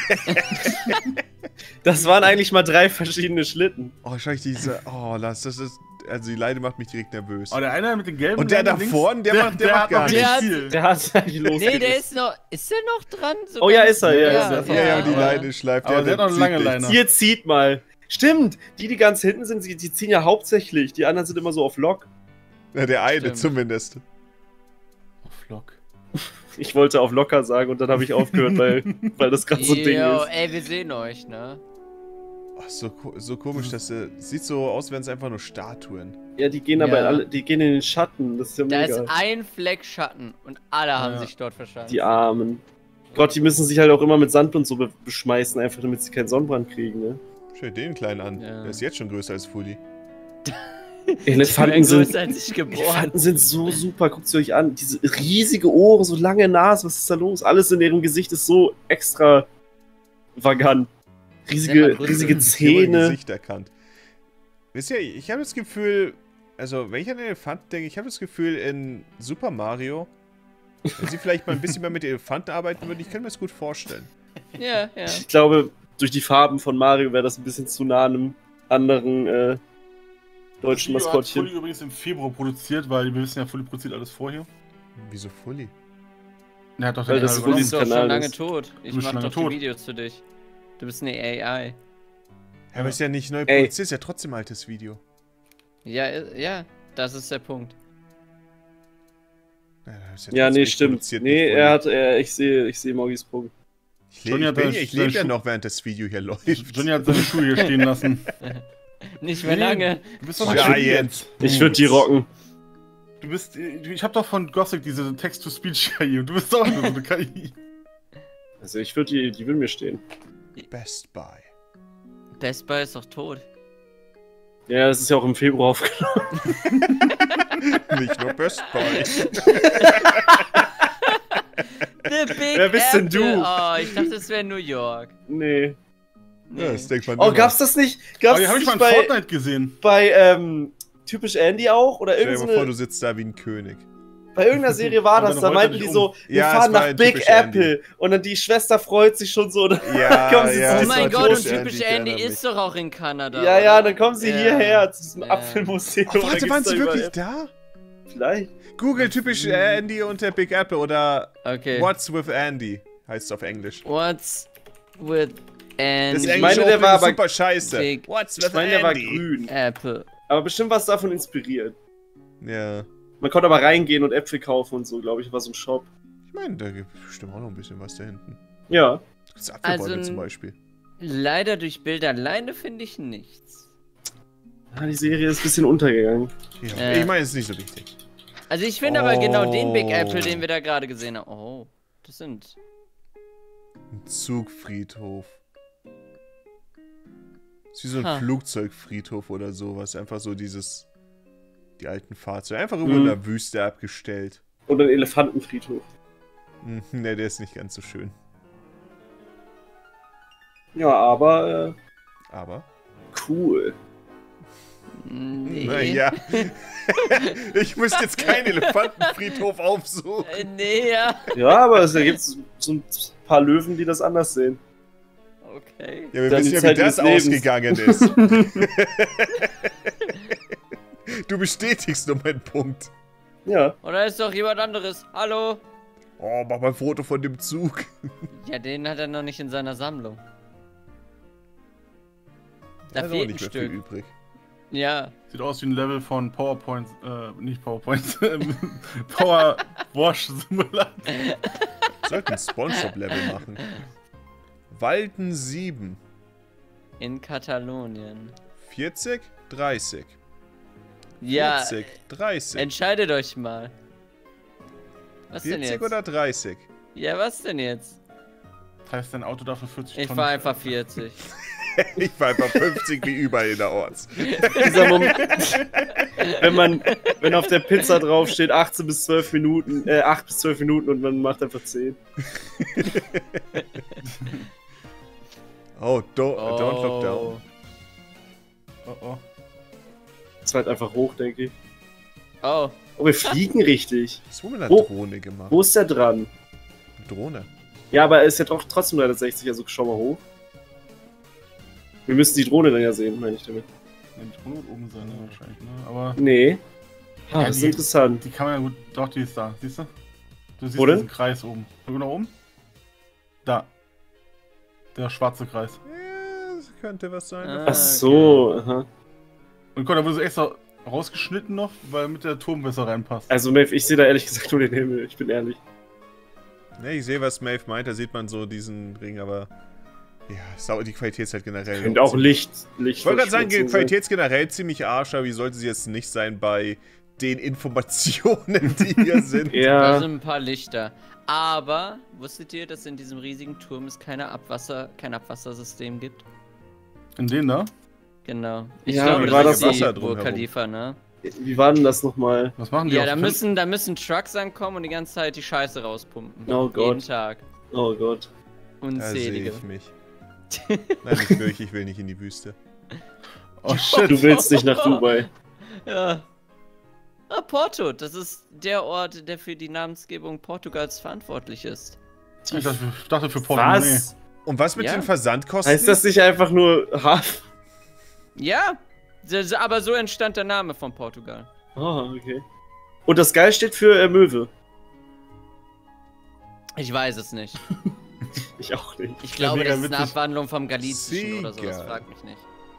S2: das waren eigentlich mal 3 verschiedene Schlitten.
S1: Oh, schau ich diese. Oh, das ist. Also, die Leine macht mich direkt nervös.
S3: Aber der eine mit den gelben
S1: Und der da
S3: Leinen links,
S1: vorne, der macht gar
S3: noch
S1: nichts.
S3: nicht
S4: Der
S3: viel.
S2: Der hat eigentlich
S4: Nee,
S2: losgelegt.
S4: der ist noch. Ist der noch dran? So
S2: Oh ja,
S4: ganz-
S2: ist er, ja, ist er.
S1: Ja, die
S4: aber-
S1: Leine schleift.
S3: Aber der hat noch eine
S1: zieht
S3: lange
S1: nichts.
S3: Leine.
S2: Hier zieht mal. Stimmt, die ganz hinten sind, die ziehen ja hauptsächlich. Die anderen sind immer so auf Lock.
S1: Ja, der eine
S4: Stimmt.
S1: zumindest.
S3: Oh, Flock.
S2: Ich wollte auf locker sagen und dann habe ich aufgehört, weil das gerade so ein Ding
S4: Yo,
S2: ist.
S4: ey, wir sehen euch, ne?
S1: Oh, so komisch, das sieht so aus, wenn es einfach nur Statuen.
S2: Ja, die gehen aber
S4: Ja.
S2: die gehen in den Schatten. Das ist ja
S4: Da
S2: mega.
S4: ist ein Fleck Schatten und alle haben
S3: Ja.
S4: sich dort verschanzt.
S2: Die Armen. Gott, die müssen sich halt auch immer mit Sand und so beschmeißen, einfach damit sie keinen Sonnenbrand kriegen, ne?
S1: Schau dir den kleinen an.
S4: Ja.
S1: Der ist jetzt schon größer als Fully.
S2: Elefanten sind,
S4: größer als ich geboren.
S2: Elefanten sind so super, guckt sie euch an. Diese riesige Ohren, so lange Nase, was ist da los? Alles in ihrem Gesicht ist so extravagant.
S4: Sehr mal
S2: Riesige
S4: größer.
S1: Ich habe ein
S2: Zähne.
S1: Gesicht erkannt. Wisst ihr, ich habe das Gefühl, also wenn ich an Elefanten denke, ich habe das Gefühl, in Super Mario, wenn sie vielleicht mal ein bisschen mehr mit Elefanten arbeiten würden, ich kann mir das gut vorstellen.
S4: Ja, ja.
S2: Ich glaube, durch die Farben von Mario wäre das ein bisschen zu nah an einem anderen deutschen
S3: Das Video hat
S2: Maskottchen.
S3: Fully übrigens im Februar produziert, weil wir wissen ja, Fully produziert alles vorher.
S1: Wieso Fully?
S3: Er hat doch
S2: Weil
S3: den
S2: das
S3: Kanal
S4: Du
S2: Fully
S4: bist doch
S2: Kanal
S4: schon lange
S2: ist.
S4: tot. Ich
S3: bist
S4: mach
S3: schon lange
S4: doch die
S3: tot.
S4: Videos für dich. Du bist eine AI.
S1: Ja, aber ist ja nicht neu
S2: Ey.
S1: produziert, ist ja trotzdem ein altes Video.
S4: Ja, das ist der Punkt.
S1: Das ist
S2: Ja,
S1: trotzdem
S2: nee,
S1: nicht
S2: stimmt.
S1: produziert,
S2: Nee,
S1: nicht Fully.
S2: ich sehe Morgis Punkt.
S1: Ich
S3: Johnny hat
S1: lebe
S3: seine
S1: ja
S3: Schuhe-
S1: noch, während das Video hier läuft.
S3: Johnny hat seine Schuhe hier stehen lassen.
S4: Nicht mehr lange.
S3: Du bist doch
S1: Giant.
S2: Ich würde die rocken.
S3: Du bist. Ich hab doch von Gothic diese Text-to-Speech-KI und du bist auch nur so eine KI.
S2: Also ich würde die will mir stehen.
S1: Best Buy.
S4: Best Buy ist doch tot.
S2: Ja, das ist ja auch im Februar aufgenommen.
S1: Nicht nur Best Buy.
S4: The Big
S2: Wer bist denn du?
S4: Apple. Oh, ich dachte, es wäre New York.
S2: Nee.
S1: Ja, das denkt man
S2: Oh,
S1: immer.
S2: gab's das nicht?
S3: Aber
S2: Gab's
S3: die habe ich
S2: nicht
S3: mal in
S2: bei,
S3: Fortnite gesehen.
S2: bei typisch Andy auch? Oder
S1: Stell dir mal vor, du
S2: irgendeine,
S1: sitzt da wie ein König.
S2: bei irgendeiner Serie war
S3: Und
S2: das,
S3: dann
S2: da
S3: rollt er
S2: meinten
S3: dich
S2: die
S3: um.
S2: so, wir
S1: Ja, es
S2: fahren
S1: war
S2: nach
S1: ein
S2: Big
S1: typisch Andy.
S2: Apple. Und dann die Schwester freut sich schon so. Und
S1: Ja,
S2: kommen sie
S1: ja,
S2: zu
S4: Oh mein
S1: das war
S4: Gott, und
S1: typisch
S4: typisch
S1: ich
S4: Andy
S1: erinnere
S4: ist doch auch in Kanada.
S2: ja,
S4: oder?
S2: dann kommen sie
S4: Ja.
S2: hierher zu diesem
S4: Ja.
S2: Apfelmuseum.
S1: Oh,
S2: Da
S1: warte,
S2: gibt's
S1: waren
S2: da
S1: sie wirklich
S2: überall-
S1: da?
S2: Vielleicht.
S1: Google typisch Andy und der Big Apple oder
S4: Okay.
S1: What's with Andy heißt es auf Englisch.
S4: What's with Andy?
S1: Das
S2: meine,
S1: Englische
S2: der war
S1: Opening ist
S2: aber-
S1: super scheiße.
S4: Big
S1: What's
S2: Ich
S1: with
S2: meine, der war
S1: Andy?
S2: grün.
S4: Apple.
S2: Aber bestimmt was davon inspiriert.
S1: Ja.
S2: Man konnte aber reingehen und Äpfel kaufen und so, glaube ich, war so ein Shop.
S1: Ich meine, da gibt es bestimmt auch noch ein bisschen was da hinten.
S2: Ja.
S1: Das Apfelbäume zum Beispiel.
S4: Leider durch Bilder alleine finde ich nichts.
S2: Ja, die Serie ist ein bisschen untergegangen.
S1: Ja. Ich meine, es ist nicht so wichtig.
S4: Also ich finde aber genau den Big Apple, den wir da gerade gesehen haben. Oh, das sind...
S1: Ein Zugfriedhof. Das ist wie so ein Flugzeugfriedhof oder sowas. Einfach so dieses... Die alten Fahrzeuge. Einfach irgendwo in der Wüste abgestellt.
S2: Und ein Elefantenfriedhof.
S1: Ne, der ist nicht ganz so schön.
S2: Ja, aber...
S1: Aber?
S2: Cool.
S4: Nee.
S1: Naja. Ich müsste jetzt keinen Elefantenfriedhof aufsuchen.
S4: Nee, ja.
S2: Ja, aber da gibt es so ein paar Löwen, die das anders sehen.
S4: Okay.
S1: Ja, wir
S2: Dann
S1: wissen
S2: die
S1: ja, wie
S2: Zeit
S1: das
S2: des Lebens.
S1: ausgegangen ist. Du bestätigst nur meinen Punkt.
S2: Ja.
S4: Oder ist doch jemand anderes? Hallo?
S1: Oh, mach mal ein Foto von dem Zug.
S4: Ja, den hat er noch nicht in seiner Sammlung. Da
S1: ist auch
S4: fehlt ein
S1: nicht mehr
S4: Stück.
S1: viel übrig.
S4: Ja.
S3: Sieht aus wie ein Level von PowerPoint, nicht PowerPoint, Power Wash Simulator.
S1: Sollten ein Spongebob-Level machen. Walden 7.
S4: In Katalonien.
S1: 40, 30.
S4: Ja.
S1: 40, 30.
S4: Entscheidet euch mal. Was
S1: 40
S4: denn jetzt?
S1: oder 30?
S4: Ja, was denn jetzt?
S3: Das heißt, dein Auto dafür 40
S4: Ich
S3: Tonnen.
S4: fahr einfach 40.
S1: Ich war einfach 50 wie überall in der Orts.
S2: Dieser Moment, wenn auf der Pizza drauf steht 8 bis 12 Minuten und man macht einfach 10.
S1: Oh, don't look down.
S3: Oh oh.
S2: Das war halt einfach hoch, denke ich.
S4: Oh.
S2: Oh, wir fliegen richtig.
S1: Was wurde mit einer
S2: Wo-
S1: Drohne gemacht?
S2: Wo ist der dran?
S1: Drohne.
S2: Ja, aber er ist ja doch trotzdem 360, also schau mal hoch. Wir müssen die Drohne dann ja sehen, meine ich damit.
S3: Die Drohne wird oben sein, ne, wahrscheinlich, ne? Aber
S2: Nee. Ah,
S3: Ja,
S2: das ist
S3: die-
S2: interessant.
S3: die kann man ja gut. Doch, die ist da. Siehst du? Du siehst
S2: Wo denn?
S3: diesen Kreis oben. Guck nach oben. Da. Der schwarze Kreis.
S1: Ja, das könnte was sein.
S4: Ah.
S2: Ach so, aha.
S3: Und guck, da wurde so extra rausgeschnitten noch, weil mit der Turm besser reinpasst.
S2: Also, Maeve, ich sehe da ehrlich gesagt nur den Himmel, ich bin ehrlich.
S1: Ne, ich sehe, was Maeve meint. Da sieht man so diesen Ring, aber... Ja, die Qualität ist halt generell...
S2: Könnte auch Licht.
S1: Ich wollte gerade sagen, die Qualität ist generell ziemlich arsch, aber wie sollte sie jetzt nicht sein bei den Informationen, die hier sind?
S4: Da
S2: Ja.
S4: sind ein paar Lichter. Aber, wusstet ihr, dass in diesem riesigen Turm es kein Abwassersystem gibt?
S3: In den da?
S4: Genau. Ich
S2: Ja,
S4: glaube,
S2: wie war
S4: das
S2: das
S4: ist die
S1: Wasser
S4: Burj
S1: drumherum?
S4: Khalifa, ne?
S2: Wie war denn das nochmal?
S3: Was machen die
S4: Ja,
S3: auf
S4: da
S3: Finn?
S4: müssen Trucks ankommen und die ganze Zeit die Scheiße rauspumpen.
S2: Oh Gott.
S4: Jeden Tag.
S2: Oh Gott.
S1: Da sehe
S4: Unzählige.
S1: ich mich. Nein, nicht wirklich, ich will nicht in die Wüste.
S3: Oh shit.
S2: Du willst nicht nach Dubai.
S4: Ja. Ah, Porto, das ist der Ort, der für die Namensgebung Portugals verantwortlich ist.
S3: Ich dachte für Portemonnaie.
S2: Was?
S1: Und was mit
S4: Ja.
S1: den Versandkosten?
S2: Heißt das nicht einfach nur Hafen?
S4: Ja, aber so entstand der Name von Portugal.
S2: Ah, okay. Und das Geil steht für Möwe.
S4: Ich weiß es nicht.
S2: Ich auch nicht.
S4: Ich glaube,
S3: mega
S4: das ist eine
S3: witzig.
S4: Abwandlung vom Galizischen oder sowas,
S1: Sieger.
S4: frag mich nicht.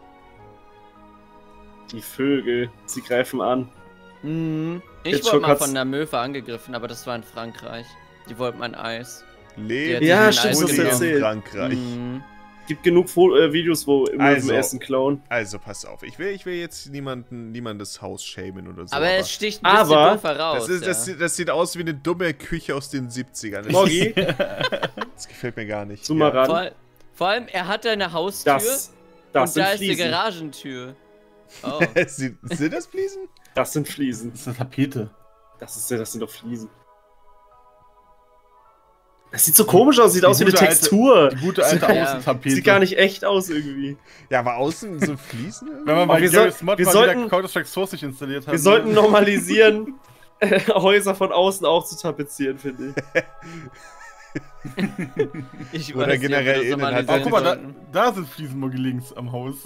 S2: Die Vögel, sie greifen an.
S4: Ich
S2: Jetzt
S4: wurde
S2: schon
S4: mal
S2: hat's-
S4: von einer Möwe angegriffen, aber das war in Frankreich. Die wollten mein Eis.
S1: Leben
S2: Ja,
S4: stimmt,
S1: und
S4: das hast du
S1: in
S2: erzählt.
S1: Frankreich.
S2: Gibt genug Videos, wo Möwen
S1: Also.
S2: Essen klauen.
S1: Also, pass auf. Ich will jetzt niemandes Haus shamen oder so.
S4: Aber es sticht ein bisschen
S2: Aber
S4: doof heraus.
S1: das sieht aus wie eine dumme Küche aus den 70ern.
S2: Morgi,
S1: Das gefällt mir gar nicht.
S2: zoom mal ran.
S4: Vor allem, er hat eine Haustür
S2: Das
S4: und
S2: sind
S4: da ist die
S2: Fliesen.
S4: Garagentür. Oh.
S1: Sind das Fliesen?
S2: Das sind Fliesen.
S3: Das ist eine Tapete.
S2: Das sind doch Fliesen. Das sieht so komisch aus, sieht aus wie eine
S3: gute alte-
S2: Textur.
S3: Die gute alte
S4: Ja.
S3: Außentapete.
S2: Sieht gar nicht echt aus irgendwie.
S1: Ja, aber außen so Fliesen?
S3: Wenn man
S2: Aber
S3: bei
S2: wir
S3: Garry's
S2: soll-
S3: Mod
S2: wir
S3: mal
S2: sollten-
S3: wieder Counter-Strike Source sich installiert hat.
S2: Wir sollten normalisieren, Häuser von außen auch zu tapezieren, finde ich.
S4: Ich
S1: Oder
S4: weiß nicht, ob wir
S1: generell
S4: das
S1: innen
S4: nochmal
S1: halt-
S3: Oh,
S4: sehen
S3: guck mal,
S4: sollten.
S3: da sind Fliesenmogel links am Haus.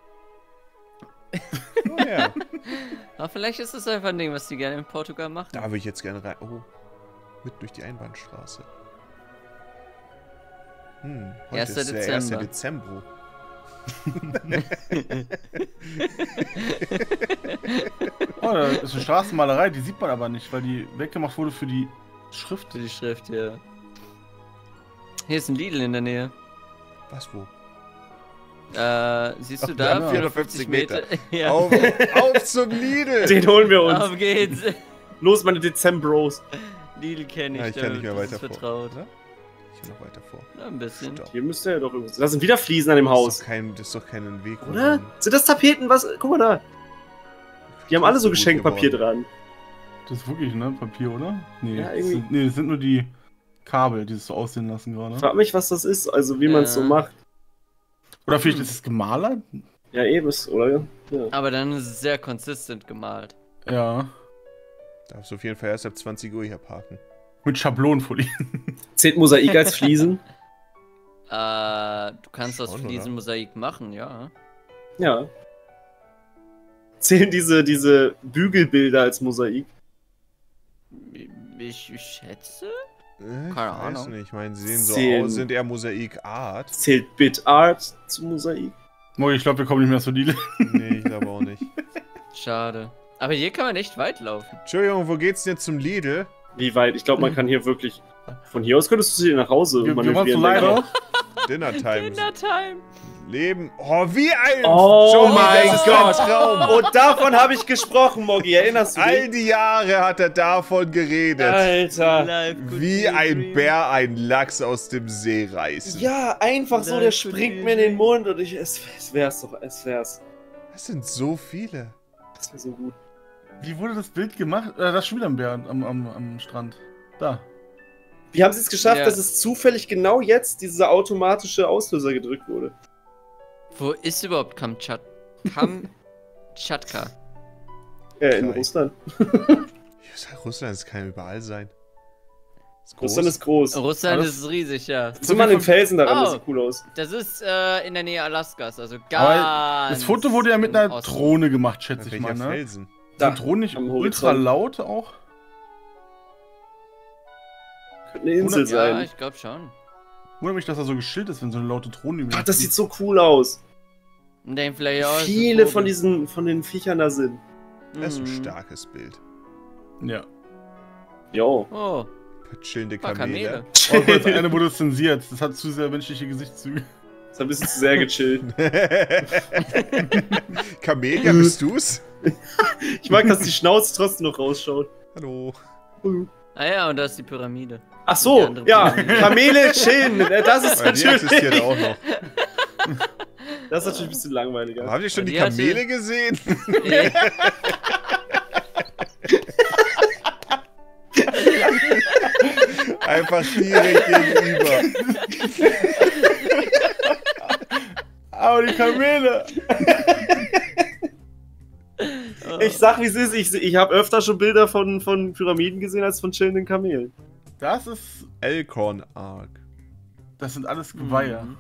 S1: Oh, ja.
S4: Aber vielleicht ist das einfach ein Ding, was die gerne in Portugal machen.
S1: Da würde ich jetzt gerne rein. Oh. Mit durch die Einbahnstraße. Heute
S4: 1.
S1: ist der 1.
S4: Dezember.
S1: Dezember.
S3: Oh, da ist eine Straßenmalerei, die sieht man aber nicht, weil die weggemacht wurde für die Schrift.
S4: Für die Schrift, ja. Hier ist ein Lidl in der Nähe.
S1: Was, wo?
S4: Siehst du da?
S1: 450 Meter.
S4: Ja.
S1: Auf zum Lidl!
S2: Den holen wir uns.
S4: Auf geht's.
S2: Los, meine Dezembros.
S4: Lidl kenne ich.
S1: Ja, ich kann nicht mehr weiter vor.
S4: Vertraut.
S1: Oder? Ich kann noch weiter vor.
S4: Na, ein bisschen.
S1: Stopp.
S2: Hier müsste ja doch irgendwas. Da sind wieder Fliesen an dem Haus.
S1: Das ist doch kein Weg.
S2: Oder? Sind das Tapeten? Was? Guck mal da. Die haben alle so Geschenkpapier dran.
S3: Das ist wirklich, ne? Papier, oder? Nee,
S2: Ja, irgendwie.
S3: Das sind nur die Kabel, die es so aussehen lassen
S2: Ich
S3: gerade.
S2: frag mich, was das ist, also wie man es so macht.
S3: Oder vielleicht ist es gemalert?
S2: Ja, eben, oder? Ja.
S4: Aber dann ist es sehr consistent gemalt.
S3: Ja.
S1: Darfst du auf jeden Fall erst ab 20 Uhr hier parken.
S3: Mit Schablonenfolie.
S2: Zählt Mosaik als Fliesen?
S4: Du kannst aus
S1: Schon, oder?
S4: Fliesenmosaik machen, ja.
S2: Ja. Zählen diese Bügelbilder als Mosaik?
S4: Ich schätze?
S1: Ich
S4: Keine
S1: weiß
S4: Ahnung.
S1: nicht. Ich meine, sie sehen so
S2: Zehn.
S1: aus, sind eher Mosaikart.
S2: Zählt Bitart zu Mosaik?
S3: Mo, ich glaube, wir kommen nicht mehr zu Lidl.
S1: Nee, ich glaube auch nicht.
S4: Schade. Aber hier kann man echt weit laufen.
S1: Entschuldigung, wo geht's denn jetzt zum Lidl?
S2: Wie weit? Ich glaube, man kann hier wirklich... Von hier aus könntest du sie nach Hause
S3: Wir waren
S2: manövrieren.
S3: so leider.
S1: Dinnertime.
S4: Dinnertime.
S1: Leben. Oh, wie ein
S2: Oh
S1: Johnny,
S2: mein
S1: das ist
S2: Gott.
S1: ein Traum.
S2: Und davon habe ich gesprochen, Moggi. Erinnerst du
S1: All
S2: dich?
S1: die Jahre hat er davon geredet.
S2: Alter.
S4: Life could
S1: Wie
S4: be a
S1: ein
S4: dream.
S1: Bär einen Lachs aus dem See reißen.
S2: Ja, einfach so, der springt mir in den Mund und es wär's doch, es wär's.
S1: Das sind so viele.
S2: Das wäre so gut.
S3: Wie wurde das Bild gemacht? Das ist schon wieder ein Bär am Strand. Da.
S2: Wie haben sie es geschafft,
S4: Ja.
S2: dass es zufällig genau jetzt dieser automatische Auslöser gedrückt wurde?
S4: Wo ist überhaupt Kamtschatka?
S2: In
S1: Geil.
S2: Russland.
S1: Russland kann überall sein. Ist groß.
S2: Russland ist groß.
S4: Russland
S3: Alles-
S4: ist riesig, ja.
S2: Sieh mal den Felsen daran,
S4: Oh.
S2: das sieht cool aus.
S4: Das ist in der Nähe Alaskas, also
S3: Aber
S4: ganz.
S3: das Foto wurde ja mit
S4: im
S3: einer
S4: Osten.
S3: Drohne gemacht, schätze ich
S1: Welcher
S3: mal, ne?
S1: Felsen?
S2: Da,
S3: Sind Drohnen nicht
S2: am
S3: ultra
S2: Horizont.
S3: laut auch?
S2: Könnte eine Insel
S4: Ja,
S2: sein.
S4: ich glaube schon.
S3: Wundert mich, dass da so geschillt ist, wenn so eine laute Drohne...
S2: Ach, das sieht so cool aus.
S4: Und denken vielleicht auch.
S2: Viele von den Viechern da sind.
S1: Das ist ein
S4: Mhm.
S1: starkes Bild.
S3: Ja.
S2: Jo.
S4: Oh,
S1: Ein paar chillende
S4: paar
S1: Kamele.
S4: Kamele.
S3: Oh, das eine wurde zensiert. Das hat zu sehr menschliche Gesichtszüge.
S2: Das ist ein bisschen zu sehr gechillt.
S1: Kamelia, bist du's?
S2: Ich mag, dass die Schnauze trotzdem noch rausschaut.
S1: Hallo.
S4: Ah ja, und da ist die Pyramide.
S2: Ach
S4: Die
S2: so,
S4: andere
S2: ja,
S4: Pyramide.
S2: Kamele chillen. Das ist
S1: Weil die existiert
S2: natürlich.
S1: auch noch.
S2: Das ist natürlich ein bisschen langweiliger.
S1: Aber habt ihr schon
S4: Die
S1: die
S4: hatte-
S1: Kamele gesehen? Einfach direkt gegenüber.
S3: Aber die Kamele!
S2: Ich sag, wie es ist. Ich habe öfter schon Bilder von Pyramiden gesehen als von chillenden Kamelen.
S3: Das ist...
S1: Elkhorn Arc.
S3: Das sind alles Geweihe.
S4: Mhm.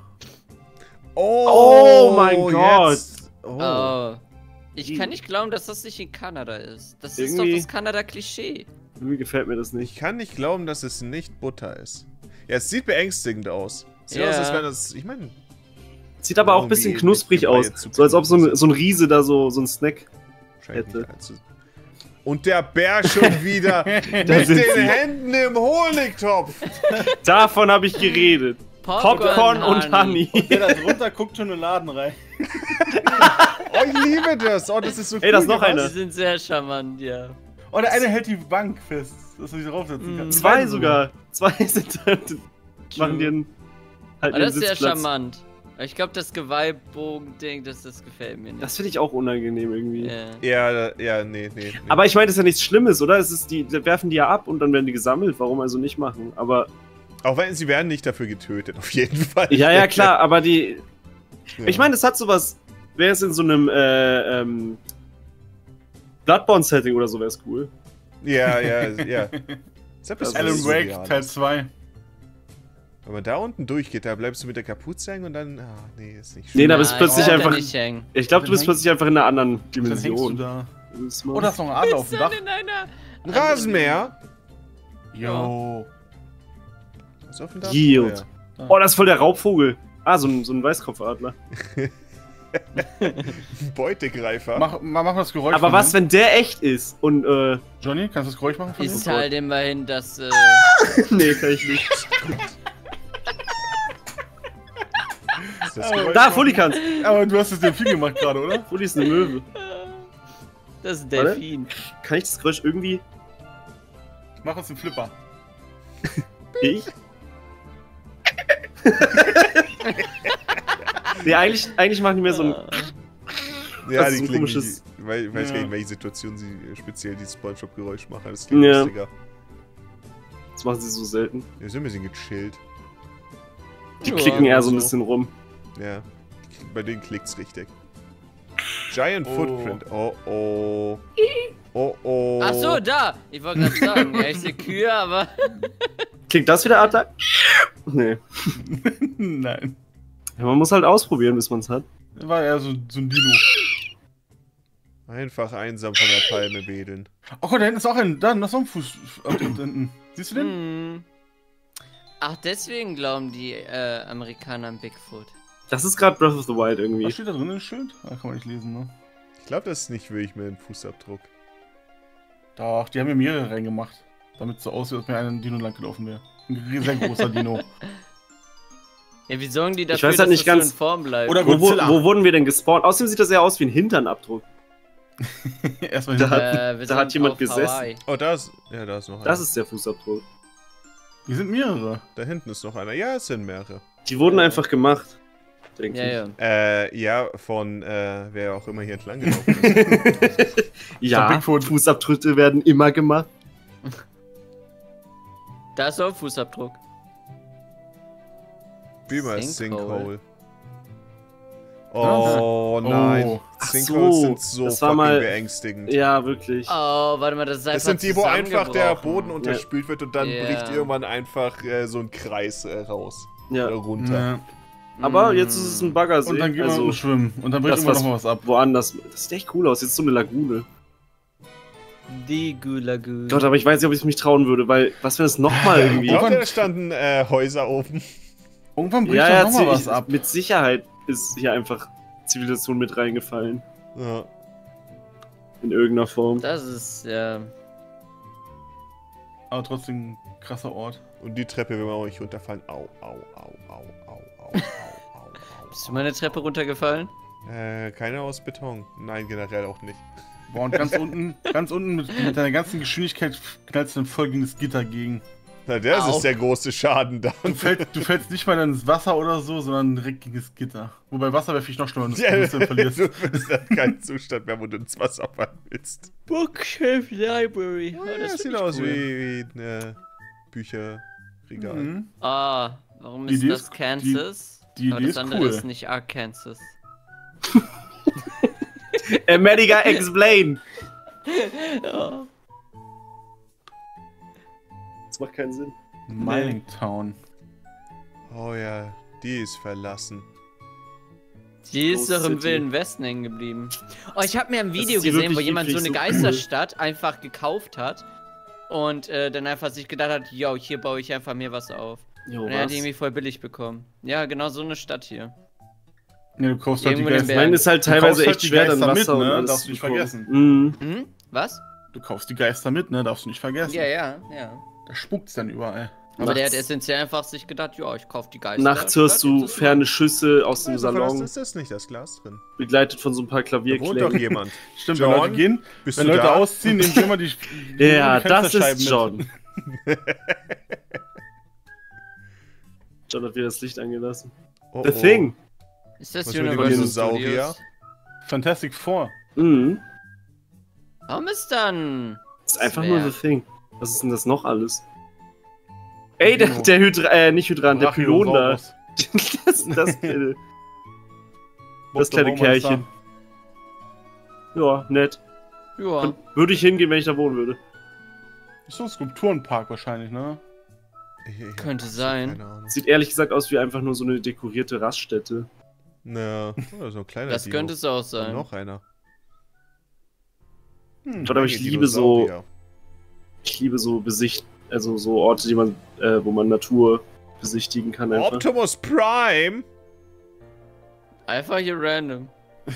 S2: Oh mein Gott.
S1: jetzt- Oh.
S4: Oh. Ich kann nicht glauben, dass das nicht in Kanada ist. Das ist
S2: Irgendwie-
S4: doch das Kanada-Klischee.
S2: Irgendwie gefällt mir das
S1: Ich
S2: nicht.
S1: kann nicht glauben, dass es nicht Butter ist. Ja, es sieht beängstigend aus. Sieht
S4: Ja.
S1: aus, als wenn das. Ich meine.
S2: Sieht aber auch ein bisschen
S1: Irgendwie
S2: knusprig
S1: nicht
S2: aus.
S1: Geweihe zu
S2: So als ob so
S1: kriegen.
S2: ein Riese da so ein Snack.
S1: Wahrscheinlich
S2: Hätte.
S1: nicht allzu. Und der Bär schon wieder mit den
S2: sind sie.
S1: Händen im Honigtopf.
S2: Davon habe ich geredet. Popcorn und Honey.
S3: Der da drunter guckt schon in den Laden rein.
S1: Oh, ich liebe das. Oh, das ist so cool.
S2: Ey, da ist noch
S1: gemacht.
S2: einer.
S4: Die sind sehr charmant, ja.
S3: Oh, der eine hält die Bank fest, dass du dich draufsetzen kannst.
S2: Zwei sogar. Zwei sind machen dir einen, halt
S4: Aber
S2: einen
S4: das ist sehr
S2: Sitzplatz.
S4: charmant. Ich glaube, das Geweihbogen-Ding, das gefällt mir nicht.
S2: Das finde ich auch unangenehm irgendwie.
S4: Ja.
S1: Nee.
S2: Aber ich meine, das ist ja nichts Schlimmes, oder? Es ist da werfen die ja ab und dann werden die gesammelt. Warum also nicht machen? Aber
S1: Auch wenn sie werden nicht dafür getötet, auf jeden Fall.
S2: ja, klar, aber die.
S1: Ja.
S2: Ich meine, das hat sowas. Wäre es in so einem Bloodborne-Setting oder so, wäre es cool.
S1: Ja. Deshalb ist
S3: Alan
S1: das so
S3: Wake
S1: real.
S3: Teil 2.
S1: Wenn man da unten durchgeht, da bleibst du mit der Kapuze hängen und dann. Ah, nee, ist nicht
S2: Nee,
S1: schön.
S2: da bist du plötzlich
S4: bleib da
S2: einfach.
S4: nicht hängen.
S2: Ich glaube, du bist plötzlich einfach in einer anderen
S3: Dann hängst du
S2: Dimension.
S3: da.
S2: Das ist
S3: Oh, da ist noch ein Adler auf dem Dach.
S4: In einer
S1: Ein Rasenmäher.
S3: Yo.
S1: Was auf dem Dach?
S2: Yield.
S1: Oh,
S2: Oh, das ist voll der Raubvogel. Ah, so ein Weißkopfadler.
S1: Beutegreifer.
S3: Mach das Geräusch.
S2: Aber was, wenn der echt ist? Und,
S3: Johnny, kannst du das Geräusch machen?
S4: Ist halt immerhin das,
S2: nee, kann ich nicht.
S1: Das Geräusch
S2: Da,
S1: machen?
S2: Fully kann's.
S3: Aber du hast das Delfin gemacht gerade, oder?
S2: Fully ist eine Möwe.
S4: das ist ein Delfin.
S2: Kann ich das Geräusch irgendwie...
S3: Mach uns einen Flipper.
S2: Ich? Nee, eigentlich machen die mir so ein...
S1: Ja,
S2: Das ist
S1: die
S2: ein
S1: klingen
S2: komisches-
S1: Ich weiß gar
S3: Ja.
S1: nicht, in welchen Situationen sie speziell dieses Spongebob-Geräusch machen. Das klingt
S2: Ja.
S1: lustiger.
S2: Das machen sie so selten.
S1: Wir sind ein bisschen gechillt.
S2: Die
S4: Ja,
S2: klicken eher so ein
S3: so.
S2: bisschen rum.
S1: Ja. Bei denen klickt's richtig. Giant
S3: Oh.
S1: Footprint. Oh oh. Oh oh.
S4: Ach so, da! Ich wollte gerade sagen, ja, ich sehe Kühe, aber.
S2: Klingt das wieder Adler? Nee.
S3: Nein.
S2: Ja, man muss halt ausprobieren, bis man es hat.
S3: War eher so ein Dino.
S1: Einfach einsam von der Palme wedeln.
S3: Oh Gott, da hinten ist auch ein. Da ist noch ein Fuß. Hinten. Siehst du den?
S4: Hm. Ach, deswegen glauben die Amerikaner an Bigfoot.
S2: Das ist gerade Breath of the Wild
S3: Was
S2: irgendwie.
S3: steht da drin im Schild? Da kann man nicht lesen, ne?
S1: Ich glaube, das ist nicht wirklich mehr ein Fußabdruck.
S3: Doch, die haben mir mehrere reingemacht. Damit es so aussieht, als wäre ein Dino langgelaufen wäre. Ein sehr großer Dino.
S4: Ja, wie sorgen die dafür,
S2: weiß halt
S4: dass
S2: nicht
S4: das so
S2: ganz-
S4: in Form bleibt?
S3: Oder
S2: Wo
S3: Godzilla.
S2: wurden wir denn gespawnt? Außerdem sieht das ja aus wie ein Hinternabdruck.
S3: Erstmal
S2: Da
S3: hinten.
S2: hat-
S4: wir
S2: da hat
S4: sind
S2: jemand
S4: auf
S2: gesessen.
S4: Hawaii.
S1: Oh, da ist noch einer.
S2: Das ist der Fußabdruck.
S3: Hier sind mehrere.
S1: Da hinten ist noch einer. Ja, es sind mehrere.
S2: Die wurden einfach gemacht. Denke
S4: Ja, ja.
S1: Ja, von wer auch immer hier entlang gelaufen ist.
S2: ich. Ja,
S3: Bigfoot.
S2: Fußabdrücke werden immer gemacht.
S4: Da ist auch ein Fußabdruck.
S1: Beamer
S4: Sinkhole.
S1: Sinkhole. Oh nein.
S3: Oh.
S2: Ach
S1: Sinkholes
S2: so,
S1: sind so
S2: das war
S1: fucking
S2: mal-
S1: beängstigend.
S2: Ja, wirklich.
S4: Oh, warte mal, das ist einfach
S1: Das sind die, wo einfach der
S4: zusammengebrochen.
S1: Boden unterspült wird und dann
S4: Ja.
S1: bricht irgendwann einfach so ein Kreis raus.
S2: Ja.
S1: Oder runter.
S3: Ja.
S2: Aber
S4: Mm.
S2: jetzt ist es ein Baggersee.
S3: Und dann gehen wir
S2: also,
S3: schwimmen. Und dann bringt
S2: das,
S3: immer
S2: was
S3: noch mal was ab.
S2: woanders. Das sieht echt cool aus. Jetzt so eine Lagune.
S4: Die Gulagu.
S2: Gott, aber ich weiß nicht, ob ich mich trauen würde, weil was wenn es nochmal irgendwie.
S1: Glaubt ihr, da standen Häuser oben?
S3: Irgendwann bringt
S2: Ja,
S3: doch noch mal was
S2: ich,
S3: ab.
S2: mit Sicherheit ist hier einfach Zivilisation mit reingefallen.
S1: Ja.
S2: In irgendeiner Form.
S4: Das ist, ja.
S3: Aber trotzdem ein krasser Ort.
S1: Und die Treppe will man auch nicht runterfallen. Au, au, au, au, au, au, au, au.
S4: Bist du mal eine Treppe runtergefallen?
S1: Keine aus Beton. Nein, generell auch nicht.
S3: Boah, und ganz unten mit deiner ganzen Geschwindigkeit knallst du dann voll gegen das Gitter gegen.
S1: Na, das
S4: Au.
S1: ist der große Schaden da.
S3: Du fällst nicht mal ins Wasser oder so, sondern direkt gegen das Gitter. Wobei Wasser wäre vielleicht noch schlimmer, wenn du das Bewusstsein verlierst.
S1: Du bist dann kein Zustand mehr, wo du ins Wasser fallen willst.
S4: Bookshelf Library. Oh,
S1: Das
S4: das
S1: sieht
S4: find ich
S1: aus
S4: cool.
S1: wie ein Bücherregal.
S3: Mhm.
S4: Ah, warum
S3: Die
S4: ist
S3: Idee
S4: das
S3: ist-
S4: Kansas?
S3: die
S4: Aber
S3: Idee
S4: das
S3: ist
S4: andere
S3: cool.
S4: ist nicht Arkansas.
S2: Medica explain!
S4: Ja.
S2: Das macht keinen Sinn.
S3: Mining Town.
S1: Oh ja, die ist verlassen.
S4: Die ist
S2: Ghost
S4: doch im
S2: City.
S4: Wilden Westen hängen geblieben. Oh, ich habe mir ein
S2: Das
S4: Video
S2: ist die
S4: gesehen, wo
S2: wirklich
S4: jemand so eine
S2: eklig, so-
S4: Geisterstadt einfach gekauft hat. Und dann einfach sich gedacht hat, yo, hier baue ich einfach mir was auf.
S2: Jo,
S4: Und er hat
S2: was?
S4: die irgendwie voll billig bekommen. Ja, genau so eine Stadt hier.
S3: Ja, du kaufst halt die
S4: Irgendwo in den
S3: Geister.
S2: Ich meine, ist halt
S3: Du kaufst
S2: teilweise
S3: halt
S2: echt
S3: die
S2: schwer, dann
S3: Geister
S2: Wasser
S3: mit,
S2: und
S3: ne?
S2: alles
S3: Darfst
S2: zu
S3: du nicht
S2: bekommen.
S3: vergessen.
S2: Mhm.
S4: Hm? Was?
S3: Du kaufst die Geister mit, ne? Darfst du nicht vergessen.
S4: Ja, ja, ja.
S3: Da spuckt's dann überall.
S4: Aber der hat
S2: Nachts-
S4: essentiell einfach sich gedacht, ja, ich kauf die Geister.
S2: Nachts hörst
S4: Stadt,
S2: du
S4: jetzt ist
S2: ferne Schüsse aus dem
S1: Also, verlassen
S2: Salon,
S1: ist das nicht, das Glas drin.
S2: begleitet von so ein paar
S1: Da wohnt doch
S2: Klavierklängen.
S1: jemand.
S3: Stimmt,
S1: John,
S3: wenn Leute gehen,
S1: Bist
S3: wenn
S1: du
S3: Leute
S1: da?
S3: ausziehen, nehmen die immer die
S2: Ja,
S3: die
S2: das
S3: Fensterscheiben
S2: ist John.
S3: mit.
S2: John hat wieder das Licht angelassen.
S1: Oh,
S2: The
S1: oh.
S2: Thing.
S4: Ist das
S1: Was mit
S4: Universal
S1: Dinosaurier?
S4: Studios?
S3: Fantastic Four.
S2: Mhm.
S4: Warum ist dann...
S2: Das ist einfach
S4: Zwerg.
S2: nur The Thing. Was ist denn das noch alles? Ey,
S3: Dino.
S2: der nicht Hydrant, der Pylon da.
S3: Brachiosaurus.
S2: Das kleine Kerlchen. Ja, nett.
S4: Ja.
S2: Würde ich hingehen, wenn ich da wohnen würde.
S3: Ist so ein Skulpturenpark wahrscheinlich, ne?
S1: Ich hab
S4: Könnte
S1: absolut
S4: sein.
S1: Keine Ahnung.
S2: Sieht ehrlich gesagt aus wie einfach nur so eine dekorierte Raststätte.
S1: Na, oder so ein kleiner
S4: Das
S1: Dino.
S4: könnte es auch
S1: Und
S4: sein.
S1: noch einer.
S2: Gott, aber ich
S1: Einige
S2: liebe so,
S1: Dinosaurier.
S2: also so Orte, wo man Natur besichtigen kann einfach.
S1: Optimus Prime?
S4: Einfach hier random.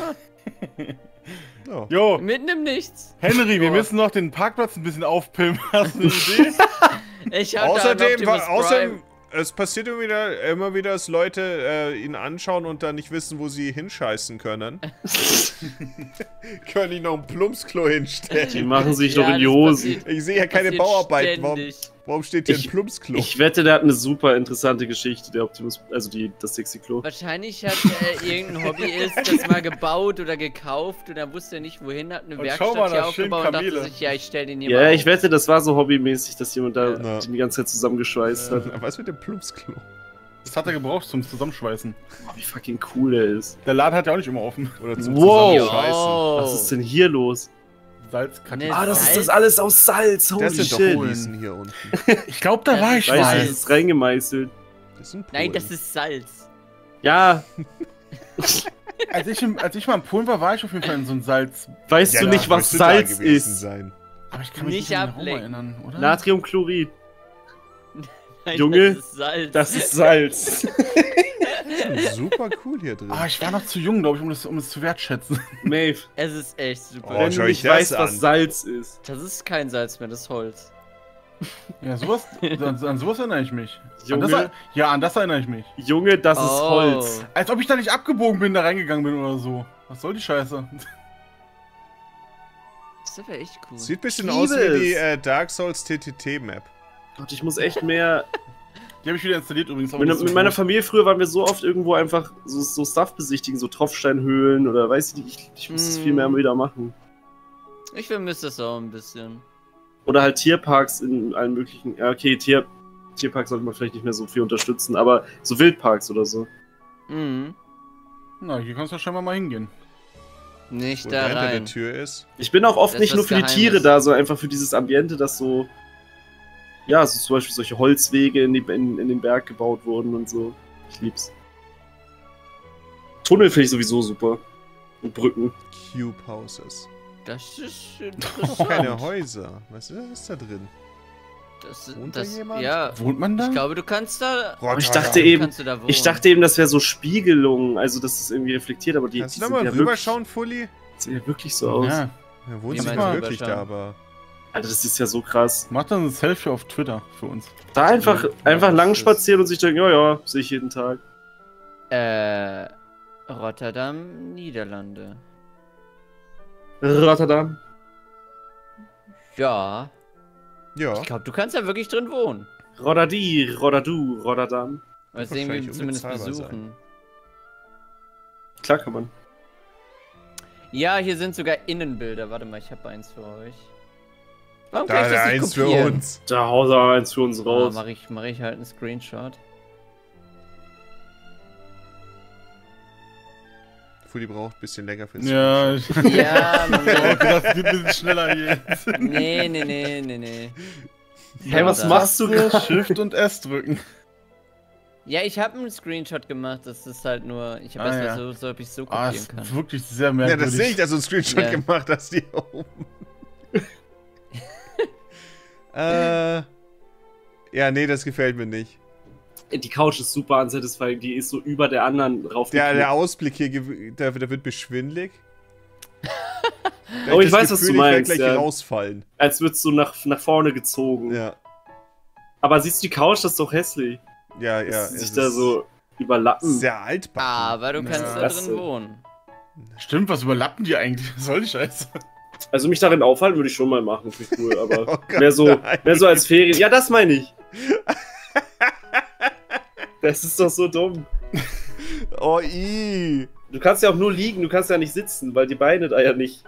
S1: Oh.
S3: Jo,
S4: Mitten im Nichts.
S3: Henry, wir müssen noch den Parkplatz ein bisschen aufpimpen. Hast du eine Idee?
S4: Ich hab
S1: Außerdem, es passiert immer wieder, dass Leute ihn anschauen und dann nicht wissen, wo sie hinscheißen können. Können die noch ein Plumpsklo hinstellen?
S2: Die machen sich doch in die Hose.
S1: Ich sehe ja keine Bauarbeiten. Warum steht hier ein Plumpsklo?
S2: Ich wette, der hat eine super interessante Geschichte, der Optimus, also das Sexy-Klo.
S4: Wahrscheinlich hat irgendein Hobbyist das mal gebaut oder gekauft und dann wusste er nicht wohin, hat eine
S3: Und
S4: Werkstatt
S3: schau mal,
S4: hier
S3: da stehen
S4: aufgebaut und dachte
S3: Kamele.
S4: sich, ja, ich stell den hier mal
S2: Ja,
S4: auf.
S2: ich wette, das war so hobbymäßig, dass jemand da
S1: Ja.
S2: die ganze Zeit zusammengeschweißt hat.
S1: Was mit dem Plumpsklo?
S3: Das hat er gebraucht zum Zusammenschweißen.
S2: Oh, wie fucking cool er ist.
S3: Der Laden hat ja auch nicht immer offen.
S1: Oder zum
S2: Wow.
S1: Zusammenscheißen.
S2: Was ist denn hier los?
S3: Salzkacke.
S4: Ne,
S2: Ah, das ist
S4: Salz?
S2: das alles aus Salz. Holy
S1: Das sind doch
S2: shit.
S1: Fliesen hier unten.
S3: Ich glaube, da war ich
S2: Weißt du,
S3: mal.
S2: das ist reingemeißelt.
S1: Das sind
S4: Nein,
S1: Polen.
S4: das ist Salz.
S2: Ja,
S3: Als ich mal in Polen war, war ich auf jeden Fall in so ein Salz.
S2: weißt
S1: Ja,
S2: du
S1: da
S2: nicht, was
S1: müsste da
S2: Salz
S1: gewesen
S2: ist?
S1: sein.
S3: Aber ich kann mich
S4: Nicht
S3: nicht an den Raum
S4: ablenken.
S3: erinnern, oder?
S2: Natriumchlorid.
S4: Nein,
S2: Junge,
S4: das ist Salz.
S2: Das ist Salz.
S1: Super cool hier drin.
S3: Ah, ich war noch zu jung, glaube ich, um es zu wertschätzen.
S2: Maeve,
S4: Es ist echt super.
S1: Oh,
S2: wenn
S1: schau
S2: du
S1: ich
S2: nicht
S1: das
S2: weißt,
S1: an.
S2: was Salz ist.
S4: Das ist kein Salz mehr, das ist Holz.
S3: Ja, an sowas erinnere ich mich.
S2: Junge.
S3: An das erinnere ich mich.
S2: Junge, das ist
S4: Oh.
S2: Holz.
S3: Als ob ich da nicht abgebogen bin, da reingegangen bin oder so. Was soll die Scheiße?
S4: Das wäre echt cool.
S1: Sieht ein bisschen
S2: Ich
S1: aus
S2: liebe
S1: wie die
S2: es.
S1: Dark Souls TTT-Map.
S2: Gott, ich muss echt mehr.
S3: Die habe ich wieder installiert übrigens. aber nicht so
S2: Mit meiner
S3: gut.
S2: Familie früher waren wir so oft irgendwo einfach so Stuff besichtigen, so Tropfsteinhöhlen oder weiß ich nicht. Ich muss das viel mehr wieder machen.
S4: Ich vermisse das auch ein bisschen.
S2: Oder halt Tierparks in allen möglichen. Ja, okay, Tierparks sollte man vielleicht nicht mehr so viel unterstützen, aber so Wildparks oder so.
S4: Mhm.
S3: Na, hier kannst du scheinbar mal hingehen.
S4: Nicht
S1: Wo
S4: da
S1: hinter der
S4: rein.
S1: Tür ist.
S2: Ich bin auch oft
S4: Das
S2: nicht
S4: ist
S2: nur
S4: was
S2: für die
S4: Geheimes.
S2: Tiere da, sondern einfach für dieses Ambiente, das so. Ja, so zum Beispiel solche Holzwege in den Berg gebaut wurden und so. Ich lieb's. Tunnel finde ich sowieso super. Und Brücken.
S1: Cube Houses.
S4: Das ist
S1: Auch keine
S4: interessant.
S1: Häuser. Was ist da drin? Wohnt da jemand?
S4: Ja,
S3: Wohnt man da?
S4: ich glaube, du kannst da.
S2: Oh, ich dachte eben,
S4: Kannst du da wohnen.
S2: ich dachte eben, das wäre so Spiegelung, also dass es irgendwie reflektiert, aber die
S1: Kannst du
S2: die
S1: da mal
S2: ja
S1: rüberschauen, Fully?
S2: sieht ja wirklich so aus.
S3: Ja.
S1: Ja, wohnt
S4: Wie
S1: sie
S4: meinst
S1: mal
S4: du
S1: wirklich da,
S4: rüberschauen?
S1: aber...
S2: Alter, das ist ja so krass.
S3: Mach dann ein Selfie auf Twitter für uns.
S2: Da einfach
S1: das
S2: lang
S1: ist-
S2: spazieren und sich denken, ja, sehe ich jeden Tag.
S4: Rotterdam, Niederlande.
S2: Rotterdam.
S4: Ja,
S1: Ja.
S4: ich glaube, du kannst da wirklich drin wohnen.
S2: Roddadi, Roddadu, Rotterdam.
S4: Mal
S1: Wird
S4: sehen, wir
S1: wahrscheinlich
S4: zumindest
S1: unbezahlbar
S4: besuchen.
S2: Klar kann man.
S4: Ja, hier sind sogar Innenbilder. Warte mal, ich habe eins für euch. Warum
S1: Da
S4: kann ich das nicht
S1: eins für
S4: kopieren?
S1: uns.
S2: Da haut er eins für uns
S4: Ah,
S2: raus.
S4: mach ich halt einen Screenshot.
S1: Fully braucht ein bisschen länger fürs
S3: Ja,
S4: Ja, Moment.
S3: das geht ein bisschen schneller jetzt.
S4: Nee.
S2: Hey, was
S4: Ja,
S2: machst du gerade?
S3: Shift und S drücken.
S4: Ja, ich habe einen Screenshot gemacht, das ist halt nur, ich habe
S3: Ah,
S4: erst
S3: ja.
S4: mal so, ob ich so
S3: Ah,
S4: kopieren
S3: ist
S4: kann.
S3: wirklich sehr
S1: Ja,
S3: merkwürdig.
S1: das sehe ich, dass du einen Screenshot
S4: Ja.
S1: gemacht hast, hier oben. Ja, nee, das gefällt mir nicht.
S2: Die Couch ist super unsatisfying, die ist so über der anderen rauf.
S1: Der Ausblick hier, der wird beschwindelig. Da hab
S2: Oh, ich
S1: das
S2: weiß, was
S1: Gefühl,
S2: du
S1: ich werd
S2: meinst,
S1: gleich
S2: ja.
S1: rausfallen.
S2: Als würdest du nach vorne gezogen.
S1: Ja,
S2: Aber siehst du die Couch, das ist doch hässlich.
S1: ja.
S2: Dass sie
S1: es
S2: sich da
S1: ist
S2: so überlappen.
S1: sehr altbacken.
S4: Aber du kannst da
S2: das-
S4: drin wohnen.
S3: Stimmt, was überlappen die eigentlich? Was soll die Scheiße?
S2: Also mich darin aufhalten würde ich schon mal machen, finde ich cool, aber
S1: Oh Gott,
S2: mehr so
S1: nein.
S2: als Ferien. Ja, das meine ich. Das ist doch so dumm.
S1: Oh, i.
S2: Du kannst ja auch nur liegen, du kannst ja nicht sitzen, weil die Beine da ja nicht.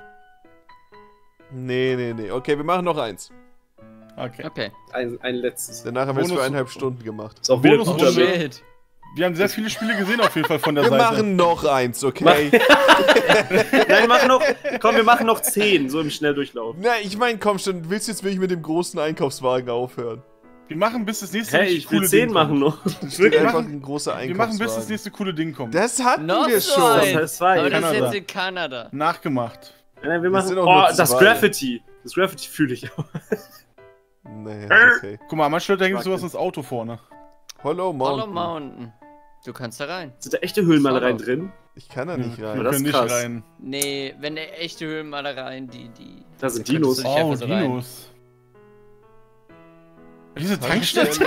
S1: Nee. Okay, wir machen noch eins.
S3: Okay.
S4: Okay.
S2: Ein letztes.
S1: Danach haben wir es für
S3: Bonus-
S1: 1,5 Stunden gemacht.
S2: Ist auch wieder
S3: Bonus-
S2: gut damit.
S4: Shit.
S3: Wir haben sehr viele Spiele gesehen auf jeden Fall von der
S1: Wir
S3: Seite.
S1: machen noch eins, okay?
S2: Nein, wir machen noch 10, so im Schnelldurchlauf.
S1: Na, ich meine, komm schon, willst du jetzt wirklich mit dem großen Einkaufswagen aufhören?
S3: Wir machen bis das nächste
S2: Hey,
S3: richtig
S2: ich will
S3: coole
S2: 10
S3: Ding
S2: machen
S3: kommt.
S2: noch.
S1: Das wird
S3: Wir
S1: einfach
S3: machen-
S1: ein großer
S3: Wir machen bis das
S1: Einkaufswagen.
S3: nächste coole Ding kommt.
S1: Das hatten
S4: Noch
S1: wir
S4: so
S1: schon.
S4: ein.
S2: Das war
S4: Aber das ist
S3: Kanada.
S4: jetzt in Kanada.
S3: Nachgemacht.
S2: Nein, wir
S1: Das
S2: machen.
S1: sind auch
S2: Oh,
S1: nur
S2: das
S1: zwei.
S2: Graffiti. Das Graffiti fühle ich auch.
S1: Nee, okay.
S3: Guck mal, manchmal da hängt sowas ins Auto vorne.
S1: Hollow
S4: Hollow
S1: Mountain.
S4: Mountain. Du kannst da rein.
S2: Sind da echte Höhlenmalereien drin?
S1: Ich kann da nicht rein.
S3: Wir
S2: das
S3: können
S2: ist
S3: nicht
S2: krass.
S3: rein.
S4: Nee, wenn der echte Höhlenmalereien, die.
S2: Da sind
S4: da könntest
S2: Dinos.
S4: du nicht
S3: Oh,
S4: einfach so rein.
S3: Dinos. Diese Tankstelle? Du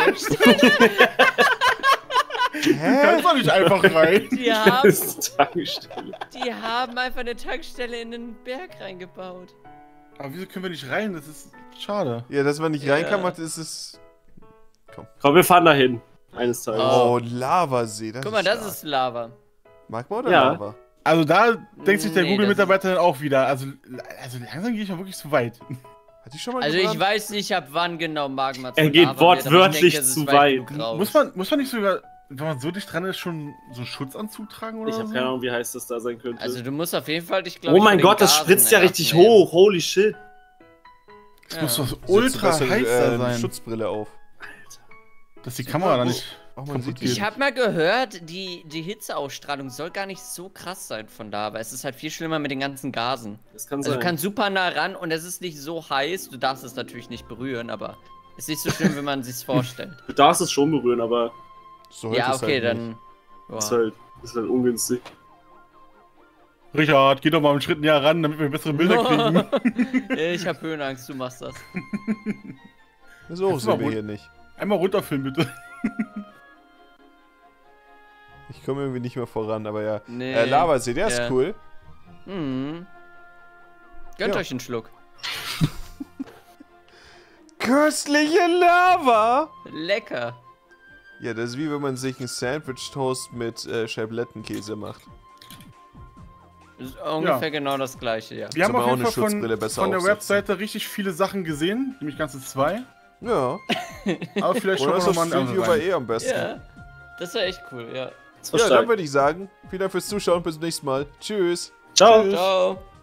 S1: Hä?
S3: kannst doch nicht einfach rein.
S4: Die
S2: Das
S4: haben,
S2: ist eine Tankstelle.
S4: die haben einfach eine Tankstelle in den Berg reingebaut.
S3: Aber wieso können wir nicht rein? Das ist schade.
S1: Ja, dass man nicht
S4: Ja.
S1: rein kann, macht, ist es.
S2: Komm, wir fahren dahin. Eines Tages.
S1: Oh, Lavasee. Das
S4: Guck mal, das
S1: stark.
S4: ist Lava.
S1: Magma oder
S2: Ja.
S1: Lava?
S3: Also da denkt sich der
S4: Nee,
S3: Google-Mitarbeiter dann auch wieder. Also langsam gehe ich mal wirklich zu weit.
S1: Hat die schon mal
S4: Also ich
S1: gebrannt?
S4: weiß nicht, ab wann genau Magma zu
S2: Er geht
S4: Lava wird, aber ich
S2: wortwörtlich
S4: denke, es ist
S2: zu
S4: weit
S2: weit.
S4: genug raus.
S3: Muss man nicht sogar, wenn man so dicht dran ist, schon so einen Schutzanzug tragen oder
S2: Ich habe
S3: so?
S2: keine Ahnung, wie heiß das da sein könnte.
S4: Also du musst auf jeden Fall dich, glaube
S2: Oh
S4: ich,
S2: mein
S4: von den
S2: Gott, das
S4: Gasen
S2: spritzt ja richtig
S4: abnehmen.
S2: hoch. Holy shit.
S3: Das muss doch so
S1: Setzt
S3: ultra
S1: besser,
S3: heiß da
S1: eine
S3: sein,
S1: Schutzbrille auf.
S3: dass die Kamera da nicht
S1: Oh, man
S3: kaputt
S1: sieht
S3: geht.
S4: Ich habe mal gehört, die Hitzeausstrahlung soll gar nicht so krass sein von da, aber es ist halt viel schlimmer mit den ganzen Gasen.
S2: Das kann
S4: Also
S2: sein.
S4: du kannst super nah ran und es ist nicht so heiß, du darfst es natürlich nicht berühren, aber ist nicht so schlimm, wie man sich's vorstellt.
S2: Du darfst es schon berühren, aber
S1: Sollte
S4: Ja,
S1: es
S4: okay,
S1: halt
S4: dann. Boah.
S2: ist halt ungünstig.
S3: Richard, geh doch mal einen Schritt näher ran, damit wir bessere Bilder kriegen.
S4: Ich hab Höhenangst, du machst das.
S1: nicht. So
S3: Jetzt
S1: sind
S3: mal
S1: wir
S3: rund-
S1: hier nicht.
S3: Einmal runterfilmen, bitte.
S1: Ich komme irgendwie nicht mehr voran, aber ja.
S4: Nee.
S1: Lavasee, der ist
S4: Ja.
S1: cool.
S4: Mhm. Gönnt
S1: Ja.
S4: euch einen Schluck.
S1: Köstliche Lava!
S4: Lecker.
S1: Ja, das ist wie wenn man sich einen Sandwich-Toast mit Scheiblettenkäse macht.
S4: Das ist ungefähr genau das gleiche, ja.
S3: Wir haben
S1: aber
S3: auf
S1: auch
S3: jeden
S1: eine
S3: Fall
S1: Schutzbrille besser
S3: von der
S1: aufsetzen.
S3: Webseite richtig viele Sachen gesehen, nämlich ganze 2.
S1: Ja.
S3: Aber vielleicht
S1: Oder
S3: schauen
S1: ist
S3: wir
S1: das
S3: noch mal einen
S1: Street View
S3: anderen
S1: war
S3: rein.
S1: eh am besten.
S4: Ja. Das war echt cool, ja.
S2: Das war
S1: Ja, dann
S2: stark.
S1: würde ich sagen, vielen Dank fürs Zuschauen, bis zum nächsten Mal. Tschüss.
S2: Ciao.
S4: Ciao.